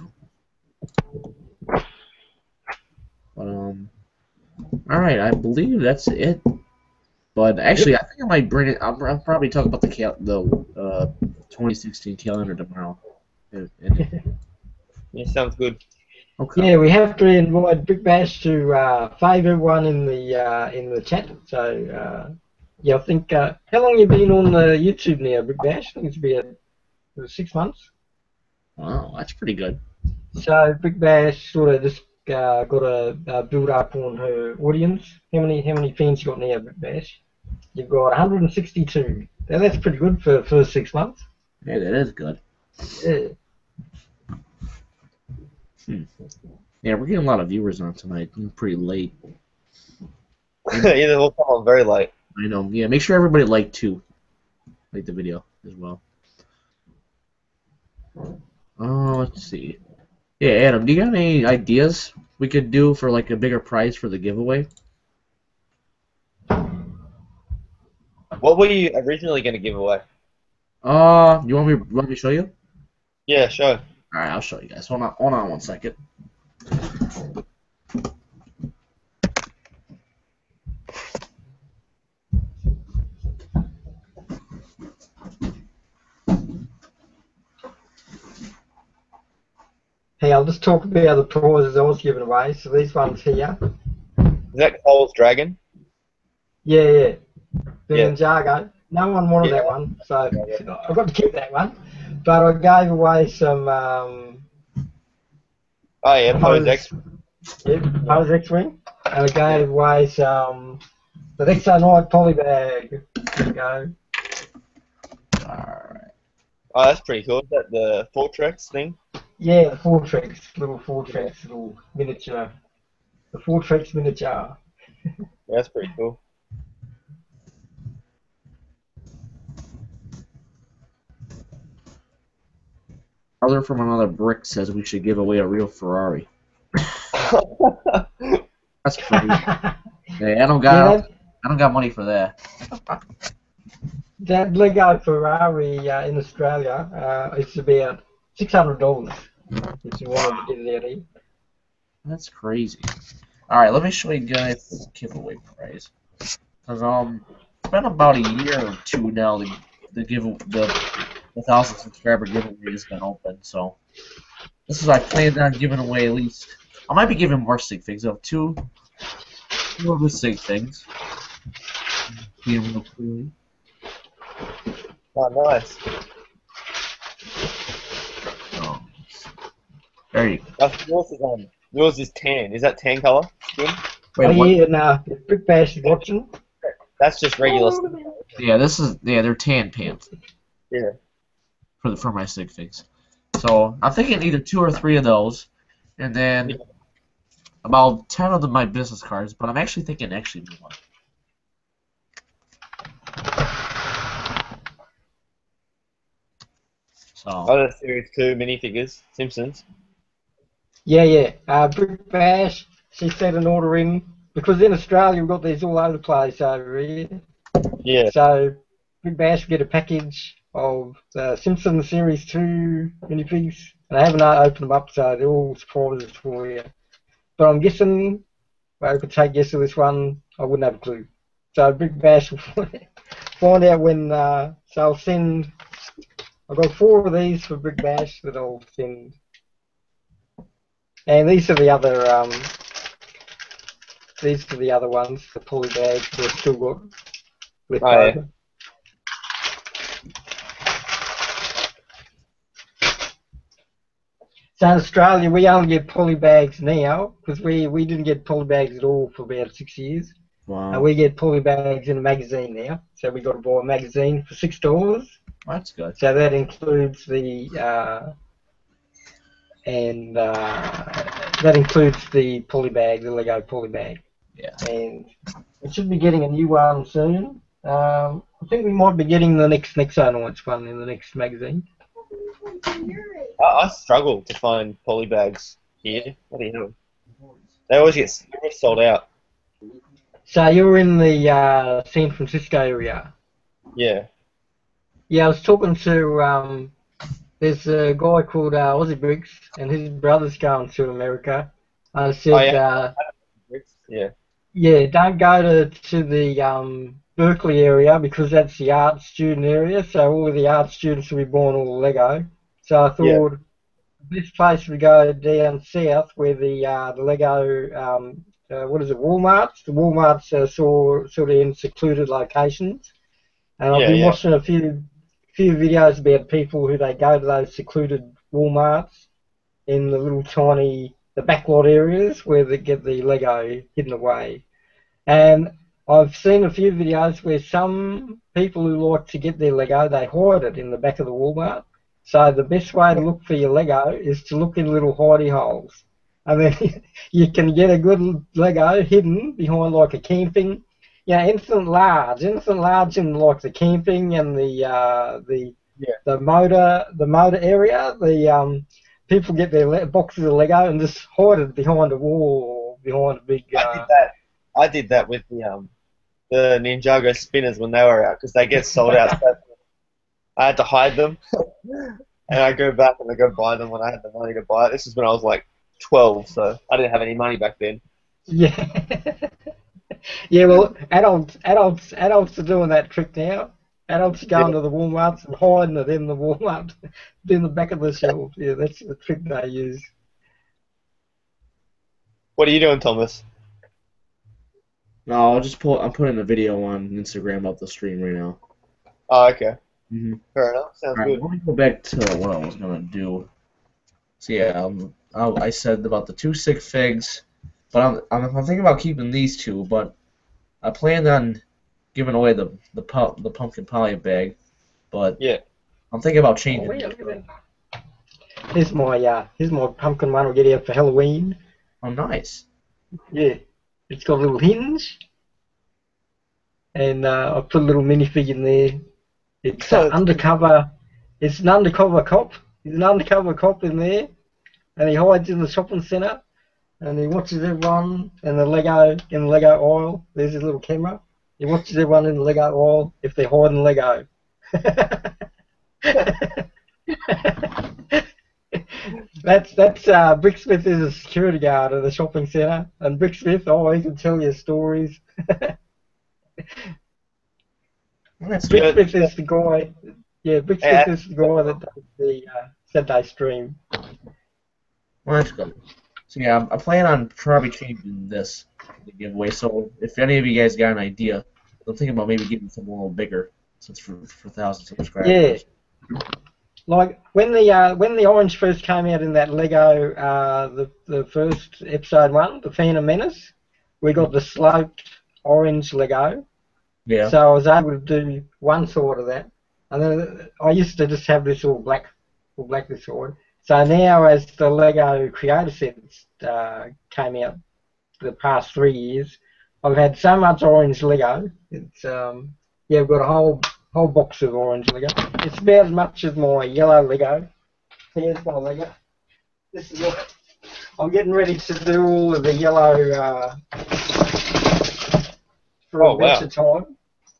But all right, I believe that's it. But actually, I think I might bring it. I'll probably talk about the 2016 calendar tomorrow. Yeah, sounds good. Okay. Yeah, we have to invite Brick Bash to favour one in the chat. So yeah, I think how long you been on YouTube now, Brick Bash? I think it's been 6 months. Wow, that's pretty good. So Brick Bash sort of just got to build up on her audience. How many fans you got now, Brick Bash? You've got 162. Now that's pretty good for the first 6 months. Yeah, that is good. Yeah. Yeah, we're getting a lot of viewers on tonight. Pretty late. Yeah, they'll come on very late. I know. Yeah, make sure everybody like the video as well. Let's see. Yeah, Adam, do you got any ideas we could do for like a bigger prize for the giveaway? What were you originally going to give away? You want me to show you? Yeah, sure. All right, I'll show you guys. Hold on 1 second. Hey, I'll just talk about the prizes I was giving away. So these ones here. Is that Cole's Dragon? Yeah. Yeah. Jargo. No one wanted that one, so I've got to keep that one. But I gave away some Oh, yeah, Pose X. Pose X-Wing. And I gave away some the Nexo Night polybag. There you go. Alright. Oh, that's pretty cool. Is that the Fortrex thing? Yeah, the little Fortrex, little miniature. The Fortrex miniature. Yeah, that's pretty cool. Brother from another brick says we should give away a real Ferrari. That's crazy. Yeah, I don't got money for that. That Lego Ferrari in Australia is about $600 if you wanted to get it out here. That's crazy. Alright, let me show you guys this giveaway prize. Cause it's been about a year or two now the 1,000 subscriber giveaway has been open, so this is I planned on giving away at least I might be giving more sig figs though. Two of the sig things. Being real clearly. Oh, nice. Oh. There you go. Yours is tan. Is that tan color skin? Wait, what? Yeah, no, if Brick Bash is watching. That's just regular skin. Yeah, they're tan pants. Yeah. For my sig figs. So I'm thinking either 2 or 3 of those, and then about 10 of my business cards. But I'm actually thinking do one. So. Other Series 2 minifigures, Simpsons. Yeah. Brick Bash, she sent an order in because in Australia we've got these all over the place over here. Yeah. So Brick Bash will get a package of the Simpsons Series 2 minifigs, and I haven't opened them up, so they're all surprises for you. But I'm guessing, I could take a guess of this one, I wouldn't have a clue. So Brick Bash will find out when, so I'll send, I've got 4 of these for Brick Bash that I'll send. And these are the other ones, the poly bags that I've still got left over. So in Australia, we only get poly bags now because we didn't get poly bags at all for about 6 years. Wow. And we get poly bags in a magazine now. So we got to buy a magazine for $6. That's good. So that includes the that includes the poly bag, the Lego poly bag. Yeah. And we should be getting a new one soon. I think we might be getting the next Nexo Nights one in the next magazine. I struggle to find poly bags here. What do you know? They always get sold out. So you're in the San Francisco area? Yeah. Yeah, I was talking to there's a guy called Aussie Bricks, and his brother's going to America. I said, Oh, yeah. Yeah. yeah, don't go to the Berkeley area because that's the art student area. So all of the art students will be buying all the Lego. So I thought this place would go down south where the Lego what is it, Walmarts? The Walmarts are sort of in secluded locations. And I've been watching a few videos about people who they go to those secluded Walmarts in the little tiny the backlot areas where they get the Lego hidden away. And I've seen a few videos where some people who like to get their Lego, they hide it in the back of the Walmart. So the best way to look for your Lego is to look in little hidey holes. And then you can get a good Lego hidden behind like a camping, Infinite Large in like the camping and the motor area. The people get their boxes of Lego and just hide it behind a wall or behind a big. I did that with the Ninjago spinners when they were out because they get sold out. So I had to hide them, and I go back and I go buy them when I had the money to buy it. This is when I was like 12, so I didn't have any money back then. Yeah. Yeah, well, adults are doing that trick now. Adults are going to the Walmarts and hiding it in the Walmart, in the back of the shelf. Yeah, that's the trick they use. What are you doing, Thomas? No, I'm putting a video on Instagram up the stream right now. Oh, okay. Mm-hmm. Fair enough. Sounds All right, good. let me go back to what I was gonna do. So yeah, I said about the 2 sig figs, but I'm thinking about keeping these 2, but I planned on giving away the pumpkin poly bag, but yeah, I'm thinking about changing. Oh, yeah, look at that. Here's my pumpkin one. I'll get out for Halloween. Oh, nice. Yeah, it's got a little hinge, and I put a little minifig in there. It's undercover. It's an undercover cop. He's an undercover cop in there, and he hides in the shopping centre, and he watches everyone in the Lego aisle. There's his little camera. He watches everyone in the Lego aisle if they're hiding Lego. That's Bricksmith is a security guard at the shopping centre, and Bricksmith, he can tell you stories. Bricksmith is the guy. Yeah, Bricksmith is the guy that does the Saturday stream. Well, that's good. So yeah, I plan on probably changing this the giveaway. So if any of you guys got an idea, I'm thinking about maybe getting something a little bigger, since for 1,000 subscribers. Yeah. Like when the orange first came out in that Lego, the first episode 1, the Phantom Menace, we got the sloped orange Lego. Yeah. So I was able to do one sort of that, and then I used to just have this all black this sort. So now, as the Lego Creator sets came out the past 3 years, I've had so much orange Lego. It's I've got a whole box of orange Lego. It's about as much as my yellow Lego. Here's my Lego. This is what I'm getting ready to do all of the yellow for Adventure Time.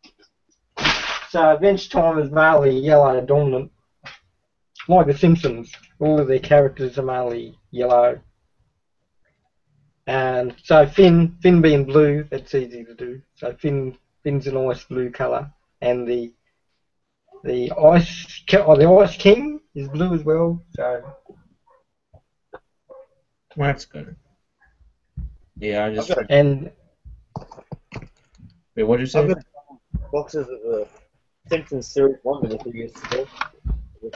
So Adventure Time is mainly yellow dominant. Like The Simpsons, all of their characters are mainly yellow. And so Finn being blue, that's easy to do. So Finn's a nice blue colour, and the Ice King is blue as well. So that's good. Yeah, I just and wait, what did you say? I've got boxes of the Simpsons series 1 that we used to do.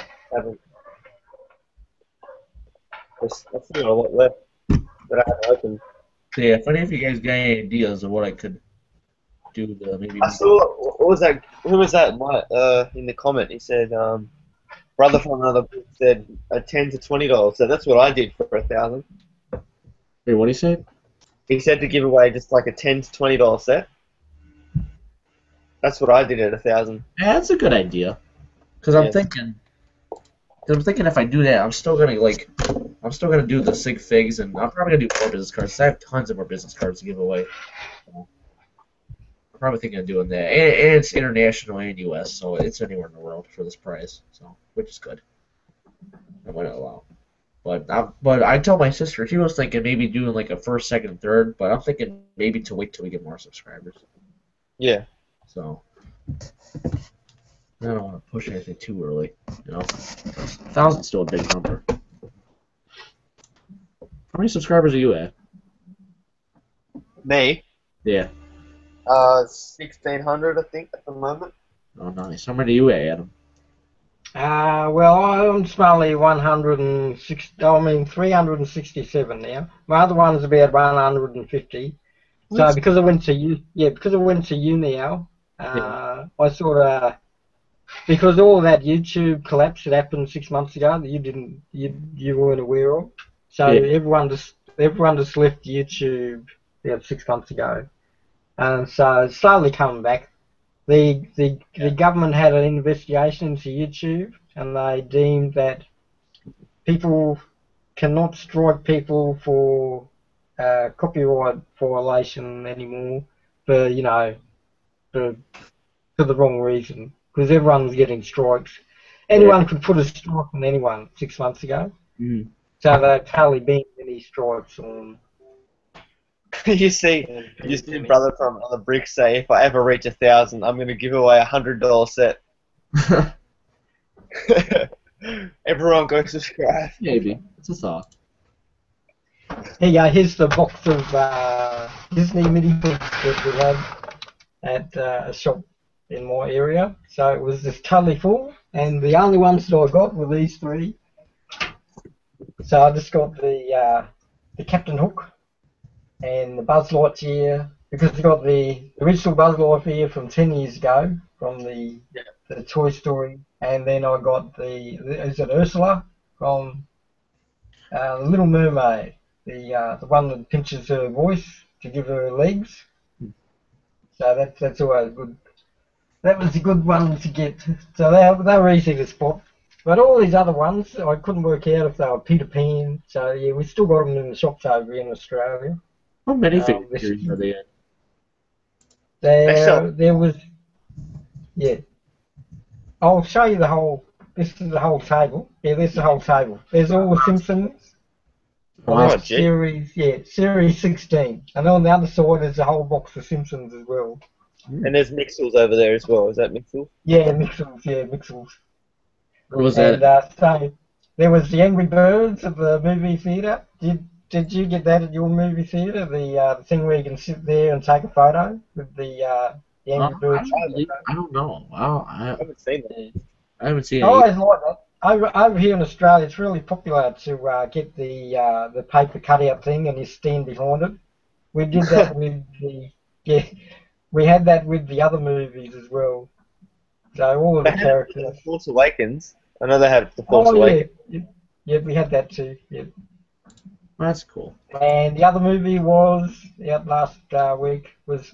I've still got a lot left that I haven't opened. So yeah, if any of you guys got any ideas of what I could do to maybe. I saw, what was that? Who was that? In the comment, he said, brother from another book said a $10 to $20. So that's what I did for 1,000. Wait, what did he say? He said to give away just like a $10 to $20 set. That's what I did at 1,000. Yeah, that's a good idea. Because I'm thinking if I do that, I'm still gonna do the sig figs, and I'm probably gonna do more business cards. I have tons of more business cards to give away. So I'm probably thinking of doing that, and it's international and U.S., so it's anywhere in the world for this price, so which is good. I might not allow. But I told my sister she was thinking maybe doing like a first, second, third, but I'm thinking maybe to wait till we get more subscribers. Yeah. So I don't want to push anything too early. 1,000's still a big number. How many subscribers are you at? Me, Yeah. 1,600 I think at the moment. Oh, nice. How many are you at, Adam? Well, I'm smartly 367 now. My other one's about 150. So because I went to uni now, I sort of, because all that YouTube collapse that happened 6 months ago that you weren't aware of. So Yeah. everyone just left YouTube about 6 months ago, and so it's slowly coming back. The government had an investigation into YouTube, and they deemed that people cannot strike people for copyright violation anymore for for the wrong reason, because everyone's getting strikes. Anyone could put a strike on anyone 6 months ago, so they've hardly been any strikes on. you see brother from on the brick say, if I ever reach 1,000, I'm going to give away $100 set. Everyone go subscribe. Maybe. It's a thought. Here you go, here's the box of Disney minifigs that we had at a shop in my area. So it was just totally full, and the only ones that I got were these three. So I just got the Captain Hook and the Buzz Lightyear, because I got the original Buzz Lightyear from 10 years ago from the Toy Story, and then I got is it Ursula from The Little Mermaid, the one that pinches her voice to give her legs. So that's always good. That was a good one to get. So they were easy to spot. But all these other ones, I couldn't work out if they were Peter Pan. So yeah, we still got them in the shops over here in Australia. How many figures are they in? There was, yeah. I'll show you the whole. This is the whole table. Yeah, there's the whole table. There's all the Simpsons. Wow. Series 16. And on the other side there's a whole box of Simpsons as well. And there's Mixels over there as well. Is that Mixels? Yeah, Mixels. Yeah, Mixels. What was that? And so there was the Angry Birds at the movie theatre. Did you get that at your movie theatre? The thing where you can sit there and take a photo with the Angry Birds. I don't know. I haven't seen that. I haven't seen it. I always like that. Over here in Australia, it's really popular to get the paper cutout thing and you stand behind it. We did that with we had that with the other movies as well. So all of the characters. Force Awakens. I know they have the Force Awakens. Yeah, we had that too. Yeah. That's cool. And the other movie was out last week was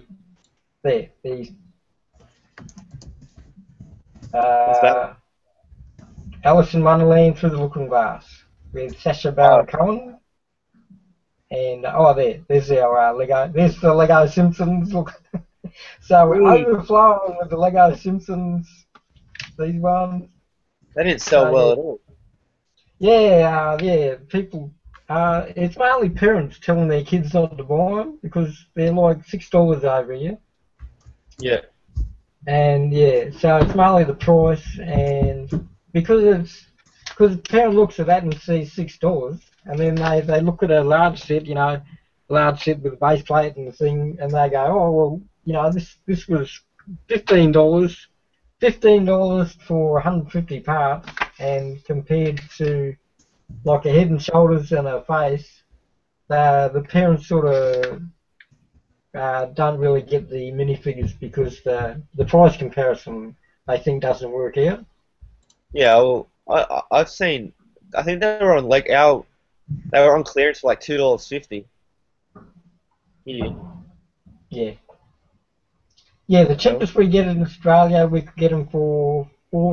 Alice in Wonderland Through the Looking Glass with Sacha Baron Cohen. And there's our Lego. There's the Lego Simpsons. Look, so we're overflowing with the Lego Simpsons. These ones. They didn't sell well at all. Yeah, people. It's mainly parents telling their kids not to buy them because they're like $6 over here. Yeah. And yeah, so it's mainly the price, and because the parent looks at that and sees $6, and then they look at a large set, large set with a base plate and the thing, and they go, oh well, this was $15 for 150 parts, and compared to like a head and shoulders and a face, the parents sort of don't really get the minifigures because the price comparison I think doesn't work out. Yeah, well, I've seen. I think they were on they were on clearance for like $2.50. Yeah. Yeah. Yeah, the cheapest we get in Australia, we could get them for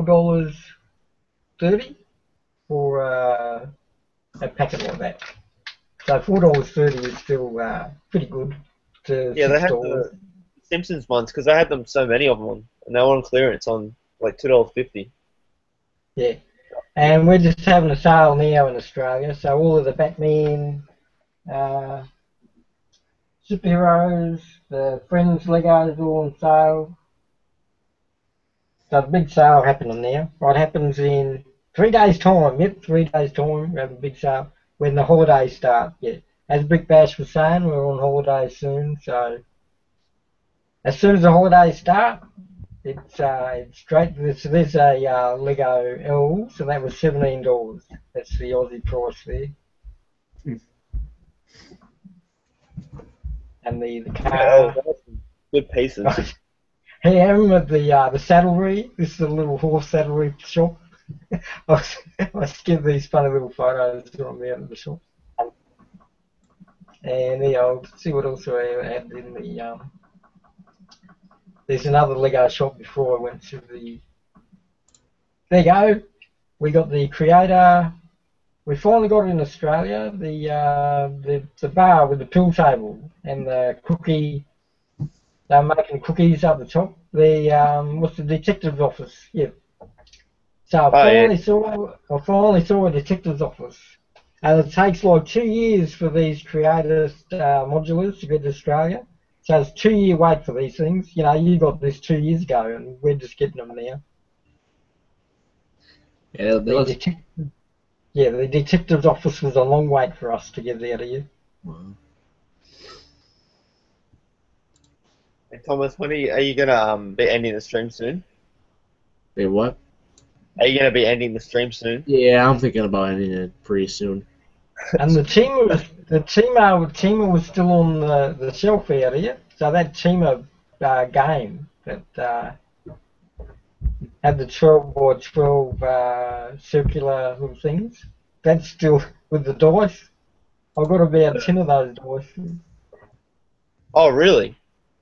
$4.30 for a packet like that. So $4.30 is still pretty good. Yeah, they had the Simpsons ones because I had them so many of them, and they were on clearance on like $2.50. Yeah, And we're just having a sale now in Australia, so all of the Batman, superheroes, the Friends Legos are all on sale. So the big sale happening now. What happens in 3 days' time? Yep, 3 days' time. We have a big sale when the holidays start. Yeah, as Brick Bash was saying, we're on holidays soon. So as soon as the holidays start, it's straight. There's a Lego L, so that was $17. That's the Aussie price there. And the car. Good pieces. Hey, I remember the saddlery. This is a little horse saddlery shop. I skipped these funny little photos from the out of the shop. And yeah, I'll see what else I had in the. There's another Lego shop before I went to the. There you go. We got the Creator. We finally got it in Australia. The bar with the pool table and the cookie. They're making cookies up the top. What's the detective's office? Yeah. So I finally saw a detective's office, and it takes like 2 years for these Creator modulars to get to Australia. So it's 2 year wait for these things. You know, you got this 2 years ago, and we're just getting them now. Yeah, the detective's office was a long wait for us to get out of here. Wow. Hey, Thomas, when are you gonna be ending the stream soon? Wait, what? Are you gonna be ending the stream soon? Yeah, I'm thinking about ending it pretty soon. And the Teamer was still on the shelf out here. So that Teamer game that had the 12 by 12 circular little things, that's still with the dice. I've got about 10 of those dice. Oh, really?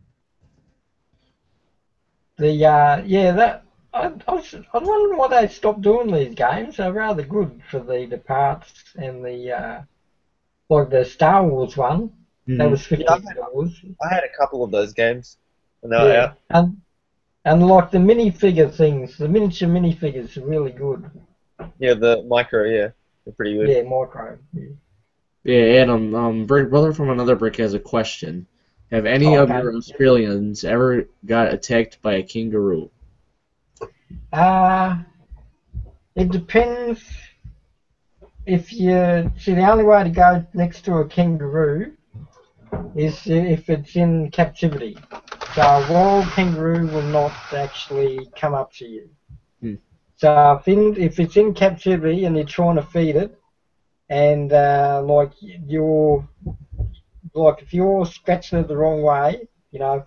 I was wondering why they stopped doing these games. They're rather good for the parts and the like the Star Wars one. Mhm. That was $50. I had a couple of those games when they were out. And like the minifigure things, the miniature minifigures are really good. Yeah, the micro, yeah, they're pretty good. Yeah, micro. Yeah. Yeah, Adam, brother from another brick has a question. Have any of your Australians ever got attacked by a kangaroo? It depends. If you see, the only way to go next to a kangaroo is if it's in captivity. So a wild kangaroo will not actually come up to you. So if it's in captivity and you're trying to feed it, and if you're scratching it the wrong way, you know,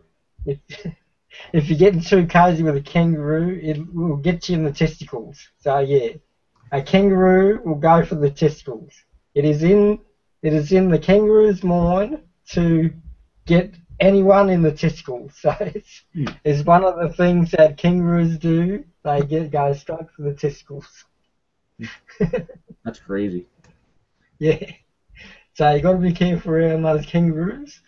if you're getting too cozy with a kangaroo, it will get you in the testicles. So yeah, a kangaroo will go for the testicles. It is in the kangaroo's mind to get anyone in the testicles. So it's one of the things that kangaroos do. They go straight for the testicles. That's crazy. Yeah. So you got to be careful around those kangaroos.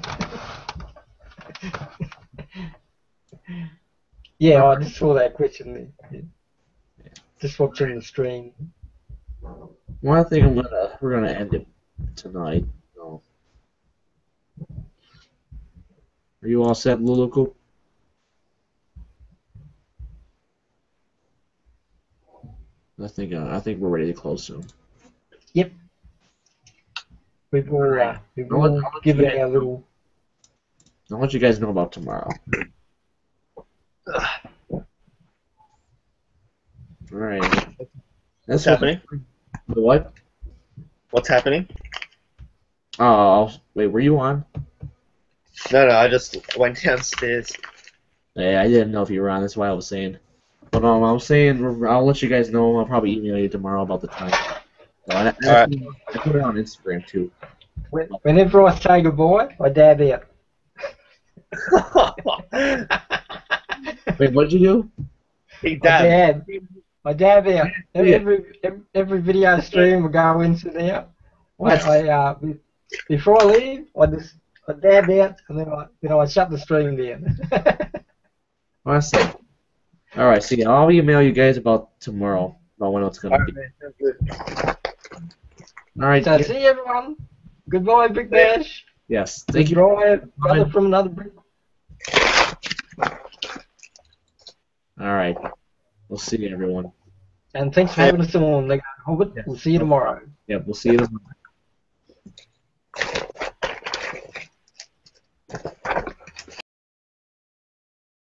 Yeah, I just saw that question there. Yeah. Just watching the stream. Well, I think we're gonna end it tonight. So. Are you all set, Luluko? I think we're ready to close soon. Yep. We've all given our little. I'll let you guys know about tomorrow. Alright. What's happening? What? What's happening? Oh, wait, were you on? No, I just went downstairs. Yeah, I didn't know if you were on, that's why I was saying. But I'm saying, I'll let you guys know, I'll probably email you tomorrow about the time. So I put it on Instagram too. Whenever I say goodbye, I dab out. Wait, what'd you do? He dabbed. I dab out. Every video stream will go into there. Before I leave, I dab out and then I shut the stream down. Awesome. Alright, see, I'll email you guys about tomorrow. about when it's gonna be. Alright, man, sounds good. All right. So see you, everyone. Goodbye, Brick Bash. Yes. Thank you. Goodbye, brother from another brick. All right. We'll see you, everyone. And thanks for having us on. Hobbit. We'll see you tomorrow. Yeah, we'll see you tomorrow.